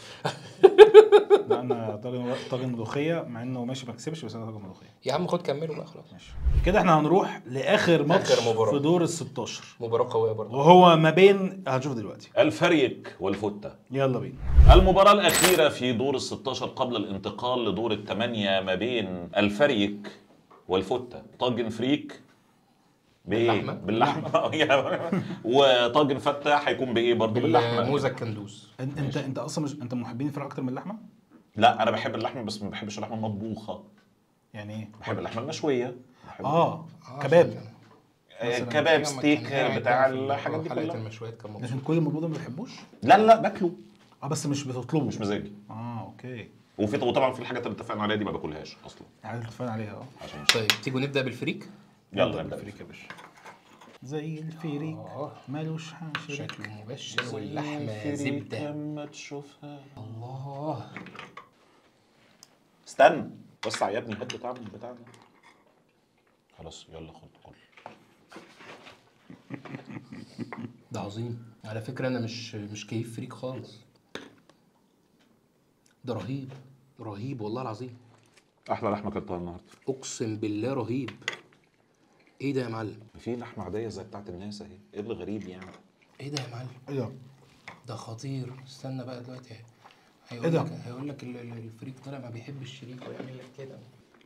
لا انا طاجن طاجن ملوخيه مع انه ماشي ما كسبش بس انا طاجن ملوخيه. يا عم خد كملوا بقى خلاص. ماشي كده احنا هنروح لاخر ماتش آخر مباراة. في دور ال ستاشر مباراه قويه برضه. وهو ما بين هنشوف دلوقتي. الفريق والفتة. يلا بينا. المباراة الأخيرة في دور ال ستاشر قبل الانتقال لدور الثمانية ما بين الفريق والفتة. طاجن فريك بإيه؟ باللحمة. باللحمة. وطاجن فتة هيكون بإيه برضه؟ باللحمة. موزة الكندوز. انت انت انت اصلا مش انت محبين الفراخ اكتر من اللحمه؟ لا أنا بحب اللحمة بس ما بحبش اللحمة المطبوخة. يعني ايه؟ بحب اللحمة المشوية. بحب اه كباب. آه، كباب ستيك بتاع الحاجات دي حلقه كلها. المشويات كان لكن كل الموضوع ده ما بتحبوش؟ لا لا باكله اه بس مش بتطلبه. مش مزاجي. اه اوكي. وفي وطبعا في الحاجات اللي اتفقنا عليها دي ما باكلهاش اصلا يعني اتفقنا عليها اه. عشان طيب تيجوا نبدا بالفريك. يلا نبدا. الفريك يا باشا. زي الفريك آه. مالوش حاشر. شكله مبشر واللحمه زبده. لما تشوفها. الله. استنى وسع يا ابني، هات بتاع بتاع ده. خلاص يلا خد كل. ده عظيم على فكره، انا مش مش كيف فريك خالص. ده رهيب رهيب والله العظيم. احلى لحمه اكلتها النهارده. اقسم بالله رهيب. ايه ده يا معلم؟ في لحمه عاديه زي بتاعت الناس اهي، ايه اللي غريب يعني؟ ايه ده يا معلم؟ ايه ده؟ ده خطير. استنى بقى دلوقتي إيه هيقول ده؟ لك هيقول لك ال- ال- الفريك طالع ما بيحبش الشريك ويعمل لك كده.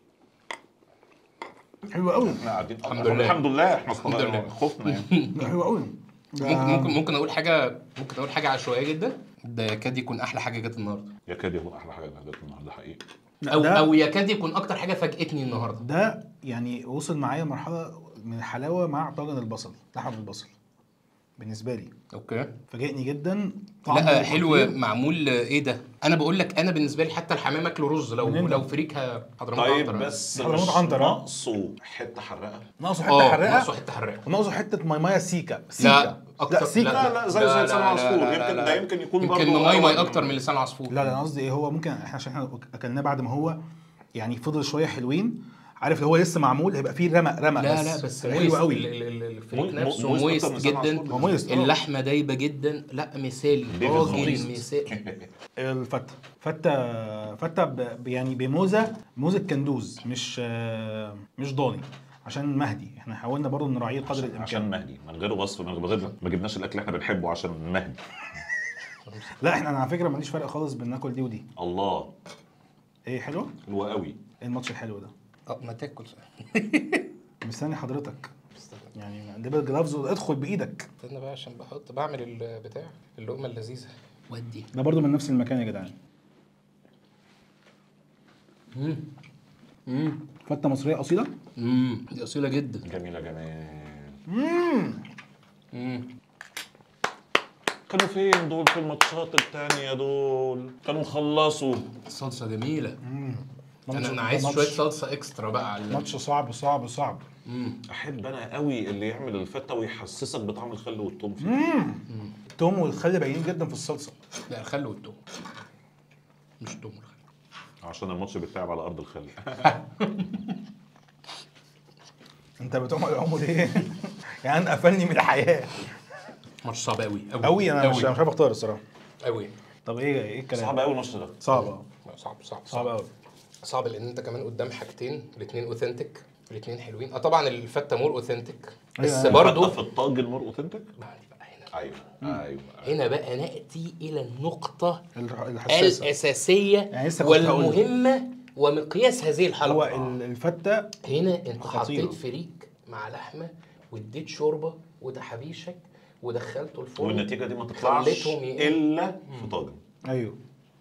حلو قوي. احنا قاعدين الحمد لله. الحمد لله احنا الحمد لله. خفنا يعني. ده حلو قوي. ممكن ممكن ممكن اقول حاجه ممكن اقول حاجه عشوائيه جدا. ده يكاد يكون احلى حاجه جت النهارده. يكاد يكون احلى حاجه جت النهارده حقيقي. لا، او ده- او يكاد يكون اكتر حاجه فاجئتني النهارده. ده يعني وصل معايا مرحله من الحلاوه مع طاجن البصل، لحم البصل بالنسبه لي اوكي. فاجئني جدا. طعمه لا حلو خطير. معمول. ايه ده؟ انا بقول لك انا بالنسبه لي حتى الحمام اكله رز لو منين ده؟ لو فريك حضرموت طيب عنتر. بس حضرموت مش عنتر، ها؟ ناقصه حته حراقه. ناقصه حته اه حراقه، ناقصه حته حراقه. وناقصه حته ماي مايه سيكا سيكا لا اكتر. لا سيكا. لا لا زي زي لسان عصفور، يمكن ده يمكن يكون برضه يمكن ماي ماي أول- اكتر من لسان عصفور. لا لا انا قصدي ايه، هو ممكن احنا عشان احنا اكلناه بعد ما هو يعني فضل شويه حلوين، عارف اللي هو لسه معمول هيبقى فيه رمق رمق. لا لا بس حلو مويست قوي. ال- ال- ال- الفريك مو- نفسه مويست مويست أكتر من لسان جدا. عصفور. هو مويست، آه. اللحمه دايبه جدا. لا مثالي ديفيد طاجن مويست. مثالي. الفته فته فته ب- يعني بموزه موزه كندوز، مش آه، مش ضاني، عشان مهدي احنا حاولنا برضه نراعيه قدر عشان الامكان. مهدي من غير وصف، من غير ما جبناش الاكل اللي احنا بنحبه عشان مهدي. لا احنا انا على فكره ماليش فرق خالص بين ناكل دي ودي. الله ايه حلوه؟ حلوه قوي. ايه الماتش الحلو ده؟ اه ما تاكل. مستني حضرتك يعني لبس جلافز وادخل بايدك. استنى بقى عشان بحط بعمل البتاع اللقمه اللذيذه ودي. ده برضه من نفس المكان يا جدعان. امم امم فته مصريه اصيله. امم دي اصيله جدا. جميله جمال. امم امم كانوا فين دول في الماتشات التانية دول؟ كانوا خلصوا. الصلصه جميله. ماتش- انا انا عايز ماتش- شويه صلصه اكسترا بقى على ماتش صعب صعب صعب. امم احب انا قوي اللي يعمل الفته ويحسسك بطعم الخل والثوم فيه. التوم والخل باينين جدا في الصلصه. لا الخل والثوم مش الثوم والخل. عشان الماتش بيتلعب على ارض الخل. انت بتعمل عمر ايه؟ يعني قفلني من الحياه ماتش صعب قوي قوي قوي. انا مش مش عارف اختار الصراحه. قوي. طب ايه ايه الكلام؟ صعب قوي الماتش ده. صعب اه صعب صعب صعب قوي. صعب لان انت كمان قدام حاجتين الاثنين اوثنتيك الاثنين حلوين. اه طبعا الفته مور اوثنتيك بس أيوة. برضه في الطاجن مور اوثنتيك. بعد بقى هنا ايوه ايوه هنا بقى ناتي الى النقطه الحساسه الاساسيه يعني لسه كنت هقول لك. والمهمه ومقياس هذه الحلقه. هو ال- الفته هنا انت خطيرة. حطيت فريك مع لحمه واديت شوربه وتحابيشك ودخلته الفرن والنتيجه دي ما تطلعش خليتهم ي- الا في طاجن. ايوه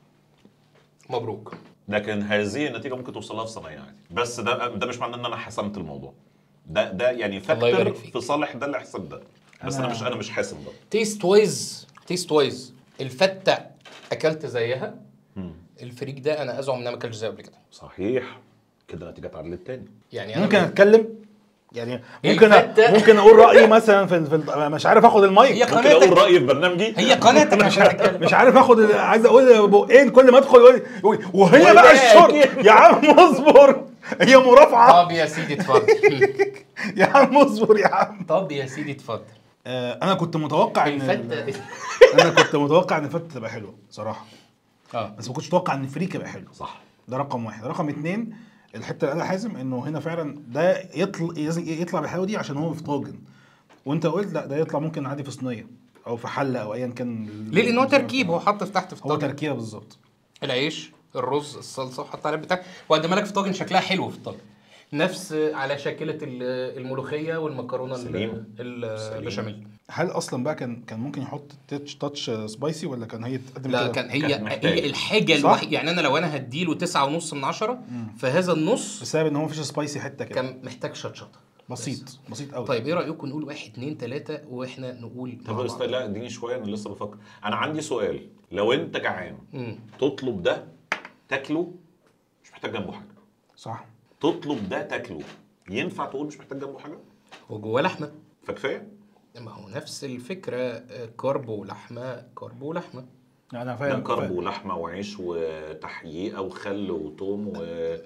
مبروك. لكن هذه النتيجه ممكن توصل لها في صينيه عادي، بس ده ده مش معناه ان انا حسمت الموضوع. ده ده يعني الله فاكتور يبارك فيك. في صالح ده اللي حسب ده، بس انا, أنا- مش انا مش حاسم ده. تيست وايز تيست وايز الفته اكلت زيها. مم. الفريك ده انا ازعم ان انا ما اكلتش زيه قبل كده. صحيح كده نتيجه اتعدلت تاني. يعني انا ممكن اتكلم يعني ممكن الفتة- أ... ممكن اقول رايي مثلا في, ال- في ال... مش عارف اخد المايك. هي ممكن اقول قناتك رايي في برنامجي. هي قناتك مش هتتكلم. مش عارف اخد ال- عايز اقول بقين كل ما ادخل يقول يقول وهي بقى الشرب. يا عم اصبر هي مرافعه. طب يا سيدي اتفضل. يا عم اصبر يا عم. طب يا سيدي اتفضل. آه انا كنت متوقع ان الفته ال- انا كنت متوقع ان الفته تبقى حلوه صراحه، اه بس ما كنتش متوقع ان الفريك يبقى حلو. صح. ده رقم واحد. رقم اتنين الحته اللي قالها حازم انه هنا فعلا ده يطلع يطلع بالحلاوه دي عشان هو في طاجن، وانت قلت لا ده يطلع ممكن عادي في صينيه او في حله او ايا كان. ليه؟ لان هو تركيب هو حط في تحت في هو الطاجن تركيبه بالظبط. العيش الرز الصلصه وحط عليه بتاع وقدمها لك في طاجن شكلها حلو في الطاجن نفس على شاكله ال- الملوخيه والمكرونه ال- سليم. البشاميل. هل اصلا بقى كان كان ممكن يحط تاتش تاتش سبايسي ولا كان هي تقدم لا كده؟ كان هي كانت محتاجة. هي الحاجه صح؟ الوحيده. يعني انا لو انا هديله تسعة ونص من عشرة فهذا النص بسبب ان هو مفيش سبايسي حته كده. كان محتاج شطشطه بسيط بسيط قوي. طيب ايه رايكم نقول واحد اتنين تلاته واحنا نقول مع طب بعض؟ است- لا اديني شويه انا لسه بفكر. انا عندي سؤال، لو انت جعان مم. تطلب ده تاكله مش محتاج جنبه حاجه، صح. تطلب ده تاكله ينفع تقول مش محتاج جنبه حاجه وجواه لحمه. فكفايه؟ ما هو نفس الفكره آه، كارب ولحمه كارب ولحمه. انا ده فاهم. كرب فاهم. ولحمه وعيش وتحقيقه وخل وتوم و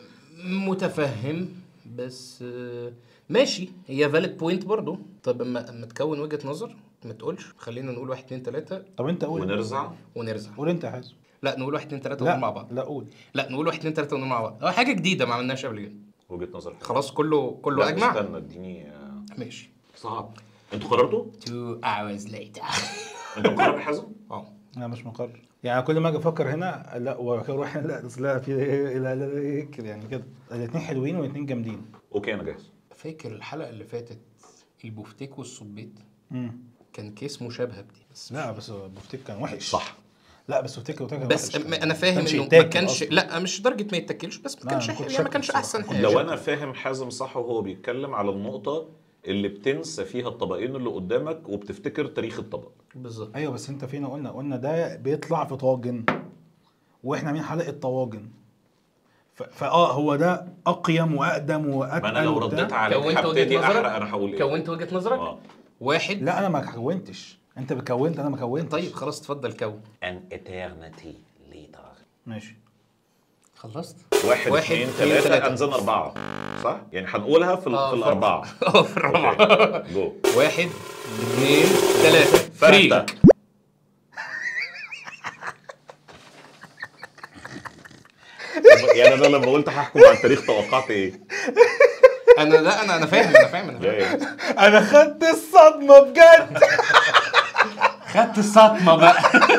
متفهم بس آه، ماشي هي فاليد بوينت برضو. طب اما اما تكون وجهه نظر ما تقولش خلينا نقول واحد اتنين تلاته طب انت قول. ونرزع. ونرزع. قول انت يا حازم. لا نقول واحد اتنين تلاته ونقول مع لا بعض. لا قول. لا نقول واحد اتنين تلاته ونقول مع بعض. هو حاجه جديده ما عملناش قبل كده. وجهه نظر حلوة. خلاص كله كله لا اجمع. استنى اديني آه، ماشي. صعب. انتوا قررتوا؟ two hours later. انت مقرر يا حازم؟ اه انا مش مقرر يعني كل ما اجي افكر هنا لا واروح لا أصل لا في لا لا لا كده يعني كده الاثنين حلوين والاثنين جامدين. اوكي انا جاهز. فاكر الحلقه اللي فاتت البوفتيك والصبيت امم كان كيس مشابهه بدي بس لا بس بفتك كان وحش. صح. لا بس وتيكا وتيكا بس م- انا فاهم كانش انه ما يتاكل كانش أصلاً. لا مش درجه ما يتاكلش، بس ما لا، كانش أنا كنت يعني ما شاكك كانش بصراحة. احسن كنت حاجه. لو انا فاهم حازم صح وهو بيتكلم على النقطه اللي بتنسى فيها الطبقين اللي قدامك وبتفتكر تاريخ الطبق. بالظبط. ايوه بس انت فينا قلنا قلنا ده بيطلع في طاجن، واحنا عاملين حلقه طواجن، ف- فاه هو ده اقيم واقدم واتقل. ما انا لو وبتاع. رديت عليك كونت وجهه هبتدي احرق نظرك انا هقول ايه. كونت وجهه نظرك اه واحد. لا انا ما كونتش، انت كونت انا ما كونتش. طيب خلاص اتفضل كون. ان eternity later. ماشي. خلصت. واحد, واحد، اثنين اتنين، ثلاثة تلاتة. انزلنا أربعة صح؟ يعني هنقولها في, ال- آه، في ف- الأربعة. اه في الرابعه. أوكي. جو. واحد اثنين ثلاثه فريق. فتة. يعني أنا لما قلت هحكم على التاريخ توقعت إيه؟ انا لا انا انا فاهم انا فاهم انا فاهم. إيه؟ انا خدت الصدمه بجد. خدت الصدمه بقى.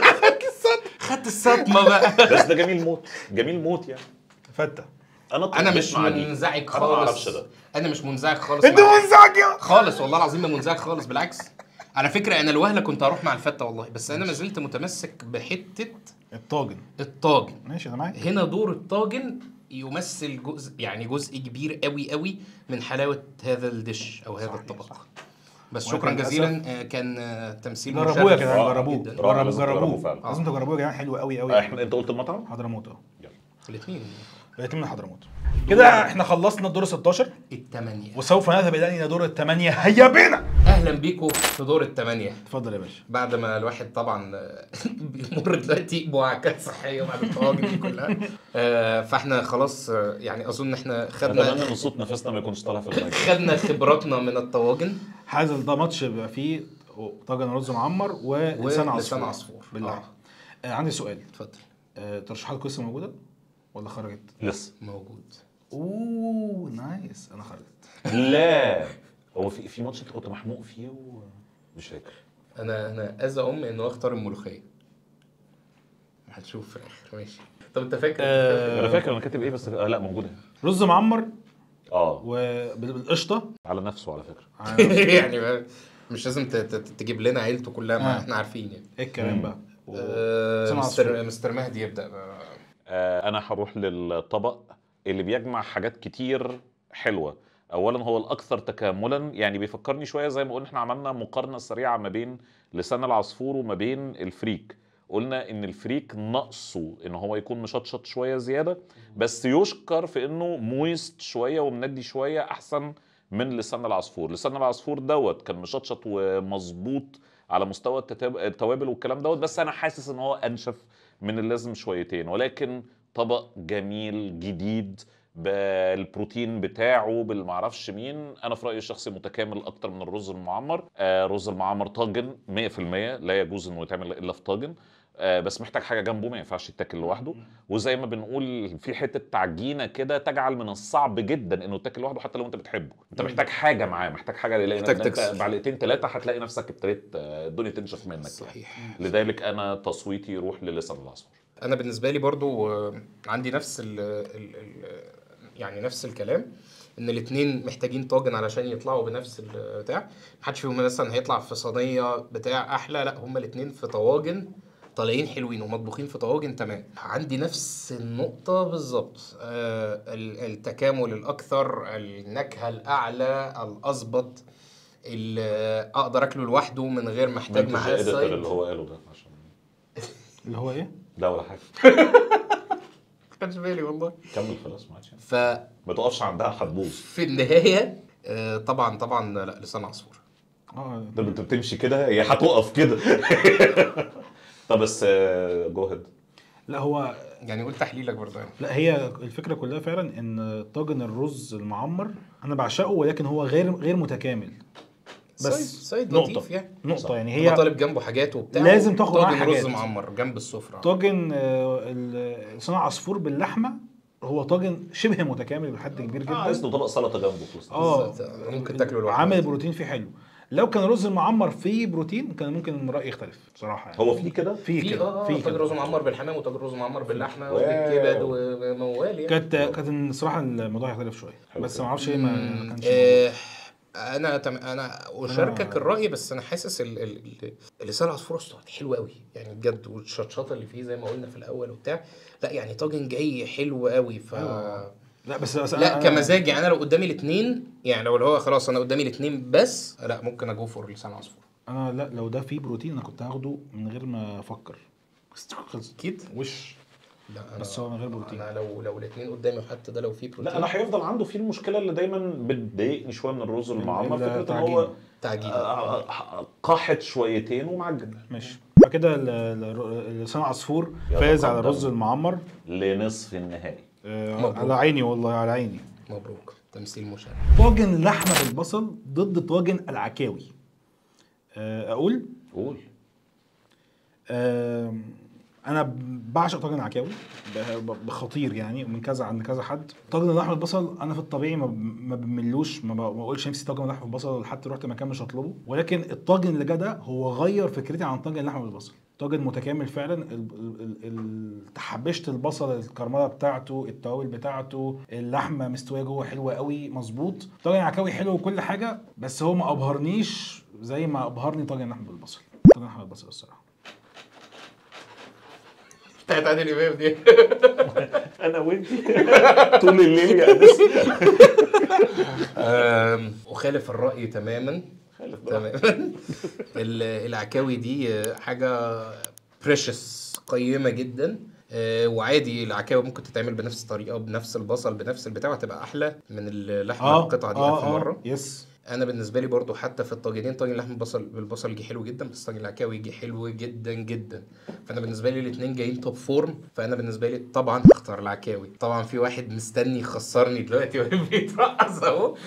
خدت الصدمه بقى. بس ده جميل موت، جميل موت يعني. فتة. أنا انا اتربيت مش مع دي. منزعج أنا ما أعرفش خالص. ده. انا مش منزعج خالص. انت مع- منزعج يا خالص والله العظيم ما منزعج خالص، بالعكس. على فكره انا الوهله كنت هروح مع الفته والله، بس انا ما زلت متمسك بحته الطاجن. الطاجن. ماشي انا معاك. هنا دور الطاجن يمثل جزء، يعني جزء كبير قوي قوي من حلاوه هذا الدش او هذا صحيح، الطبق. صح. بس ولكن شكرا للأسف جزيلا. آه، كان آه، تمثيل جربوه يا مشرف جدعان، رائع جربوه جدا. رائع، جربوه لازم تجربوه جربوه فعلا. لازم تجربوه يا جدعان، حلو قوي قوي. احنا انت قلت المطعم؟ حضرموت اهو. الاثنين. بقيت من حضرموت. كده احنا خلصنا الدور ستاشر الثمانيه. وسوف نذهب الى دور الثمانية. هيا بينا. اهلا بيكم في دور الثمانيه. اتفضل يا باشا. بعد ما الواحد طبعا بيمر دلوقتي بوعكات صحيه بعد الطواجن دي كلها. آه، فاحنا خلاص آه، يعني اظن احنا خدنا اتمنى ان صوت نفسنا ما يكونش طالع في المايك. خدنا خبراتنا من الطواجن. هذا ده ماتش بيبقى فيه طاجن رز معمر ولسان ولسان عصفور. عصفور. بالله. آه. آه عندي سؤال. اتفضل. آه ترشيحاتكم لسه موجوده ولا خرجت؟ لسه. موجود. اوه نايس. انا خرجت. لا هو في في ماتش انت كنت محموق فيه ومش فاكر. انا انا ازعم انه اختار الملوخيه. هتشوف في الاخر. ماشي. طب انت فاكر؟ آه. انا فاكر انا كاتب ايه بس آه لا موجوده. رز معمر اه وبالقشطه. على نفسه على فكره. يعني بقى مش لازم ت- ت- تجيب لنا عيلته كلها، ما آه. احنا عارفين يعني. ايه الكلام بقى؟ آه، لسان مستر عصفور. مستر مهدي يبدا بقى. آه انا هروح للطبق اللي بيجمع حاجات كتير حلوه. اولا هو الاكثر تكاملا، يعني بيفكرني شويه زي ما قلنا احنا عملنا مقارنه سريعه ما بين لسان العصفور وما بين الفريك. قلنا ان الفريك نقصه ان هو يكون مشطشط شويه زياده، بس يشكر في انه مويست شويه ومندي شويه احسن من لسان العصفور. لسان العصفور دوت كان مشطشط ومظبوط على مستوى التتاب- التوابل والكلام دوت، بس انا حاسس ان هو انشف من اللازم شويتين. ولكن طبق جميل جديد بالبروتين بتاعه بالمعرفش مين. انا في رايي الشخصي متكامل اكتر من الرز المعمر. آه رز المعمر طاجن مية في المية، لا يجوز انه يتعمل الا في طاجن. آه بس محتاج حاجه جنبه، ما ينفعش يتاكل لوحده. وزي ما بنقول في حته تعجينه كده تجعل من الصعب جدا انه يتاكل لوحده حتى لو انت بتحبه. انت محتاج حاجه معاه، محتاج حاجه لان محتاج انت تكسر. معلقتين ثلاثه هتلاقي نفسك ابتديت آه، الدنيا تنشف منك. صحيح. يعني. لذلك انا تصويتي يروح للسان العصفور. انا بالنسبه لي برضو آه، عندي نفس ال ال ال يعني نفس الكلام، ان الاثنين محتاجين طاجن علشان يطلعوا بنفس البتاع. محدش فيهم مثلا هيطلع في صينيه بتاع احلى، لا هما الاثنين في طواجن طالعين حلوين ومطبوخين في طواجن تمام. عندي نفس النقطه بالظبط. آه ال- التكامل الاكثر، النكهه الاعلى، الاظبط، اللي اقدر اكله لوحده من غير ما احتاج معاه الاديتور السايد. اللي هو قاله ده عشان اللي هو ايه؟ لا ولا حاجه. ما خدش بالي والله. كمل خلاص ما عادش. ف ما تقفش عندها هتبوظ. في النهايه آه، طبعا طبعا لا لسان عصفور. اه ده انت بتمشي كده هي هتقف كده. طب بس جوهد. لا هو يعني قول تحليلك برضه يعني. لا هي الفكره كلها فعلا ان طاجن الرز المعمر انا بعشقه، ولكن هو غير غير متكامل. بس سايد سايد نقطة. لطيف يعني. نقطه صح. يعني هي هي طالب جنبه حاجات وبتاع. لازم تاخد معاه طاجن رز حاجات. معمر جنب السفره. طاجن آه، ال- لسان عصفور باللحمه هو طاجن شبه متكامل لحد كبير جدا. اه عايز له طبق سلطه جنبه خلاص. اه بالظبط. ممكن تاكله لوحده. عامل بروتين فيه حلو. لو كان رز المعمر فيه بروتين كان ممكن الراي يختلف بصراحه يعني. هو في كده في في كده اه في طاجن رز كده معمر بالحمام وطاجن رز معمر باللحمه واو. وبالكبد وموال يعني. كانت كانت الصراحه الموضوع يختلف شويه، بس ما اعرفش ايه ما كانش آه، انا تم... انا اشاركك آه. الراي، بس انا حاسس ال... ال... ال- اللسان العصفور اصلا حلو قوي يعني بجد، والشطشطه اللي فيه زي ما قلنا في الاول وبتاع. لا يعني طاجن جاي حلو قوي. ف أيوة. لا بس, بس لا أنا- كمزاج يعني، انا لو قدامي الاثنين يعني، لو اللي هو خلاص انا قدامي الاثنين بس، لا ممكن اجو فور لسان عصفور. انا لا، لو ده فيه بروتين انا كنت هاخده من غير ما افكر. خلص اكيد. وش لا أنا بس هو من غير بروتين. انا لو لو الاثنين قدامي وحتى ده لو فيه بروتين. لا انا هيفضل عنده فيه المشكله اللي دايما بتضايقني شويه من الرز المعمر، فكره ان التعجين. هو تعجين. آه، آه، قاحط شويتين ومعجن. ماشي فكده ال- ال- لسان عصفور يلا فاز على قدم. الرز المعمر. لنصف النهائي. آه، مبروك. على عيني والله على عيني. مبروك تمثيل مشرف. طاجن لحمه بالبصل ضد طاجن العكاوي. آه، اقول قول. آه، انا بعشق طاجن العكاوي ب- بخطير يعني، ومن كذا عند كذا حد. طاجن اللحمه بالبصل انا في الطبيعي ما ب- ما بملوش، ما ب- ما بقولش نفسي طاجن لحمه بالبصل، حتى رحت مكان مش هطلبه. ولكن الطاجن اللي جه ده هو غير فكرتي عن طاجن اللحمه بالبصل. طاجن متكامل فعلا. ال- ال- ال- ال- تحبشت البصل، الكرمله بتاعته، التوابل بتاعته، اللحمه مستويه جوه حلوه قوي مظبوط. طاجن العكاوي حلو وكل حاجه، بس هو ما ابهرنيش زي ما ابهرني طاجن اللحمه بالبصل. طاجن اللحمه بالبصل الصراحه. بتاعت عادل امام دي. انا وانتي طول الليل يا انس. أم، اخالف الراي تماما. خالف براحتك. تماما. ال- العكاوي دي حاجه بريشس قيمه جدا. أه، وعادي العكاوي ممكن تتعمل بنفس الطريقه، بنفس البصل، بنفس البتاع، وهتبقى احلى من اللحمه القطعه دي ألف مره. يس. انا بالنسبه لي برضو حتى في الطاجنين، طاجن اللحم بالبصل بالبصل يجي حلو جدا، بس طاجن العكاوي يجي حلو جدا جدا. فانا بالنسبه لي الاثنين جايين توب فورم. فانا بالنسبه لي طبعا هختار العكاوي. طبعا في واحد مستني يخسرني دلوقتي وهو بيترقص اهو.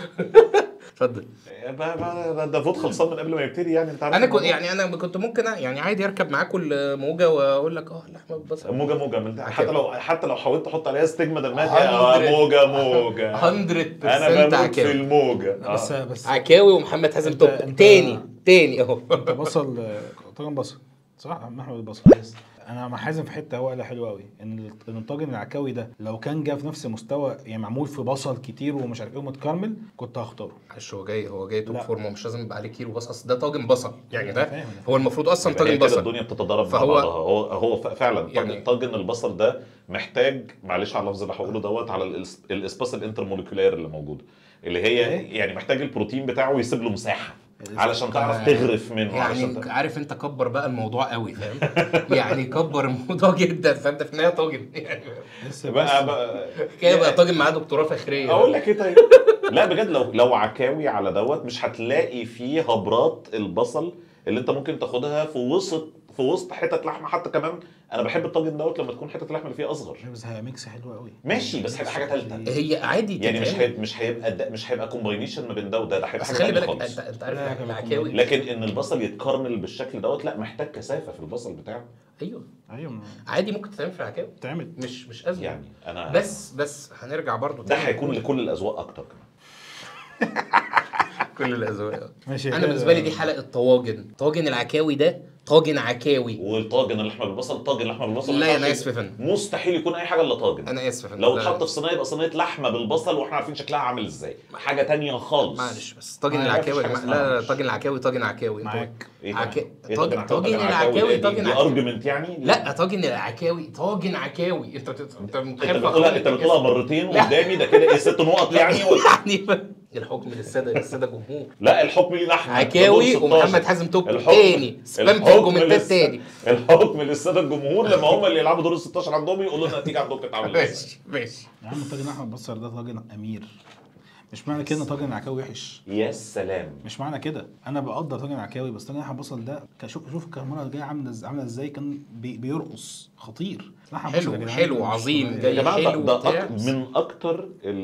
اتفضل. بقى- بقى- ده فوت خلصان من قبل ما يبتدي يعني، انت عارف انا كنت الموضوع. يعني انا كنت ممكن يعني عادي اركب معاكم الموجه واقول لك اه اللحمه بالبصل موجه موجه من حتى عكاوي. لو حتى لو حاولت احط عليها ستيجما دماغي hundred- موجه موجه مية انا بالمية بموت في عكاوي. الموجه. بس آه. بس عكاوي ومحمد حازم أنت- توب أنت- تاني تاني اهو. انت بصل طاجن بصل صح؟ احمد البصل. انا مع حازم في حته هو قالها حلوه قوي، ان ان الطاجن العكاوي ده لو كان جه في نفس مستوى يعني معمول في بصل كتير ومش عارف ايه ومتكرمل كنت هختاره. معلش هو جاي هو جاي توب لا. فورم، ومش لازم يبقى عليه كيلو بصل، اصل ده طاجن بصل يعني. ده فاهم. هو المفروض اصلا يبقى هي طاجن كده بصل. الدنيا بتتضارب مع فهو- بعضها. هو هو ف- فعلا طاجن يعني- طاجن البصل ده محتاج، معلش على اللفظ اللي هقوله دوت، على الإس- الاسباس الانترموليكولار اللي موجود، اللي هي يعني محتاج البروتين بتاعه يسيب له مساحه علشان تعرف تغرف منه. علشان يعني ت- عارف انت كبر بقى الموضوع قوي فاهم. يعني كبر الموضوع جدا، فانت في النهايه طاجن يعني. لسه بقى بس بقى كده بقى طاجن معاه دكتوراه فخريه. اقول لك ايه طيب. لا بجد، لو لو عكاوي على دوت مش هتلاقي فيه هبرات البصل اللي انت ممكن تاخدها في وسط في وسط حتت لحمه. حتى كمان انا بحب الطاجن دوت لما تكون حته اللحمه اللي فيه اصغر. بس هي ميكس حلو قوي. ماشي، بس هيبقى حاجه ثالثه. هي عادي يعني مش تتعمل. هيبقى مش هيبقى ده مش هيبقى كومباينيشن ما بين ده وده، ده هيبقى بس حاجه خلي ثانيه بالك خالص. انت انت لا، عارف كمان العكاوي. لكن ان البصل يتكرمل بالشكل دوت لا، محتاج كثافه في البصل بتاعه. ايوه ايوه عادي ممكن تتعمل في العكاوي، بتعمل. مش مش ازمه يعني انا بس بس هنرجع برضو ده تاني هيكون نقول لكل الاذواق اكتر كمان. كل الاذواق. ماشي انا كده. بالنسبه لي دي حلقه طواجن. طاجن العكاوي ده طاجن عكاوي. والطاجن اللحمه بالبصل، طاجن لحمه بالبصل لا ما انا ينفعش- اسف يا فندم، مستحيل يكون اي حاجه الا طاجن. انا اسف يا فندم. لو لا، اتحط في صينيه يبقى صينيه لحمه بالبصل واحنا عارفين شكلها عامل ازاي، حاجه تانية خالص. معلش بس طاجن ما العكاوي يا فيش حاجة جماعه. لا لا اسمها طاجن العكاوي طاجن عكاوي. معاك. ايه عك... إيه طاجن طاجن العكاوي طاجن دي عكاوي. ارجمنت يعني. لا طاجن العكاوي طاجن عكاوي. انت انت انت انت متخيل بتقولها انت بتقولها مرتين قدامي، ده كده ايه ست نقط يعني ولا؟ يعني الحكم للساده للساده جمهور. لا الحكم لينا احنا. عكاوي دور ومحمد ستاشر. حازم توب الحكم- تاني سبام الحكم كومنتات للس- تاني. الحكم للساده الجمهور لما هم اللي يلعبوا دور ال ستاشر عندهم يقولوا لنا النتيجه عندهم كانت عامله ازاي. ماشي ماشي. يا عم طاجن احمد بصل ده طاجن امير. مش معنى كده ان طاجن العكاوي وحش. يا سلام. مش معنى كده. انا بقدر طاجن العكاوي، بس طاجن احمد بصل ده شوف شوف الكاميرا جايه عامله ازاي عامله ازاي كان بي بيرقص خطير. لحم بصل حلو يا جدعان حلو مش عظيم طبيعي. جاي يا جماعه حلو ده, بتاع. ده أك- من اكتر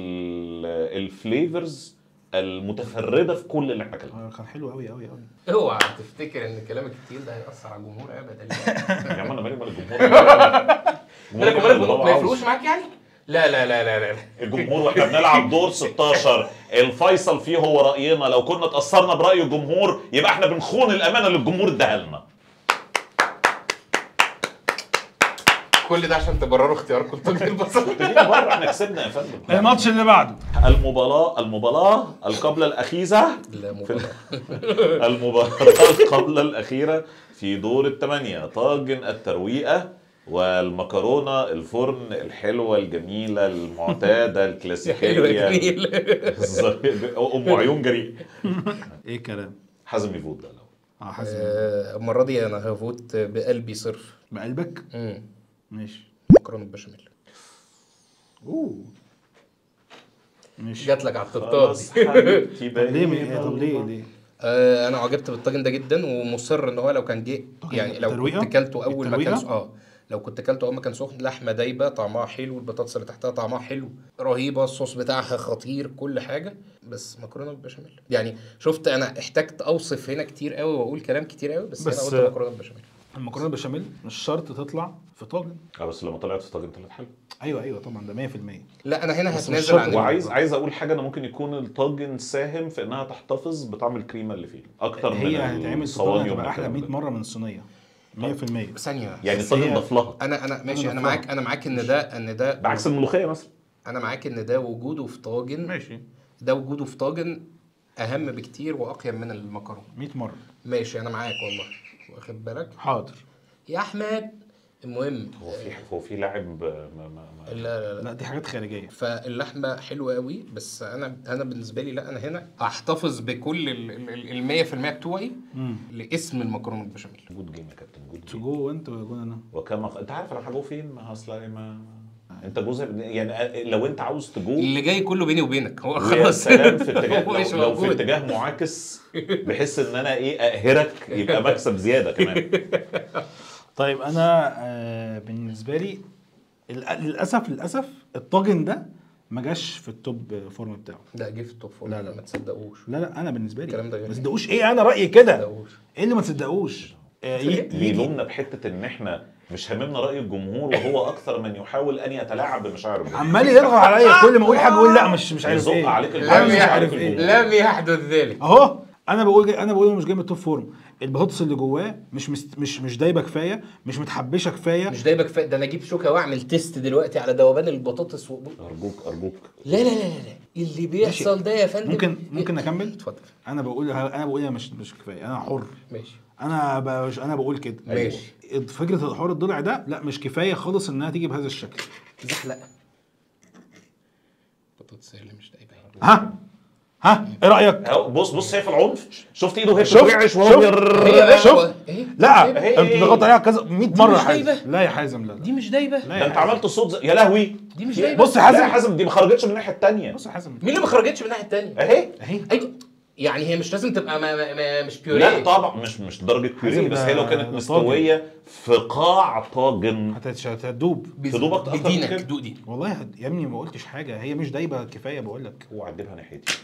الفليفرز المتفرده في كل اللي احنا كلمناه. آه، كان حلو قوي قوي قوي. اوعى تفتكر ان كلامك التقيل ده هيأثر على الجمهور ابدا. يا عم انا مالي مال الجمهور. مالك الجمهور مالك اللي هو ما عاوزه. يفرقوش معاك يعني؟ لا لا لا لا لا. الجمهور واحنا بنلعب دور ستاشر الفيصل فيه هو راينا. لو كنا اتاثرنا براي الجمهور يبقى احنا بنخون الامانه اللي الجمهور اداها لنا. كل ده عشان تبرروا اختياركم الطاجن البصل. بره احنا كسبنا يا فندم. الماتش اللي بعده المباراة المباراة القبل الأخيرة لا مباراة. المباراة القبل الأخيرة في دور الثمانية، طاجن الترويقة والمكرونة الفرن الحلوة الجميلة المعتادة حلوة الكلاسيكية. جميل. أم عيون جريء. ايه الكلام؟ حازم يفوت ده لو اه حاسس آه، المرة دي انا هفوت بقلبي صرف. بقلبك. امم ماشي. مكرونة بشاميل. اوه ماشي. جات لك على الطبطاب. خلاص حبيبتي طب ليه بقينا طب ليه ليه؟ آه، انا عجبت بالطاجن ده جدا ومصر ان هو لو كان جه طاجن يعني لو الترويقة؟ كنت كلته اول ما كان الترويقة؟ اه لو كنت كلته اول ما كان سخن، لحمه دايبه طعمها حلو، البطاطس اللي تحتها طعمها حلو رهيبه، الصوص بتاعها خطير، كل حاجه. بس مكرونه بالبشاميل يعني شفت انا احتجت اوصف هنا كتير قوي واقول كلام كتير قوي، بس, بس انا قلت مكرونه بالبشاميل. المكرونه البشاميل مش شرط تطلع في طاجن. اه بس لما طلعت في طاجن طلعت حلو. ايوه ايوه طبعا ده مية في المية. لا انا هنا بس مش هتنازل شرط. عن وعايز عايز اقول حاجه، انا ممكن يكون الطاجن ساهم في انها تحتفظ بطعم الكريمه اللي فيه اكتر من هي هتعمل في الصواني طاجن هتبقى ومن احلى الكلام مية ده. مره من الصينيه مية في المية. ثانيه. يعني بس الطاجن هي- ضاف لها انا انا ماشي، انا أنا معاك انا معاك ان ده ان ده بعكس الملوخيه مثلا. انا معاك ان ده وجوده في طاجن، ماشي ده وجوده في طاجن اهم بكتير واقيم من المكرونه. مية مره. ماشي انا معاك والله، واخد بالك حاضر. يا احمد. المهم هو في هو في لاعب ما ما ما لا لا لا لا دي حاجات خارجيه. فاللحمه حلوه قوي، بس انا انا بالنسبه لي لا، انا هنا احتفظ بكل ال مية في المية بتوعي امم لاسم المكرونه بالبشاميل. جود جيم يا كابتن، جود تو جيم. جو انت وجون انا. وكما انت عارف انا هجو فين؟ ما اصل ما انت جزء من- يعني لو انت عاوز تجو اللي جاي كله بيني وبينك هو ويا خلاص. سلام في اتجاه هو مش لو, لو في موجود. اتجاه معاكس بحس ان انا ايه اقهرك يبقى مكسب زياده كمان. طيب انا آه بالنسبه لي ال- للاسف للاسف الطاجن ده ما جاش في التوب فورم بتاعه. ده جه في التوب فور. لا، لا. ما تصدقوش. لا لا انا بالنسبه لي الكلام ده غير. ما تصدقوش ايه، انا رايي كده. تصدقوش. ايه اللي ما تصدقوش؟ آه، ي- يجي بيلومنا بحته ان احنا مش هاممنا راي الجمهور، وهو اكثر من يحاول ان يتلاعب بمشاعر الجمهور. عمال يضغط عليا كل ما اقول حاجه يقول لا مش مش عارف يزق ايه. عليك أنا الجمهور. مش لم عارف يحدث ايه. الجمهور. لم يحدث ذلك. اهو انا بقول انا بقول إنه مش جاي من التوب فورم. البطاطس اللي جواه مش مست... مش مش دايبه كفايه، مش متحبشه كفايه. مش دايبه كفايه، ده انا اجيب شوكه واعمل تيست دلوقتي على ذوبان البطاطس و... ارجوك ارجوك. لا لا لا لا لا اللي بيحصل ده يا فندم. ممكن ممكن اكمل. اتفضل. انا بقول انا بقول مش مش كفايه، انا حر. ماشي انا ب... انا بقول كده. ماشي. فكره حوار الضلع ده لا مش كفايه خالص انها تيجي بهذا الشكل. زحلقه بطاطس اللي مش دايبه. ها ها ايه رايك؟ اهو بص بص شايف العنف؟ شفت ايده هي شفت؟ بتترعش وهو شفت؟ بير- هي شوف. ايه لا إيه؟ انت ضغطت عليها كذا مية مره يا مش حازم. دايبة؟ لا يا حازم لا لا. دي مش دايبه. لا ده يا انت حازم. عملت صوت زي... يا لهوي. دي مش دايبه. بص يا لا يا حازم. حازم دي ما خرجتش من الناحيه الثانيه. بص يا حازم. مين اللي ما خرجتش من الناحيه الثانيه؟ اهي اهي ايوه يعني هي مش لازم تبقى ما ما ما مش بيوريه. لا طبعا مش مش درجه بيوريه، حازم بس ده- هي لو كانت ده مستويه في قاع طاجن هتتش- هتدوب. تدوب أكتر من بدينك كده. دوق دي. والله هد... يا ابني ما قلتش حاجه، هي مش دايبه كفايه بقول لك. اوعى تجيبها ناحيتي.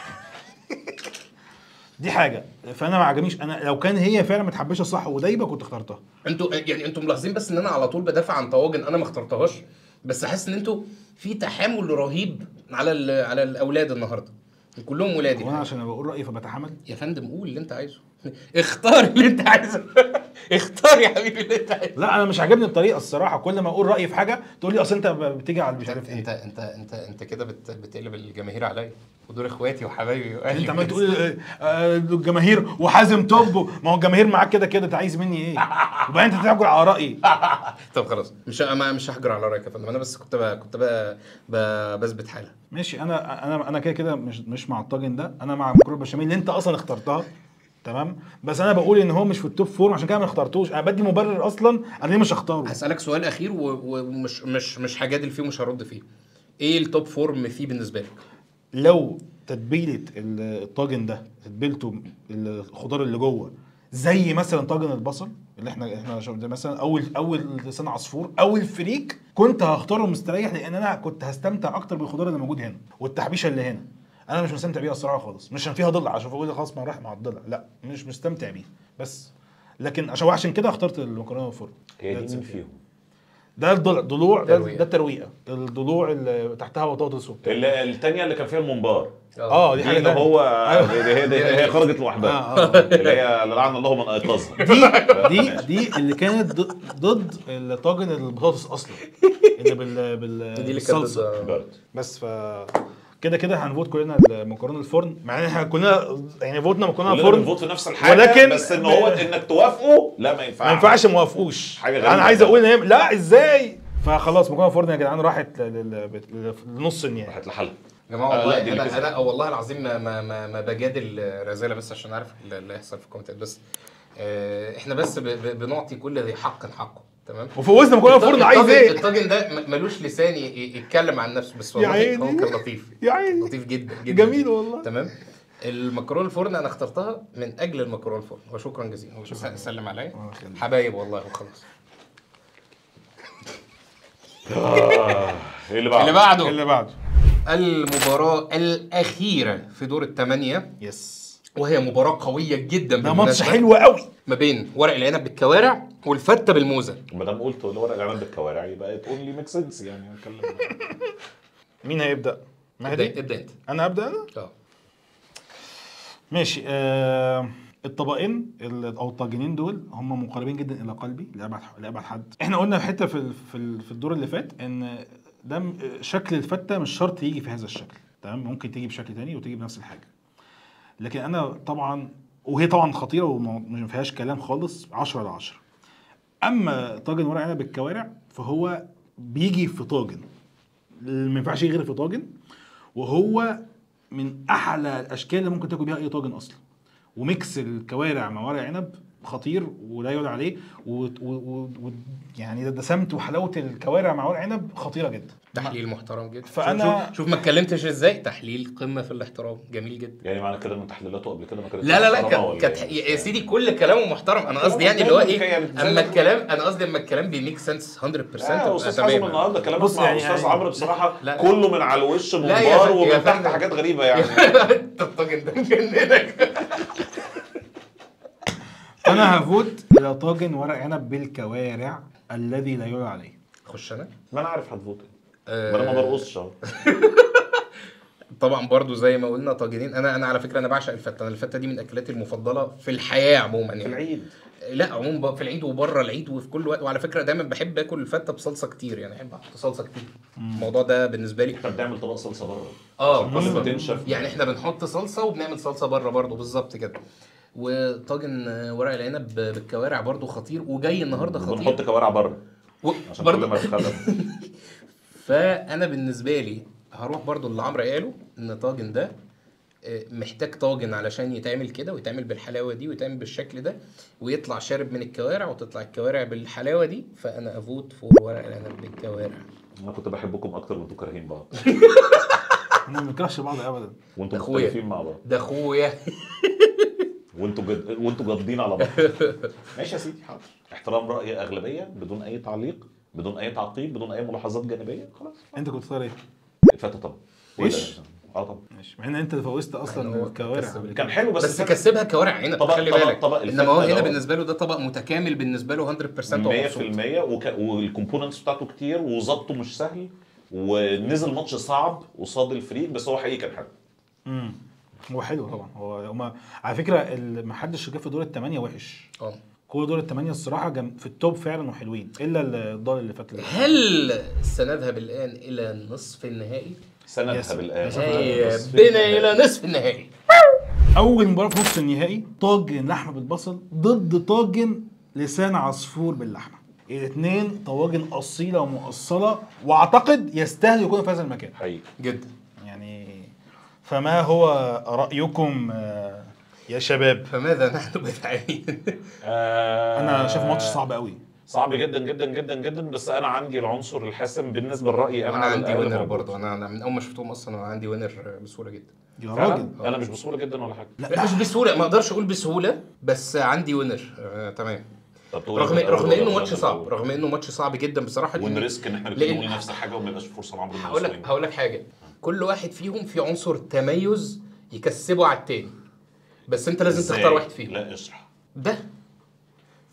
دي حاجه فانا ما عجبنيش. انا لو كان هي فعلا متحبشه صح ودايبه كنت اخترتها. انتوا يعني انتوا ملاحظين بس ان انا على طول بدافع عن طواجن انا ما اخترتهاش، بس حاسس ان انتوا في تحامل رهيب على ال- على الاولاد النهارده، كلهم ولادي. وانا عشان أنا بقول رايي فبتحمل. يا فندم قول اللي انت عايزه. اختار اللي انت عايزه. اختار يا حبيبي اللي انت عايزه. لا انا مش عاجبني الطريقه الصراحه، كل ما اقول رايي في حاجه تقول لي اصل انت بتيجي على مش عارف انت ايه. انت انت انت كده بت- بتقلب الجماهير عليا، ودول اخواتي وحبايبي واهلي. انت عمال تقول آه، آه، الجماهير وحازم توب، ما هو الجماهير معاك كده كده، انت عايز مني ايه؟ وبعدين انت تحجر على رايي. طب خلاص مش ما مش هحجر على رايك يا فندم، انا بس كنت ب... كنت ب... ب... بثبت حالها. ماشي انا انا انا كده كده مش مش مع الطاجن ده، انا مع المكرونه بشاميل اللي انت اصلا اخترتها. تمام، بس انا بقول ان هو مش في التوب فورم عشان كده ما اخترتوش. انا بدي مبرر اصلا انا ليه مش هختاره. هسألك سؤال أخير و- ومش مش مش هجادل فيه ومش هرد فيه. إيه التوب فورم فيه بالنسبة لك؟ لو تتبيله الطاجن ده تتبيلته الخضار اللي جوه زي مثلا طاجن البصل اللي احنا احنا شفنا مثلا اول اول لسان عصفور او الفريك، كنت هختاره مستريح لان انا كنت هستمتع اكتر بالخضار اللي موجود هنا والتحبيشه اللي هنا. انا مش مستمتع بيها الصراحه خالص، مش عشان فيها ضلع عشان اقول خلاص ما راح مع الضلع، لا مش مستمتع بيه بس. لكن عشان عشان كده اخترت المكرونه الفرن. هي دي مين فيهم؟ ده الضلع ضلوع ده, ترويقة. ده الترويقه، الضلوع اللي تحتها بطاطس وبتاع. اللي الثانيه اللي كان فيها الممبار اه دي دي حاجه اللي تانية. هو أيوة. دي- دي- دي- هي خرجت لوحدها اه اه اللي هي لعن الله من ايقظها دي دي دي اللي كانت ضد- ضد الطاجن البطاطس اصلا، اللي بال بال دي اللي كانت بالصلصه. ضد- برد. بس ف كده كده هنفوت كلنا المكرونه الفرن، مع ان احنا كلنا يعني فوتنا مكرونه كلنا فرن، بنفوت في نفس الحاجه ولكن بس ان هو انك توافقه لا ما ينفعش ما ينفعش ما وافقوش. حاجة غريبة انا عايز يعني. اقول ان هي لا ازاي، فخلاص مكرونه فرن يا جدعان راحت لل- لل- لنص النهائي. راحت لحالها يا جماعه آه، لا، والله دي اللي انا كسبت. انا والله العظيم ما ما ما, ما بجادل رزاله، بس عشان عارف اللي هيحصل في الكومنتات. بس آه، احنا بس ب- ب- بنعطي كل ذي حق حقه، تمام. وفوزنا مكرونه فرن، عايز الطاجن- ايه؟ الطاجن ده م- ملوش لسان ي- ي- يتكلم عن نفسه، بس يا والله عيني. هو كان لطيف، يا عيني. لطيف جدا جدا جميل والله. تمام. المكرونه الفرن انا اخترتها من اجل المكرونه الفرن، وشكرا جزيلا. س- سلم عليا حبايب والله وخلاص. آه، ايه اللي بعده اللي بعده اللي بعده المباراه الاخيره في دور الثمانيه، يس، وهي مباراه قويه جدا ده ماتش بالمناسبة، حلو قوي. ما بين ورق العنب بالكوارع والفته بالموزه. ما دام قلت اللي ورق العنب بالكوارع يبقى تقول لي ميك سنس يعني اتكلم مين هيبدا؟ ابدا مهدي؟ ابدا انت. انا ابدا انا؟ اه ماشي. آه الطبقين ال- او الطاجنين دول هم مقربين جدا الى قلبي لابعد لابعد حد. احنا قلنا في حته في ال- في ال- في الدور اللي فات ان ده م- شكل الفته مش شرط يجي في هذا الشكل، تمام، ممكن تيجي بشكل تاني وتيجي بنفس الحاجه. لكن انا طبعا، وهي طبعا خطيره وما فيهاش كلام خالص، عشرة على عشرة. اما طاجن ورق عنب بالكوارع فهو بيجي في طاجن، ما ينفعش يجي غير في طاجن، وهو من احلى الاشكال اللي ممكن تاكل بيها اي طاجن اصلا. وميكس الكوارع مع ورق عنب خطير ولا يعلى عليه، و... و... و... يعني دسمت وحلاوه الكوارع مع ورق عنب خطيره جدا. تحليل محترم جدا. فأنا- شوف, شوف ما اتكلمتش ازاي، تحليل قمه في الاحترام، جميل جدا. يعني معنى كده ان تحليلاته قبل كده ما كانتش لا لا لا محترمة كانت ولا كانت إيه؟ يا سيدي كل كلامه محترم. انا قصدي يعني اللي هو ايه، اما الكلام انا قصدي اما الكلام بيميك سنس مية بالمية. لا استاذ حازم النهارده كلامك بص مع يعني- استاذ يعني- عمرو بصراحه لا. كله من على الوش لا يا منبار فندم- يا ومن تحت فندم. حاجات غريبه يعني انت الطاجن ده مجننك. انا هفوت الى طاجن ورق عنب بالكوارع الذي لا يعلى عليه. خش انا. ما انا عارف هتفوت آه، ما انا ما برقصش اهو طبعا برضو زي ما قلنا طاجنين. انا انا على فكره انا بعشق الفته. انا الفته دي من اكلاتي المفضله في الحياه عموما يعني. في العيد لا عموما في العيد وبره العيد وفي كل وقت. وعلى فكره دايما بحب اكل الفته بصلصه كتير، يعني احب احط صلصه كتير. الموضوع ده بالنسبه لي احنا بنعمل طبق صلصه بره اه عشان بالظبط. بس تنشف يعني احنا بنحط صلصه وبنعمل صلصه بره برضو بالظبط كده. وطاجن ورق العنب بالكوارع برضو خطير، وجاي النهارده خطير. بنحط كوارع بره و- عشان كل برضو ما تتخلف فانا بالنسبه لي هروح برضو اللي عمرو قاله، ان طاجن ده آه، محتاج طاجن علشان يتعمل كده ويتعمل بالحلاوه دي ويتعمل بالشكل ده ويطلع شارب من الكوارع وتطلع الكوارع بالحلاوه دي. فانا افوت فور ورق العنب بالكوارع. انا كنت بحبكم اكتر وانتوا كارهين بعض احنا ما بنكرهش بعض ابدا. وانتوا أخويا. مختلفين مع بعض ده اخويا. وانتوا جد... وانتوا جادين على بعض ماشي يا سيدي حاضر. احترام راي اغلبيه بدون اي تعليق بدون اي تعقيب بدون اي ملاحظات جانبيه خلاص. انت كنت صار ايه؟ الفتة طبعا وش؟ اه طبعا ماشي، مع ان انت فوزت اصلا هو الكوارع. كسب. كان حلو بس بس الفتة- كسبها كوارع عنب، طبق- خلي طبق- بالك. طبق انما هو الفتة هنا دوت. بالنسبه له ده طبق متكامل بالنسبه له مية بالمية. هو مية مبسوط. في المية وك... والكومبوننتس بتاعته كتير وظبطه مش سهل ونزل ماتش صعب قصاد الفريق بس هو حقيقي كان حلو. امم هو حلو طبعا. هو هما على فكره ال- ما حدش جه في دور الثمانيه وحش. اه كل دور الثمانيه الصراحه جم في التوب فعلا وحلوين، الا الضال اللي فات. هل سنذهب الان الى نصف النهائي؟ سندها يس. بالآن يس. هيا بنا الى نصف النهائي. اول مباراه في نص النهائي طاجن لحمه بالبصل ضد طاجن لسان عصفور باللحمه. الاثنين طواجن اصيله ومؤصله، واعتقد يستاهل يكونوا في هذا المكان حقيقي جدا. يعني. فما هو رايكم آه، يا شباب؟ فماذا نحن بفاعلين؟ آه انا شايف ماتش صعب قوي. صعب جدا جدا جدا جدا بس انا عندي العنصر الحاسم بالنسبه لرايي انا انا على عندي الأقل وينر موجود. برضه. انا انا من اول ما شفتهم اصلا انا عندي وينر بسهوله جدا. يا فعلا؟ راجل انا مش بسهوله جدا ولا حاجه لا لا مش بسهوله، ما اقدرش اقول بسهوله، بس عندي وينر. آه تمام. طب تقول رغم إيه؟ رغم انه ولا ماتش ولا صعب، ولا رغم انه ماتش صعب جدا بصراحه. ونريسك ان احنا لأن- الاثنين نقول نفس الحاجه وما يبقاش فرصه لعمرو هقول لك المصري. هقول لك حاجه. كل واحد فيهم في عنصر تميز يكسبه على التاني، بس انت لازم إزاي؟ تختار واحد فيهم. لا اشرح. ده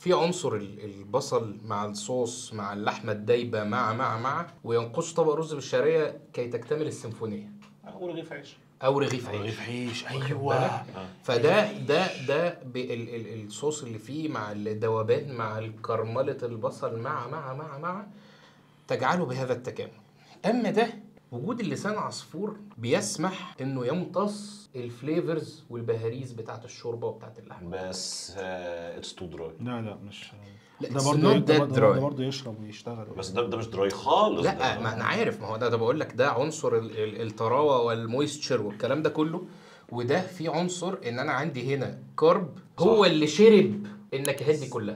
في عنصر البصل مع الصوص مع اللحمه الدايبه مع مع مع وينقص طبق رز بالشعريه كي تكتمل السيمفونيه. او رغيف عيش او رغيف عيش. رغيف عيش ايوه. فده ده ده ال ال الصوص اللي فيه مع الذوبان مع الكرمله البصل مع مع مع مع تجعله بهذا التكامل. اما ده وجود اللسان عصفور بيسمح انه يمتص الفليفرز والبهاريز بتاعت الشوربه وبتاعت اللحمه. بس اتس تو دراي. لا لا مش لا ده برضه ده ده برضه يشرب ويشتغل. بس ده ده مش دراي خالص. لا ما انا عارف، ما هو ده ده بقول لك ده عنصر الطراوه والمويستشر والكلام ده كله، وده في عنصر ان انا عندي هنا كارب هو اللي شرب النكهات دي كلها.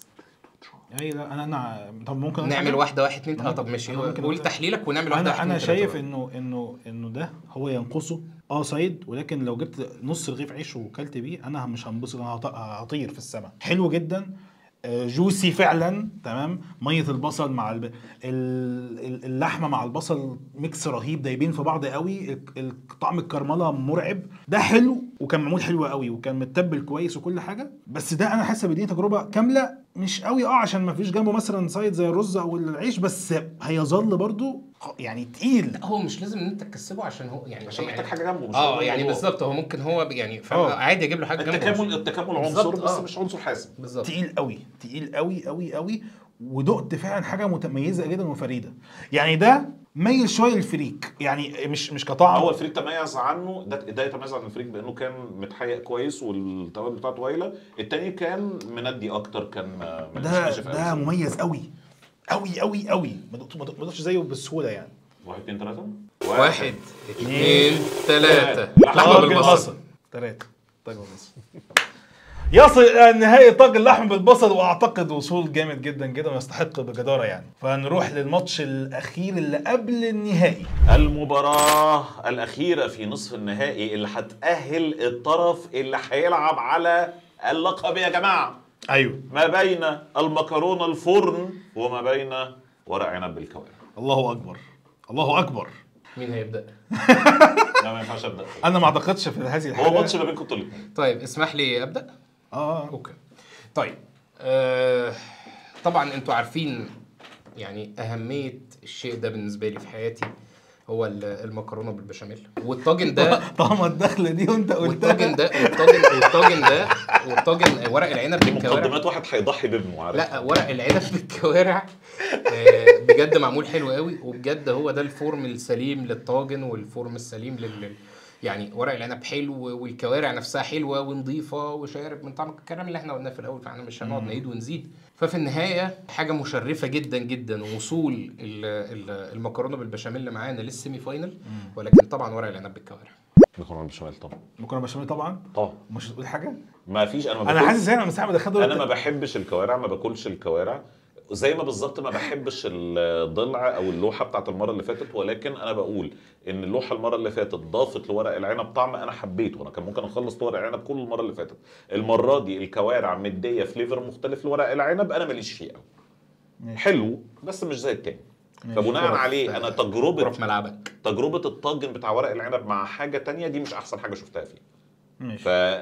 اي لا انا انا طب ممكن نعمل واحده واحد اتنين اه طب ماشي قول تحليلك ونعمل واحده واحد. انا انا شايف انه انه انه ده هو ينقصه اه سايد، ولكن لو جبت نص رغيف عيش وكلت بيه انا مش هنبسط، انا هطير في السماء. حلو جدا جوسي فعلا تمام. ميه البصل مع الب... اللحمه مع البصل ميكس رهيب دايبين في بعض قوي. طعم الكرمله مرعب. ده حلو وكان معمول حلو قوي وكان متبل كويس وكل حاجه. بس ده انا حاسه بدي تجربه كامله مش قوي اه عشان ما فيش جنبه مثلا سايد زي الرز او العيش، بس هيظل برضو يعني تقيل. هو مش لازم ان انت تكسبه عشان هو يعني عشان يعني محتاج حاجه جنبه. مش اه يعني بالظبط هو ممكن هو يعني عادي اجيب له حاجه جنبه. التكامل التكامل عنصر بس آه. مش عنصر حاسم. بالظبط. تقيل قوي تقيل قوي قوي قوي. ودقت فعلا حاجه متميزه جدا وفريده. يعني ده ميل شويه للفريك يعني مش مش كطعم. هو الفريك تميز عنه، ده ده يتميز عن الفريك بانه كان متحقق كويس والتوابل بتاعته هايله. التاني كان مندي اكتر، كان ده ده مميز قوي قوي قوي قوي. ما تقدرش زيه بسهوله يعني. واحد اتنين تلاته واحد اتنين تلاته لحمه بالبصل تلاته طيب بس يصل الى نهائي طاجن اللحم بالبصل، واعتقد وصول جامد جدا جدا ويستحق بجداره يعني. فنروح للماتش الاخير اللي قبل النهائي، المباراه الاخيره في نصف النهائي اللي هتأهل الطرف اللي هيلعب على اللقب يا جماعه. ايوه، ما بين المكرونه الفرن وما بين ورق عنب بالكوارع. الله اكبر الله اكبر. مين هيبدا؟ لا ما ينفعش ابدا. انا ما اعتقدش في هذه الحاله. هو ماتش ما بينكم انتوا الاثنين. طيب اسمح لي ابدا. اه اوكي طيب آه طبعا انتوا عارفين يعني اهميه الشيء ده بالنسبه لي في حياتي، هو المكرونه بالبشاميل. والطاجن ده طعم الدخله دي وانت قلتها. والطاجن ده والطاجن والطاجن ده والطاجن ورق العنب بالكوارع. مقدمات واحد هيضحي بابنه عارف. لا ورق العنب بالكوارع بجد معمول حلو قوي، وبجد هو ده الفورم السليم للطاجن والفورم السليم لل يعني ورق العنب حلو والكوارع نفسها حلوه ونظيفه وشارب من طعم الكلام اللي احنا قلناه في الاول، فاحنا مش هنقعد نعيد ونزيد. ففي النهايه حاجه مشرفه جدا جدا وصول المكرونه بالبشاميل اللي معانا للسيمي فاينل، ولكن طبعا ورق العنب بالكوارع. مكرونه بالبشاميل طبعا. مكرونه بالبشاميل طبعا طبعا. مش هتقول حاجه؟ ما فيش. انا ما انا حاسس هنا من ساعه ما دخلت انا ما بحبش الكوارع، ما باكلش الكوارع زي ما بالظبط ما بحبش الضلع او اللوحه بتاعت المره اللي فاتت. ولكن انا بقول ان اللوحه المره اللي فاتت ضافت لورق العنب طعم انا حبيته. انا كان ممكن اخلص ورق العنب كل المره اللي فاتت. المره دي الكوارع مديه فليفر مختلف لورق العنب انا ماليش فيه قوي. حلو بس مش زي التاني. فبناء عليه انا تجربه في ملعبك تجربه الطاجن بتاع ورق العنب مع حاجه تانية دي مش احسن حاجه شفتها فيه. ماشي.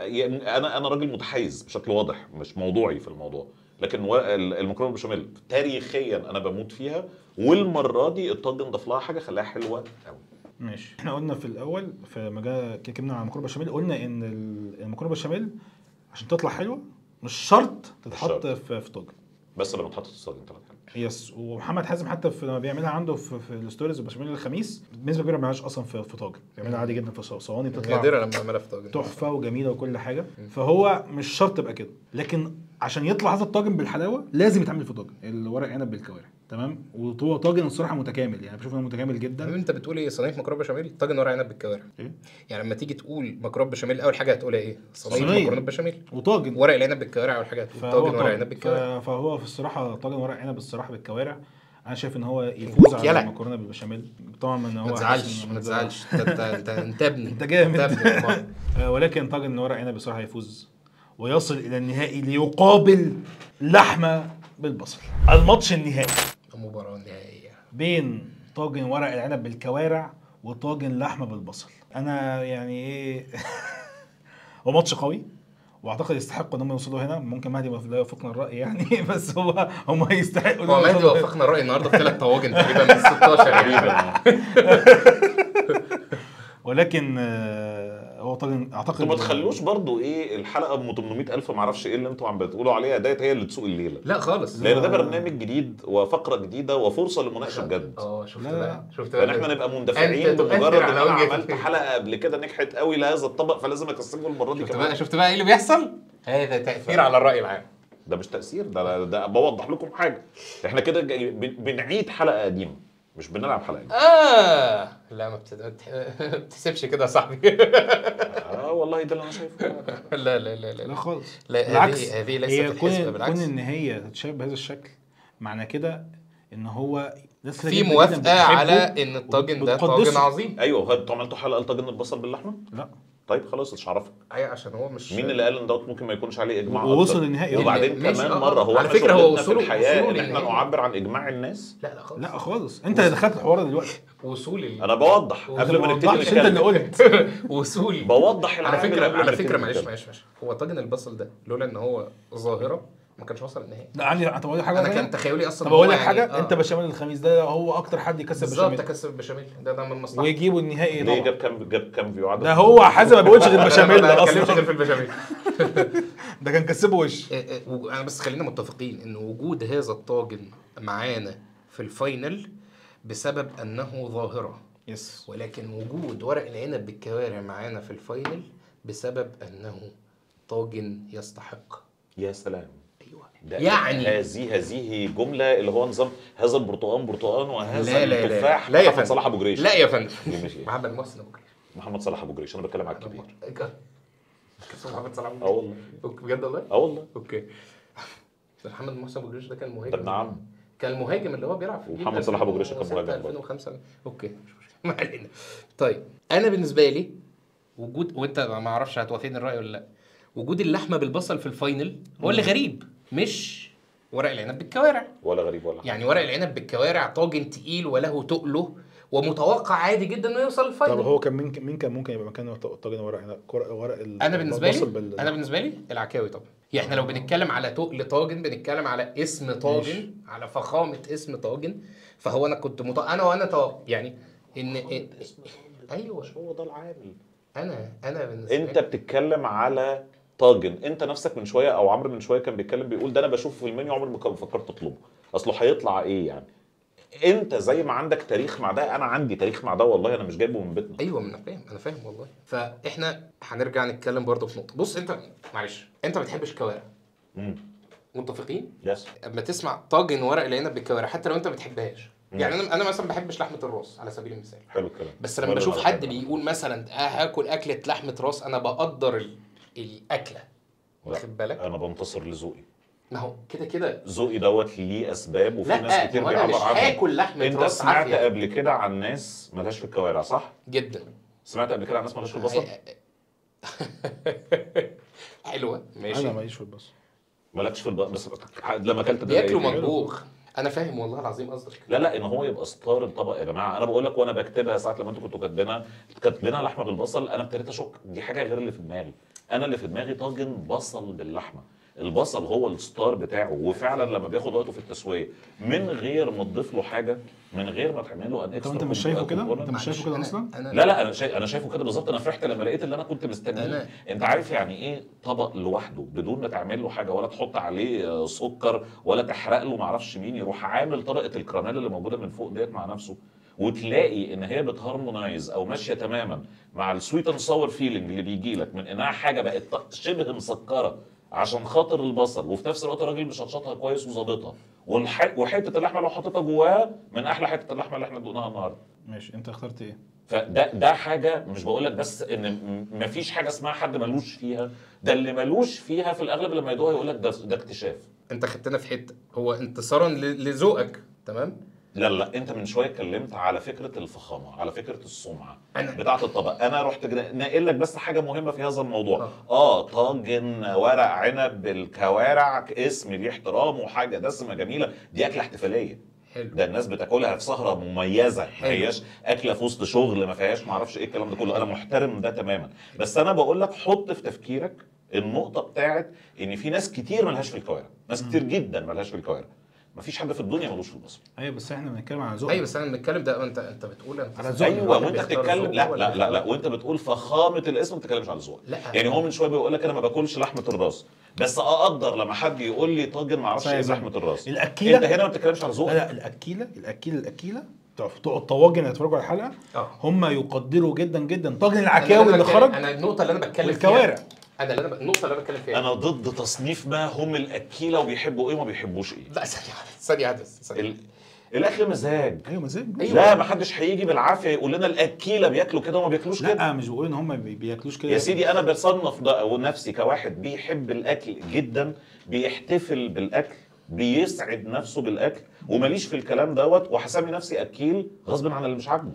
فانا انا راجل متحيز بشكل واضح مش موضوعي في الموضوع. لكن المكرونه بالبشاميل تاريخيا انا بموت فيها، والمره دي الطاجن ضاف لها حاجه خلاها حلوه قوي. ماشي. احنا قلنا في الاول في مجال كلمنا عن المكرونه بالبشاميل، قلنا ان المكرونه بالبشاميل عشان تطلع حلوه مش شرط تتحط في في طاجن، بس لما تحط في الطاجن طلعت حلوه. يس. ومحمد حازم حتى في لما بيعملها عنده في, في الستوريز البشاميل الخميس بنسبه كبيره ما بيعملهاش اصلا في, في طاجن، بيعملها عادي جدا في صواني بتطلع نادرا لما اعملها في طاجن تحفه وجميله وكل حاجه. فهو مش شرط تبقى كده، لكن عشان يطلع هذا الطاجن بالحلاوه لازم يتعمل في طاجن الورق عنب بالكوارع تمام. وهو طاجن الصراحه متكامل يعني، بشوف انه متكامل جدا. انت بتقول ايه؟ صينيه مكرونه بشاميل طاجن ورق عنب بالكوارع. إيه؟ يعني لما تيجي تقول مكرونه بشاميل اول حاجه هتقولها ايه؟ صينيه مكرونه بشاميل وطاجن ورق العنب بالكوارع اول حاجه هتقول طاجن ورق عنب بالكوارع. فهو في الصراحه طاجن ورق عنب الصراحه بالكوارع انا شايف ان هو يفوز على المكرونه بالبشاميل. طبعا ان هو ما تزعلش ما تزعلش انت انت انت ابني انت جامد ولكن طاجن ورق عنب بصراحه يفوز ويصل الى النهائي ليقابل لحمه بالبصل. الماتش النهائي، المباراه النهائيه بين طاجن ورق العنب بالكوارع وطاجن لحمه بالبصل. انا يعني ايه هو ماتش قوي واعتقد يستحقوا ان هم يوصلوا هنا. ممكن مهدي لا يوافقنا الراي يعني بس هو هم يستحقوا. هو مهدي وافقنا الراي النهارده في ثلاث طواجن تقريبا من ستاشر تقريبا. ولكن آه، هو طاجن اعتقد انتوا ما تخلوش برضو ايه الحلقه ب ثمانمائة ألف ما اعرفش ايه اللي انتوا عم بتقولوا عليها ديت هي اللي تسوق الليله. لا خالص، لان ده برنامج جديد وفقره جديده وفرصه للمناقشه بجد. اه شفت لا، بقى شفت بقى فان احنا نبقى مندفعين أنت تؤثر بمجرد ان على انا وجهك. عملت حلقه قبل كده نجحت قوي لهذا الطبق فلازم اكسبه المره دي شفت كمان. بقى شفت بقى ايه اللي بيحصل؟ هذا تاثير على الراي العام. ده مش تاثير، ده ده بوضح لكم حاجه. احنا كده جاي- بن- بنعيد حلقه قديمه مش بنلعب حلقه جديده. اه لا ما بتد- ما بتحسبش كده يا صاحبي. اه والله ده اللي انا شايفه. لا لا لا لا لا خالص. لا، بالعكس هذه هذه هي ليست كون الحسبه، كون بالعكس ان هي تتشابه بهذا الشكل معنى كده ان هو ناس كتير في جداً جداً موافقه بتحبه على ان الطاجن ده وبتقدسه. طاجن عظيم. ايوه هو انتوا عملتوا حلقه لطاجن البصل باللحمه؟ لا طيب خلاص مش هعرفك. ايوه عشان هو مش مين اللي قال ان دوت ممكن ما يكونش عليه اجماع ووصل أكتر؟ للنهائي. وبعدين ماشي، كمان آه، مره هو على احنا فكرة هو شغلتنا في وصوله- الحياه وصوله ان احنا للنهائي. نعبر عن اجماع الناس. لا لا خالص لا خالص. انت اللي دخلت الحوار ده دلوقتي. وصول ال... انا بوضح قبل ما نبتدي وضحش، انت اللي نتكلم. قلت. وصول بوضح على العامل فكره قبل ما على نبتدي فكره معلش نتكلم. معلش معلش هو طاجن البصل ده لولا ان هو ظاهره ما كانش وصل النهائي. لا عندي طب اقول لك حاجه انا تانية؟ كان تخيلي اصلا طب اقول هو لك يعني- حاجه آه. انت بشاميل الخميس ده هو اكتر حد يكسب بالظبط بشاميل تكسب البشاميل ده ده من مصلحته. ويجيبوا النهائي ليه طبعا. جاب كام جاب كام فيو عدد؟ ده هو حازم ما بيقولش غير بشاميل ما ده بتكلمش غير اصلا. في البشاميل. ده كان كسبه وش. آه، آه، وج- انا بس خلينا متفقين ان وجود هذا الطاجن معانا في الفاينل بسبب انه ظاهره، يس. ولكن وجود ورق العنب بالكوارع معانا في الفاينل بسبب انه طاجن يستحق. يا سلام. ايوه ده يعني هذه هذه جمله اللي هو نظام هذا البرتقال برتقال وهذا لا لا لا التفاح لا يا محمد فندم. صلاح ابو جريش. لا يا فندم. دي مش إيه؟ محمد محسن ابو جريش. محمد صلاح ابو جريش انا بتكلم على الكبير. اسمه محمد صلاح ابو اه جريش. والله أوكي، بجد والله؟ اه والله اوكي. محمد محسن ابو جريش ده كان مهاجم. ده ابن عم. كان المهاجم اللي هو بيلعب في ومحمد صلاح أبو جريشة كان ألفين مهاجم وستة برضه. ألفين وخمسة. اوكي مش مشكله ما علينا. طيب انا بالنسبه لي وجود، وانت ما اعرفش هتوافقني الراي ولا لا، وجود اللحمه بالبصل في الفاينل هو اللي غريب، مش ورق العنب بالكوارع. ولا غريب ولا حاجة. يعني ورق العنب بالكوارع طاجن تقيل وله تقله ومتوقع عادي جدا انه يوصل الفاينل. طب هو كان مين مين كان ممكن يبقى مكانه طاجن ورق عنب ورق ورق ال- انا بالنسبه البصل لي بال- انا بالنسبه لي العكاوي طبعا. يعني احنا لو بنتكلم على تقل طاجن بنتكلم على اسم طاجن ماشي. على فخامه اسم طاجن. فهو انا كنت مط... انا وانا طا... يعني ان إن... ايوه مش هو ده العامل. انا انا بالنسبه انت بتتكلم على طاجن، انت نفسك من شويه او عمرو من شويه كان بيتكلم بيقول ده انا بشوفه في المنيو عمري ما فكرت اطلبه، اصله هيطلع ايه يعني. انت زي ما عندك تاريخ مع ده انا عندي تاريخ مع ده والله انا مش جايبه من بيتنا. ايوه انا فاهم انا فاهم والله. فاحنا هنرجع نتكلم برضه في نقطه. بص انت معلش انت ما بتحبش كوارع، امم متفقين؟ يس. اما تسمع طاجن ورق العنب بالكوارع حتى لو انت ما بتحبهاش، يعني انا انا مثلا ما بحبش لحمه الراس على سبيل المثال، حلو الكلام. بس لما ولا بشوف أنا حد بحب. بيقول مثلا اه هاكل اكله لحمه راس انا بقدر ال... الاكله، واخد بالك؟ انا بنتصر لذوقي. ما هو كده كده ذوقي دوت ليه اسباب وفي لا ناس كتير ما انا مش بيعبر عنها. هاكل لحمه انت راس سمعت عافيه قبل كده عن ناس مالهاش في الكوارع صح؟ جدا. سمعت قبل كده عن ناس مالهاش في البصل؟ حلوه ماشي. انا ماليش في البصل. مالكش في البصل بس لما اكلت ده بياكلوا لقيت إيه؟ مطبوخ. انا فاهم والله العظيم قصدك. لا لا ان هو يبقى ستار الطبق يا جماعه. انا بقول لك وانا بكتبها ساعه لما انتوا كنتوا كاتبينها كاتبينها لحمه بالبصل انا ابتديت اشك دي حاجه غير اللي في دماغي. انا اللي في دماغي طاجن بصل باللحمه. البصل هو الستار بتاعه وفعلا لما بياخد وقته في التسويه من غير ما تضيف له حاجه من غير ما تعمل له ان طب اكسترا. انت مش شايفه كده؟ انت مش شايفه كده أنا- اصلا؟ أنا لا لا انا شايف انا شايفه كده بالظبط. انا فرحت لما لقيت اللي انا كنت مستنيه. أنا- انت عارف يعني ايه طبق لوحده بدون ما تعمل له حاجه ولا تحط عليه سكر ولا تحرق له معرفش مين يروح عامل طبقه الكراميل اللي موجوده من فوق ديت مع نفسه وتلاقي ان هي بتهارمونايز او ماشيه تماما مع السويت اند ساور فيلينج اللي بيجي لك من انها حاجه بقت شبه مسكره عشان خاطر البصل وفي نفس الوقت الراجل مشطشطها كويس وظابطها والح... وحته اللحمه لو حطيتها جواها من احلى حته اللحمه اللي احنا دقناها النهارده. ماشي انت اخترت ايه؟ فده ده حاجه مش بقول لك بس ان م- مفيش حاجه اسمها حد ملوش فيها. ده اللي ملوش فيها في الاغلب لما يدوقها يقول لك ده ده اكتشاف. انت خدتنا في حته هو انتصارا ل- لذوقك تمام. لا لا انت من شويه اتكلمت على فكره الفخامه على فكره السمعه أنا- بتاعه الطبق. انا رحت جدا- ناقل لك بس حاجه مهمه في هذا الموضوع. آه. اه طاجن ورق عنب بالكوارع اسم ليه احترام وحاجه دسمه جميله دي اكله احتفاليه. حلو. ده الناس بتاكلها في سهره مميزه ما حلو. هياش اكله في وسط شغل ما فيهاش ما اعرفش ايه الكلام ده كله. انا محترم ده تماما بس انا بقول لك حط في تفكيرك النقطه بتاعت ان في ناس كتير ملهاش في الكوارع، ناس كتير جدا ملهاش في الكوارع. مفيش حد في الدنيا ملوش في البصل. ايوه بس احنا بنتكلم على ذوق. ايوه بس انا بنتكلم ده، انت انت بتقول انت على ذوق. ايوه وانت بتتكلم، لا لا لا لا وانت بتقول فخامه الاسم، ما بتتكلمش على الذوق. يعني هو من شويه بيقول لك انا ما باكلش لحمه الراس، بس اقدر لما حد يقول لي طاجن ما اعرفش ايه لحمه الراس. الاكيله انت هنا ما بتتكلمش على ذوق. لا لا الاكيله الاكيله الاكيله بتوع الطواجن اللي اتفرجوا على الحلقه هم يقدروا جدا جدا طاجن العكاوي اللي خرج. انا النقطه اللي انا بتكلم فيها الكوارع. انا اللي انا النقطه اللي انا بتكلم فيها انا ضد تصنيف ما هم الاكيله وبيحبوا ايه وما بيحبوش ايه. لا ثانيه ثانيه عدس ال... الاكل مزاج. ايوه مزاج. أيوة. لا ما حدش هيجي بالعافيه يقول لنا الاكيله بياكلوا كده وما بياكلوش كده. لا مش بقول ان هم بياكلوش كده يا سيدي انا بصنف ده نفسي كواحد بيحب الاكل جدا، بيحتفل بالاكل، بيسعد نفسه بالاكل، وماليش في الكلام دوت وحسامي نفسي اكيل غصب عن اللي مش عاجبه.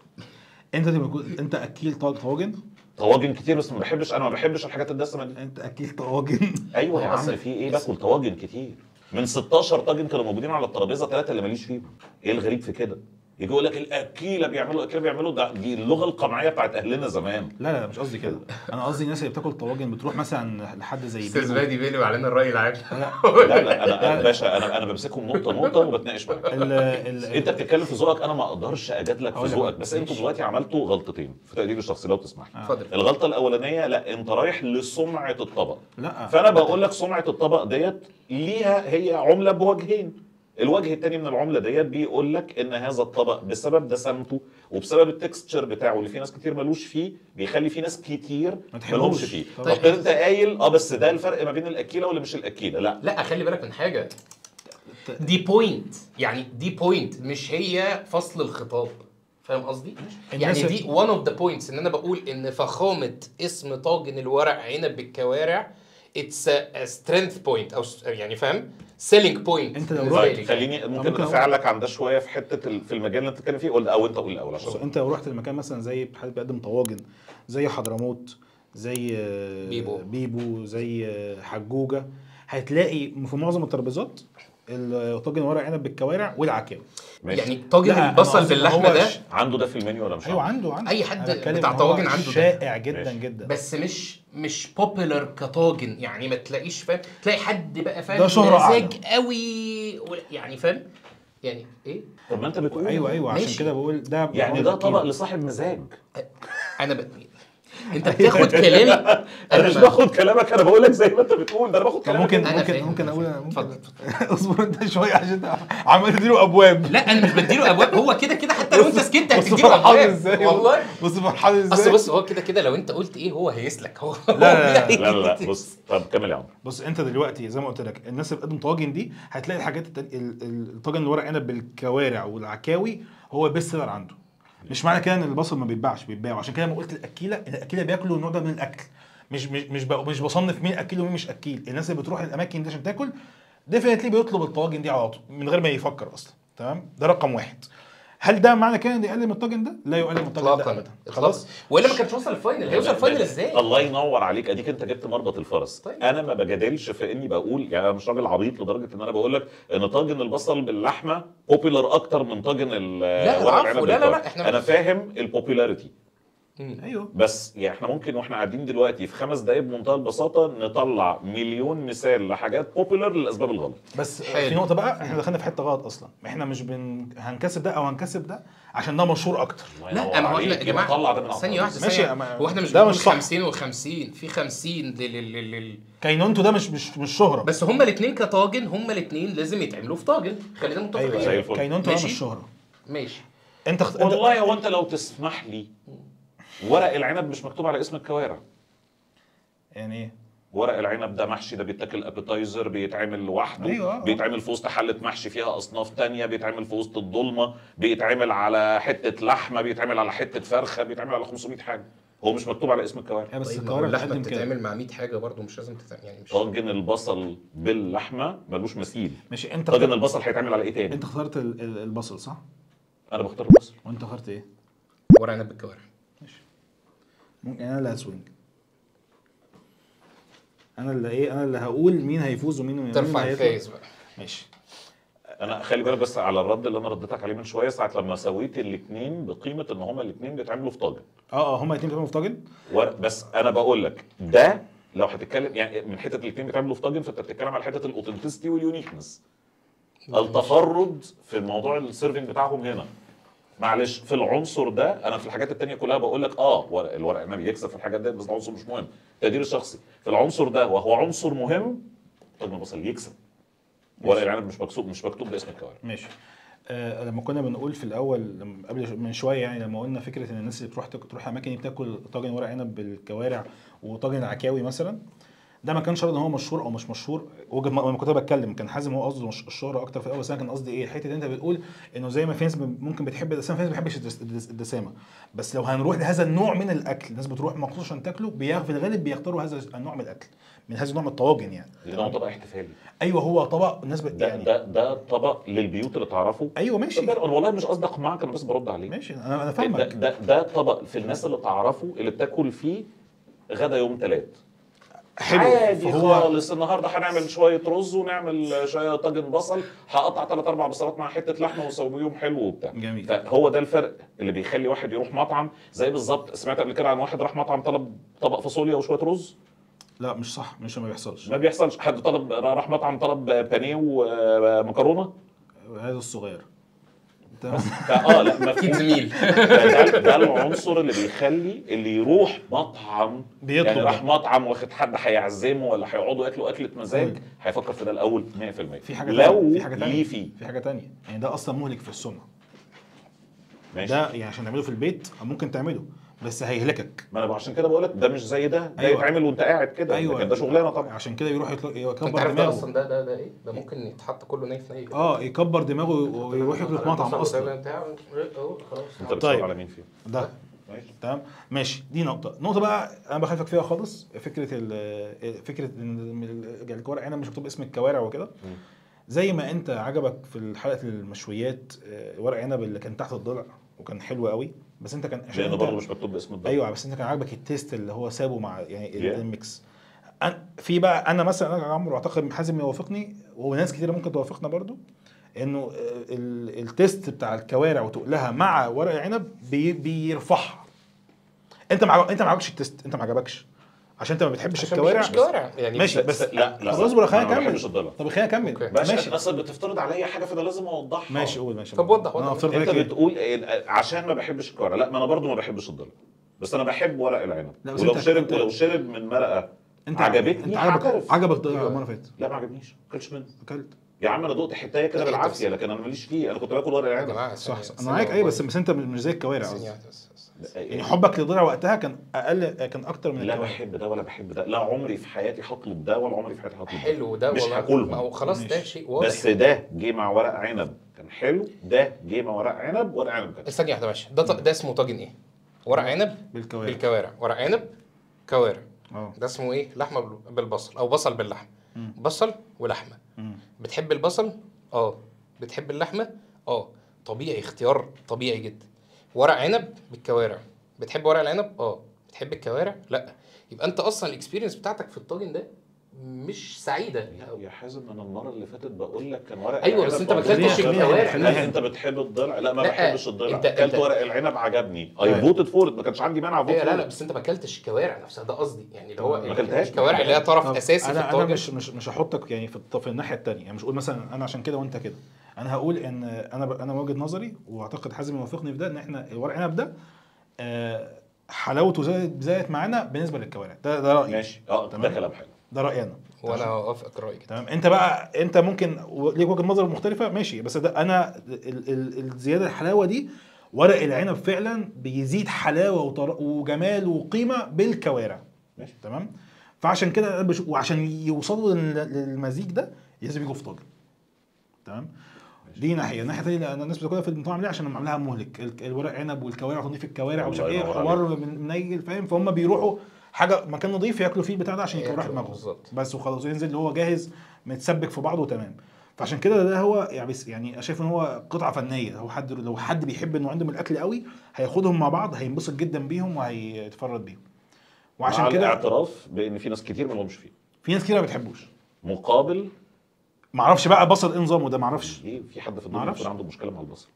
انت انت اكيل طواجن طواجن كتير بس ما بحبش، انا ما بحبش الحاجات الدسمه دي. انت اكيل طواجن. ايوه يا عم في ايه، باكل طواجن كتير. من ستاشر طاجن كانوا موجودين على الترابيزه، ثلاثه اللي ماليش فيهم. ايه الغريب في كده؟ يجي يقول لك الاكيله بيعملوا اكيله بيعملوا ده، دي اللغه القمعيه بتاعت اهلنا زمان. لا لا مش قصدي كده، انا قصدي الناس اللي بتاكل طواجن بتروح مثلا لحد زي استاذ بادي بيقلب علينا الراي العام. لا لا انا انا باشا انا انا بمسكهم نقطه نقطه وبتناقش معاك. انت بتتكلم في ذوقك، انا ما اقدرش اجادلك في ذوقك، بس انتوا دلوقتي عملتوا غلطتين في تقدير الشخصي لو تسمح لي. اتفضل. الغلطه الاولانيه، لا انت رايح لسمعه الطبق. لا فانا بقول لك سمعه الطبق ديت ليها هي عمله بوجهين. الوجه الثاني من العمله ديت بيقول لك ان هذا الطبق بسبب دسمته وبسبب التكستشر بتاعه اللي في ناس كتير ملوش فيه بيخلي في ناس كتير ملهمش فيه. طب انت قايل اه بس ده الفرق ما بين الاكيله واللي مش الاكيله. لا لا خلي بالك من حاجه، دي بوينت، يعني دي بوينت مش هي فصل الخطاب، فاهم قصدي؟ يعني دي one of the points ان انا بقول ان فخامه اسم طاجن الورق عنب بالكوارع it's a strength point او يعني فاهم selling point. انت لو رحت خليني ممكن افعلك عن ده شويه في حته في المجال اللي انت بتتكلم فيه، قول او انت قول الاول عشان انت لو رحت المكان مثلا زي حد بيقدم طواجن زي حضرموت زي بيبو بيبو زي حجوجه، هتلاقي في معظم الترابيزات الطاجن ورق عنب بالكوارع والعكاوي. يعني طاجن البصل باللحمه ده عنده ده في المنيو ولا مش؟ ايوه عنده عنده اي حد بتاع طواجن عنده ده شائع جدا جدا، بس مش مش بوبيلر كطاجن، يعني ما تلاقيش فاهم، تلاقي حد بقى فاهم ده شهرة مزاج قوي يعني فاهم يعني ايه. طب ما انت بتقول ايوه ايوه عشان كده بقول ده يعني ده طبق لصاحب مزاج. انا ب... انت بتاخد كلامي. انا مش باخد كلامك، انا بقول لك زي ما انت بتقول ده، انا باخد كلامك. ممكن ممكن ممكن اقول اتفضل اصبر انت شويه عشان عمال تديله ابواب. لا انا مش بديله ابواب، هو كده كده حتى لو انت سكت هتديله ابواب والله. بص فرحان ازاي. اصل بص هو كده كده لو انت قلت ايه هو هيسلك هو. لا لا لا لا, لا بص طب كمل يا عمر. بص انت دلوقتي زي ما قلت لك الناس اللي بتقدم طواجن دي هتلاقي الحاجات الطاجن اللي ورق عنب بالكوارع والعكاوي هو بيست سيلر عنده. مش معنى كده ان البصل ما بيتباعش، بيتباع، عشان كده لما قلت الاكيله الاكيله بياكلوا النوع ده من الاكل. مش مش مش مش بصنف مين اكيل ومين مش اكيل. الناس اللي بتروح الاماكن دي عشان تاكل ديفينتلي بيطلب الطواجن دي على طول من غير ما يفكر اصلا. تمام، ده رقم واحد. هل ده معنى كده ان يقلل من الطاجن ده؟ لا يقلل من الطاجن ده ابدا. خلاص، والا ما كانش وصل الفاينل. هيوصل الفاينل ازاي؟ الله ينور عليك، اديك انت جبت مربط الفرس. طيب. انا ما بجادلش في اني بقول، يعني انا مش راجل عبيط لدرجه ان انا بقول لك ان طاجن البصل باللحمه بوبيلر اكتر من طاجن الورق العنب. لا لا لا احنا انا فاهم البوبيلاريتي. ايوه بس يعني احنا ممكن واحنا قاعدين دلوقتي في خمس دقايق بمنتهى البساطه نطلع مليون مثال لحاجات بوبيلر للاسباب الغلط. بس حلو. في نقطه بقى احنا دخلنا في حته غلط اصلا، احنا مش بن... هنكسب ده او هنكسب ده عشان ده مشهور اكتر. لا ما هو احنا يا جماعه ثانيه واحده ماشي، هو احنا مش بنقول خمسين وخمسين في خمسين لل لل كاينونتو ده مش مش مش شهره، بس هما الاثنين كطاجن هما الاثنين لازم يتعملوا في طاجن. خلينا متفقين. أيوة زي الفل. كاينونتو ده مش شهره. ماشي انت خ... والله هو انت لو تسمح لي ورق العنب مش مكتوب على اسم الكوارع. يعني ايه ورق العنب ده محشي، ده بيتاكل ابيتايزر، بيتعمل لوحده. أيوة. بيتعمل في وسط حله محشي فيها اصناف تانية، بيتعمل في وسط الضلمه، بيتعمل على حته لحمه، بيتعمل على حته فرخه، بيتعمل على خمسمية حاجه. هو مش مكتوب على اسم الكوارع. بس طيب الكوارع اللحمه بتتعمل مع مية حاجه برضو، مش لازم تتعمل يعني. مش طاجن البصل باللحمه ملوش مثيل. ماشي، انت طاجن البصل هيتعمل على ايه تاني؟ انت اخترت البصل صح؟ انا بختار البصل. وانت اخترت ايه؟ ورق عنب بالكوارع. ماشي، ممكن انا اللي هسوينج، انا اللي ايه انا اللي هقول مين هيفوز ومين مين ترفع الفايز بقى. ماشي، انا خلي بالك بس على الرد اللي انا رديتك عليه من شويه، ساعه لما سويت الاثنين بقيمه ان هما الاثنين بيتعملوا في طاجن. اه اه هما الاثنين بيتعملوا في طاجن بس انا بقول لك ده لو هتتكلم يعني من حته الاثنين بيتعملوا في طاجن، فانت بتتكلم على حته الاوثنتسيتي واليونيكنس، التفرد في الموضوع السيرفنج بتاعهم هنا. معلش في العنصر ده انا في الحاجات التانية كلها بقول لك اه ورق الورق العنب يكسب في الحاجات دي، بس ده عنصر مش مهم، تقدير الشخصي. في العنصر ده وهو عنصر مهم طاجن البصل يكسب. ورق العنب مش مكتوب مش مكتوب باسم الكوارع. ماشي. آه لما كنا بنقول في الاول لما قبل من شويه يعني لما قلنا فكره ان الناس اللي بتروح تروح اماكن بتاكل طاجن ورق عنب بالكوارع وطاجن العكاوي مثلا، ده ما كانش شرط ان هو مشهور او مش مشهور. وجهه لما كنت بتكلم كان حازم هو قصده الشهره اكتر في الاول، بس انا كان قصدي ايه حته انت بتقول انه زي ما في ناس ممكن بتحب الدسامه، في ناس ما بتحبش الدسامه. بس لو هنروح لهذا النوع من الاكل، الناس بتروح مخصوص عشان تاكله، في الغالب بيختاروا هذا النوع من الاكل من هذا النوع من الطواجن يعني. ده طبق احتفالي. ايوه هو طبق الناس ده يعني ده ده طبق للبيوت اللي تعرفه. ايوه ماشي. انا والله مش قصدي اقمعك، انا بس برد عليه. ماشي انا انا ده, فاهمك. ده ده طبق في الناس اللي تعرفه اللي بتاكل فيه غدا يوم ثلاث. حلو. عادي فهو خالص، النهارده هنعمل شويه رز ونعمل شويه طاجن بصل، هقطع ثلاث اربع بصلات مع حته لحمه واسويهم حلو وبتاع. جميل. فهو ده الفرق اللي بيخلي واحد يروح مطعم. زي بالظبط سمعت قبل كده عن واحد راح مطعم طلب طبق فاصوليا وشويه رز. لا مش صح، مش ما بيحصلش. ما بيحصلش. حد طلب راح مطعم طلب بانيه ومكرونه. هذا الصغير اه لا اكيد زميل. ده, ده العنصر اللي بيخلي اللي يروح مطعم بيطلب يعني راح ده. مطعم واخد حد هيعزمه ولا هيقعدوا ياكلوا اكله مزاج، هيفكر في ده الاول مية في المية. في حاجه لو تانية. في حاجه تانية ليه فيه في حاجه تانية يعني ده اصلا مهلك في السمنه. ماشي. ده يعني عشان تعمله في البيت ممكن تعمله بس هيهلكك. ما انا عشان كده بقول لك ده مش زي ده، ده أيوة. يتعمل وانت قاعد كده. ايوه لكن ده شغلانه طبعا. عشان كده يروح يطلق انت يكبر عارف ده دماغه. اصلا ده ده ده ايه؟ ده ممكن يتحط كله ني في ني كده. اه يكبر دماغه ويروح ياكل في مطعم اصلا. اهو خلاص. انت بتشتغل طيب. على مين فيه؟ ده ماشي. تمام ماشي. دي نقطه نقطه بقى انا بخالفك فيها خالص. فكره ال فكره ان الورق عنب مش مكتوب اسم الكوارع وكده. زي ما انت عجبك في حلقه المشويات ورق عنب اللي كان تحت الضلع وكان حلو قوي، بس انت كان عشان برضه مش مكتوب باسم الضلع. ايوه بس انت كان عاجبك التيست اللي هو سابه مع يعني Yeah. الميكس. في بقى انا مثلا انا عمرو اعتقد حازم يوافقني وناس كتير ممكن توافقنا برضو انه التيست بتاع الكوارع وتقلها مع ورق عنب بي بيرفعها. انت ما انت ما عجبكش التيست، انت ما عجبكش عشان انت ما بتحبش الكوارع. مش كوارع يعني. ماشي بس لا لا خلاص اصبر خلينا أنا ما نكمل. بحبش الضلع. طب خلينا نكمل. أوكي. ماشي. ماشي اصل بتفترض عليا حاجه فانا لازم اوضحها. ماشي قول ماشي. طب وضح انا وضح. افترض انت عليك إيه؟ بتقول إيه عشان ما بحبش الكوارع. لا ما انا برضو ما بحبش الضلع، بس انا بحب ورق العنب. لا، بس ولو انت- شرب انت- ولو شرب من مرقه انت عجبتني انت عجبك هعترف. عجبك ضلع المره اللي فاتت. لا ما عجبنيش، ما اكلتش منه. اكلت يا عم انا دقت حتايه كده بالعافيه، لكن انا ماليش فيه. انا كنت باكل ورق يا العنب. جماعه صح صح انا معاك. ايوه بس بس انت مش زي الكوارع ثانية قصدي. واحدة بس- بس- بس. يعني حبك للضلع وقتها كان اقل كان اكتر من لا الكوارع. بحب ده ولا بحب ده. لا عمري في حياتي هطلب ده ولا عمري في حياتي هطلب ده. حلو ده مش والله. هاكلهم. ما هو خلاص ده ماشي. شيء واضح. بس ده جه مع ورق عنب كان حلو، ده جه مع ورق عنب ورق عنب كان ثانية واحدة ماشي. ده ط- ده اسمه طاجن ايه؟ ورق عنب بالكوارع. بالكوارع. ورق عنب كوارع. اه ده اسمه ايه؟ لحمه بال- بالبصل او بصل باللحمه. مم. بصل ولحمه. مم. بتحب البصل؟ اه. بتحب اللحمه؟ اه. طبيعي، اختيار طبيعي جدا. ورق عنب بالكوارع. بتحب ورق العنب؟ اه. بتحب الكوارع؟ لا. يبقى انت اصلا الاكسبيرينس بتاعتك في الطاجن ده مش سعيده. لا يا حازم انا المره اللي فاتت بقول لك كان ورق ايوه العنب بس انت ما موجود. اكلتش خليها- الكوارع. خليها- لا انت بتحب الضلع. لا ما لا، بحبش الضلع. انت- اكلت انت- ورق العنب عجبني. أيوة. اي فوتد فور ما كانش عندي مانع فوت ايوه لا لا فور. بس انت ما اكلتش الكوارع نفسها، ده قصدي يعني اللي هو ما اكلتهاش. الكوارع اللي هي طرف طب اساسي في انا انا الطاجن. مش مش مش هحطك يعني في الط- في الناحيه الثانيه يعني. مش اقول مثلا انا عشان كده وانت كده. انا هقول ان انا ب- انا من وجهه نظري واعتقد حازم يوافقني في ده ان احنا الورق عنب ده آه، حلاوته زادت زادت معانا بالنسبه للكوارع. ده ده رايي. ماشي اه ده تمام. كلام حلو. ده رايي انا. وانا اوافقك الراي كده. تمام. انت بقى انت ممكن ليك وجهه نظر مختلفه ماشي، بس ده انا ال ال الزياده الحلاوه دي ورق العنب فعلا بيزيد حلاوه وطر- وجمال وقيمه بالكوارع. ماشي. تمام. فعشان كده أنا بشوف وعشان يوصلوا لل- للمزيج ده لازم يجوا في طاجن. تمام. دي ناحيه الناحيه الثانيه لان الناس بتاكلها في المطاعم ليه؟ عشان عاملاها مهلك. ال- الورق عنب والكوارع وتنظيف الكوارع ومش عارف الله ايه ينور حوار من- منيل فاهم. فهم بيروحوا حاجه مكان نظيف ياكلوا فيه البتاع ده عشان يكرهوا ياكلوا دماغهم بالظبط. بس وخلاص ينزل اللي هو جاهز متسبك في بعضه وتمام. فعشان كده ده هو يعني بس يعني شايف ان هو قطعه فنيه. هو حد لو حد بيحب انه عندهم الاكل قوي هياخدهم مع بعض هينبسط جدا بيهم وهيتفرد بيهم. وعشان مع كده الاعتراف بان في ناس كتير ما لهمش فيه في ناس كتير ما بتحبوش. مقابل ما اعرفش بقى بصل ايه نظامه ده ما اعرفش. ايه في حد في الدنيا معرفش. يكون عنده مشكله مع البصل؟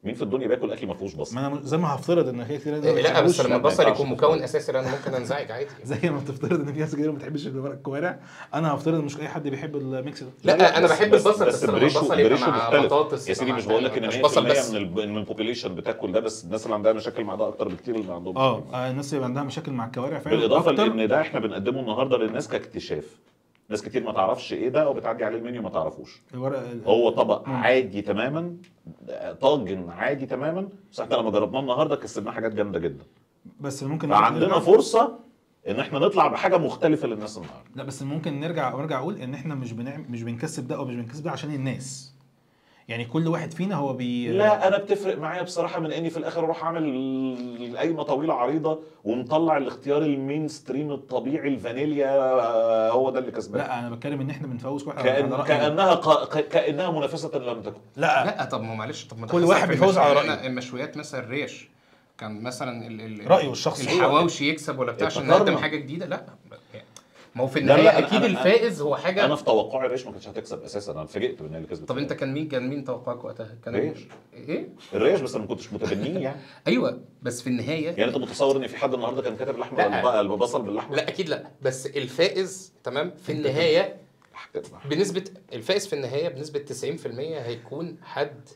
مين في الدنيا بياكل اكل ما فيهوش بصل؟ ما انا زي ما هفترض ان في كتير لا بس لما البصل ينفعش يكون مكون اساسي انا ممكن انزعج عادي. زي ما بتفترض ان في ناس كتير ما بتحبش الكوارع، انا هفترض ان مش اي حد بيحب الميكس ده. لا, لا انا بحب البصل بس, بس لما بريشو البصل يبقى بريشو مع مختلف بطاطس يا سيدي. مش بقول لك ان مية في المية من ال من البوبيليشن بتاكل ده، بس الناس اللي عندها مشاكل مع ده اكتر بكتير اللي عندهم اه الناس اللي عندها مشاكل مع الكوارع فعلا بالاضافه أكتر. لان ده احنا بنقدمه النهارده للناس كاكتشاف. ناس كتير ما تعرفش ايه ده او بتعدي عليه المنيو ما تعرفوش. هو طبق عادي تماما، طاجن عادي تماما، بس احنا لما جربناه النهارده كسبنا حاجات جامده جدا. بس ممكن عندنا فرصه ان احنا نطلع بحاجه مختلفه للناس النهارده. لا بس ممكن نرجع وارجع اقول ان احنا مش بنعمل مش بنكسب ده او مش بنكسب ده عشان الناس، يعني كل واحد فينا هو بي لا انا بتفرق معايا بصراحه من اني في الاخر اروح اعمل قايمه طويله عريضه ومطلع الاختيار المين ستريم الطبيعي الفانيليا هو ده اللي كسبان. لا انا بتكلم ان احنا بنفوز واحد كأن كانها ق... كانها منافسه لم تكن. لا لا طب ما معلش، طب ما كل واحد بيفوز على رايه. المشويات مثلا الريش كان مثلا ال ال رايه الشخصي الحواوشي يكسب ولا بتاع عشان نقدم حاجه جديده. لا ما هو في لا النهايه لا اكيد أنا الفائز هو حاجه. انا في توقعي الريش ما كانتش هتكسب اساسا، انا اتفاجئت بان هي اللي كسبت. طب انت كان مين كان مين توقعك وقتها؟ كان ريش. ايه الريش، بس انا ما كنتش متبنيه يعني. ايوه بس في النهايه يعني انت متصور ان في حد النهارده كان كاتب اللحمه البصل باللحمه؟ لا اكيد لا، بس الفائز تمام في النهايه بنسبه الفائز في النهايه بنسبه تسعين في المية هيكون حد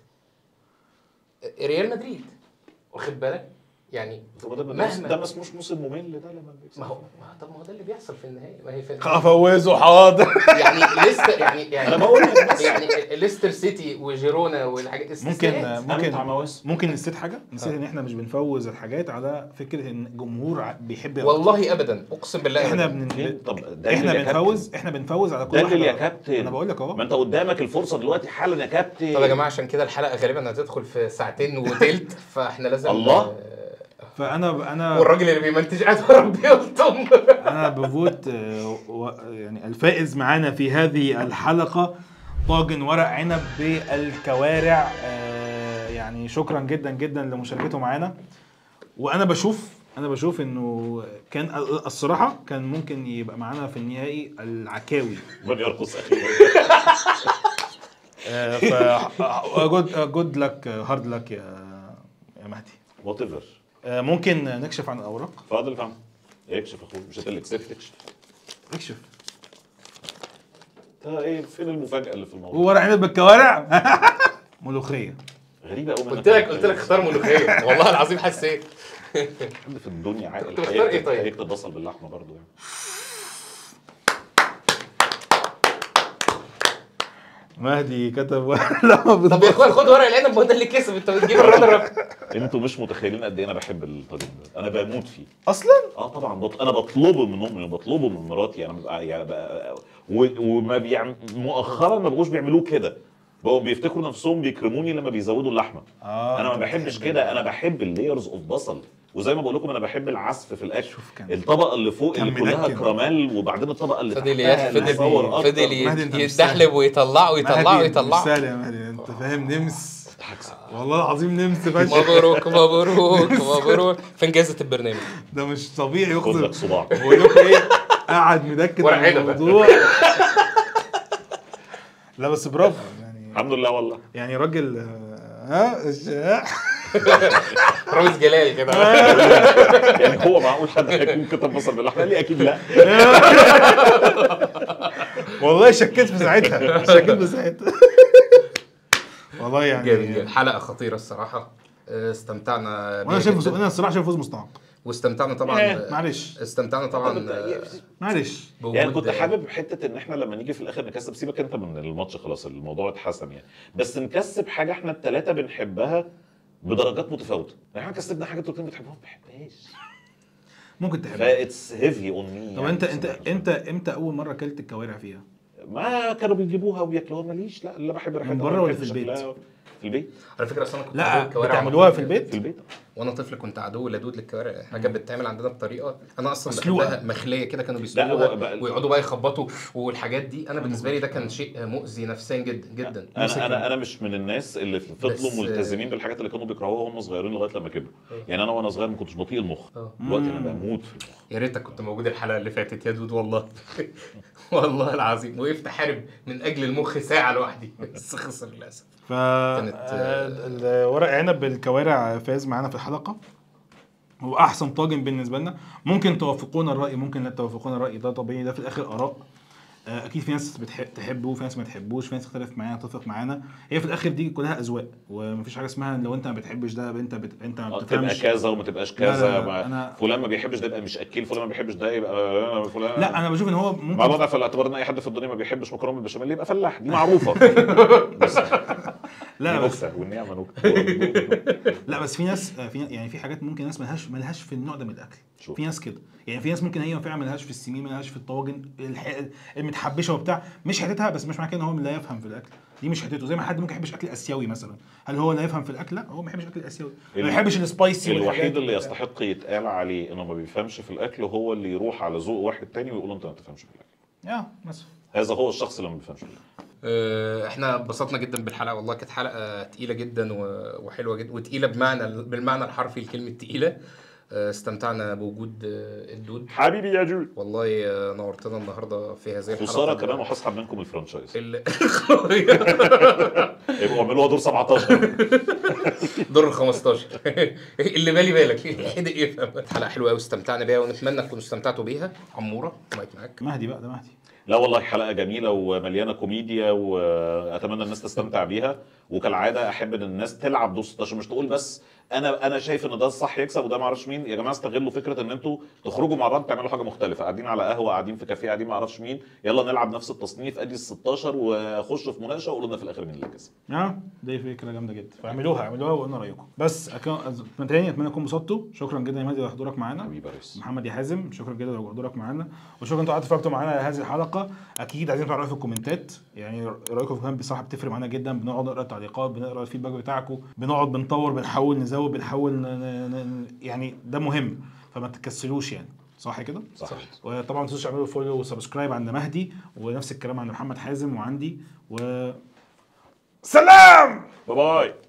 ريال مدريد، واخد بالك يعني. مهما ده ما اسموش موسم ممل ده لما ما هو طب ما هو ده اللي بيحصل في النهايه. ما هي في افوزه حاضر يعني لسه يعني يعني انا بقول لك بس يعني ليستر سيتي وجيرونا والحاجات ممكن ممكن مواسم. ممكن نسيت حاجه نسيت ان احنا مش بنفوز الحاجات على فكره ان الجمهور بيحب والله ابدا اقسم بالله احنا أبداً. بن... طب احنا بنفوز احنا بنفوز على كل واحد. واحد يا كابتن انا بقول لك اهو، ما انت قدامك الفرصه دلوقتي حالا يا كابتن. طب يا جماعه عشان كده الحلقه غالبا هتدخل في ساعتين وثلث فاحنا لازم الله. فانا انا والراجل اللي بيمنتج قاعد ربي يلطم. انا بفوت يعني الفائز معانا في هذه الحلقه طاجن ورق عنب بالكوارع. يعني شكرا جدا جدا لمشاركته معانا. وانا بشوف انا بشوف انه كان الصراحه كان ممكن يبقى معانا في النهائي العكاوي من يرقص اخيرا. ف جود جود لك هارد لك يا يا مهدي. وات ايفر. ممكن نكشف عن الاوراق؟ اتفضل فهم. اكشف يا اخويا، مش انت اللي كسبت. اكشف اكشف. طيب ايه فين المفاجاه اللي في الموضوع؟ ورق عنب بالكوارع. ملوخيه. غريبه قوي. قلت لك قلت لك اختار ملوخيه والله العظيم حسيت. حد في الدنيا عاقل كنت بختار ايه طيب؟ هيكتب بصل باللحمه برضه يعني. مهدي كتب طب يا اخويا خد ورق العنب، ما هو ده اللي كسب، انت بتجيب الرادر. انتوا مش متخيلين قد ايه انا بحب الطاجن ده، انا بموت فيه اصلا. اه طبعا بط... انا بطلبه من امي وبطلبه من مراتي. انا ببقى يعني بقى... و... وما بيعم... مؤخرا ما بقوش بيعملوه كده، بقوا بيفتكروا نفسهم بيكرموني لما بيزودوا اللحمه. آه انا ما بحبش كده، انا بحب اللايرز اوف بصل. وزي ما بقول لكم انا بحب العزف في الاكل. الطبقه اللي فوق اللي كلها كراميل وبعدين الطبقه اللي فضل فضل فضل يتدحلب ويطلع ويطلع ويطلع. مثال يا مهدي انت فاهم. نمس والله العظيم نمس فشخ. مبروك مبروك مبروك في انجازة البرنامج ده مش طبيعي. خد لك صباع. بقول لكم ايه قاعد مدكن على الموضوع. لا بس برافو يعني الحمد لله والله يعني راجل ها رامز جلال كده. يعني هو معقول حد هيكون كتب بصل باللحمه؟ ليه اكيد لا. والله شكيت في ساعتها شكيت في ساعتها والله يعني حلقه خطيره الصراحه. استمتعنا وانا شايف انا الصراحه شايف فوز مستحق. واستمتعنا طبعا معلش استمتعنا طبعا معلش يعني كنت حابب حته ان احنا لما نيجي في الاخر نكسب. سيبك انت من الماتش خلاص الموضوع اتحسم يعني، بس نكسب حاجه احنا الثلاثه بنحبها بدرجات متفاوته. يعني احنا كسبنا حاجه انتوا الاثنين بتحبوها ما بحبهاش ممكن تحبها. فاتس هيفي اون مي. طب انت انت انت امتى اول مره اكلت الكوارع فيها؟ ما كانوا بيجيبوها وياكلوها ماليش. لا اللي بحب ريحتها من بره ولا في البيت؟ في البيت على فكره. اصلا كنت لا بتعملوها في البيت؟ في البيت وانا طفل كنت عدو لدود للكوارع. حاجه بتتعمل عندنا بطريقه انا اصلا بحبها مخليه كده، كانوا بيسلقوها ويقعدوا بقى يخبطوا والحاجات دي. انا بالنسبه لي ده كان شيء مؤذي نفسيا جدا جدا. انا انا انا مش من الناس اللي فضلوا ملتزمين بالحاجات اللي كانوا بيكرهوها وهم صغيرين لغايه لما كبروا. يعني انا وانا صغير ما كنتش بطيء المخ، دلوقتي انا بموت في المخ. يا ريتك كنت موجود الحلقه اللي فاتت يا دود والله. والله العظيم وقفت احارب من اجل المخ ساعه لوحدي بس خسر للاسف. ف ورق عنب بالكوارع فاز معانا في الحلقه، هو احسن طاجن بالنسبه لنا. ممكن توافقونا الراي، ممكن لا توافقونا الراي، ده طبيعي، ده في الاخر اراء. اكيد في ناس بتحب تحبه وفي ناس ما تحبوش، في ناس تختلف معانا تتفق معانا، هي في الاخر دي كلها اذواق، ومفيش حاجه اسمها لو انت ما بتحبش ده انت بت... انت ما بتفهمش تبقى كذا وما تبقاش لا لا كذا. لا ما- أنا... فلان ما بيحبش ده يبقى مش اكيل، فلان ما بيحبش ده يبقى فلان. لا انا بشوف ان هو ممكن مع الوضع في الاعتبار ان اي حد في الدنيا ما بيحبش مكرونه بالبشاميل يبقى فلاح، دي معروفه. بس لا دي بس نكته والنعمه نكته. لا بس في ناس في يعني في حاجات ممكن ناس ملهاش ملهاش في النوع ده من الاكل. شوف. في ناس كده يعني، في ناس ممكن هي فعلا ملهاش في السمين، ملهاش في الطواجن الح... المتحبشه وبتاع، مش حتتها، بس مش معنى كده ان هو لا يفهم في الاكل، دي مش حتته. زي ما حد ممكن يحبش اكل اسيوي مثلا، هل هو لا يفهم في الاكل؟ لا هو ما يحبش اكل اسيوي، ما يحبش السبايسي. الوحيد اللي يستحق يتقال عليه انه ما بيفهمش في الاكل هو اللي يروح على ذوق واحد تاني ويقول له انت ما بتفهمش في الاكل. اه مثلا هذا هو الشخص اللي ما بيفهمش في الاكل. آه، احنا اتبسطنا جدا بالحلقه، والله كانت حلقه تقيله جدا و- وحلوه جدا، وتقيله بمعنى بالمعنى الحرفي لكلمه تقيله. آه، استمتعنا بوجود آه، الدود حبيبي يا جول، والله. آه، نورتنا النهارده في هذه الحلقه. خساره كمان وهسحب منكم الفرانشايز. ال- يبقوا اعملوها دور سبعتاشر. دور ال خمستاشر اللي بالي بالك حدق يفهم. حلقه حلوه قوي استمتعنا بيها، ونتمنى تكونوا استمتعتوا بيها. عموره مايك معاك. مهدي بقى، ده مهدي. لا والله حلقه جميله ومليانه كوميديا، واتمنى الناس تستمتع بيها. وكالعاده احب ان الناس تلعب دور ستاشر، مش تقول بس انا انا شايف ان ده الصح يكسب وده ما اعرفش مين. يا جماعه استغلوا فكره ان انتوا تخرجوا مع بعض تعملوا حاجه مختلفه، قاعدين على قهوه، قاعدين في كافيه، قاعدين ما اعرفش مين، يلا نلعب نفس التصنيف، ادي ال ستاشر وخشوا في مناقشه وقولوا لنا في الاخر مين اللي كسب. اه دي فكره جامده جدا، فاعملوها اعملوها وقولنا رايكم. بس أكون... تاني اتمنى تكونوا انبسطتوا. شكرا جدا يا مهدي لحضورك معانا. حبيبي يا ريس. محمد يا حازم شكرا جدا لحضورك معانا، وشكرا انتوا قعدتوا اتفرجتوا معانا على هذه الحلقه. اكيد عايزين تعرفوا في الكومنتات، يعني رايكم كمان بصراحه بتفرق معانا جدا. بنقعد نقرا التعليقات، بنقرا الفيدباك بتاعكم، بنقعد بنطور، بنحاول نزود، بنحاول ن... ن... ن... يعني ده مهم، فما تكسلوش يعني. صح كده؟ صح. وطبعا ما تنسوش تعملوا فولو وسبسكرايب عند مهدي، ونفس الكلام عند محمد حازم وعندي. و سلام. باي باي.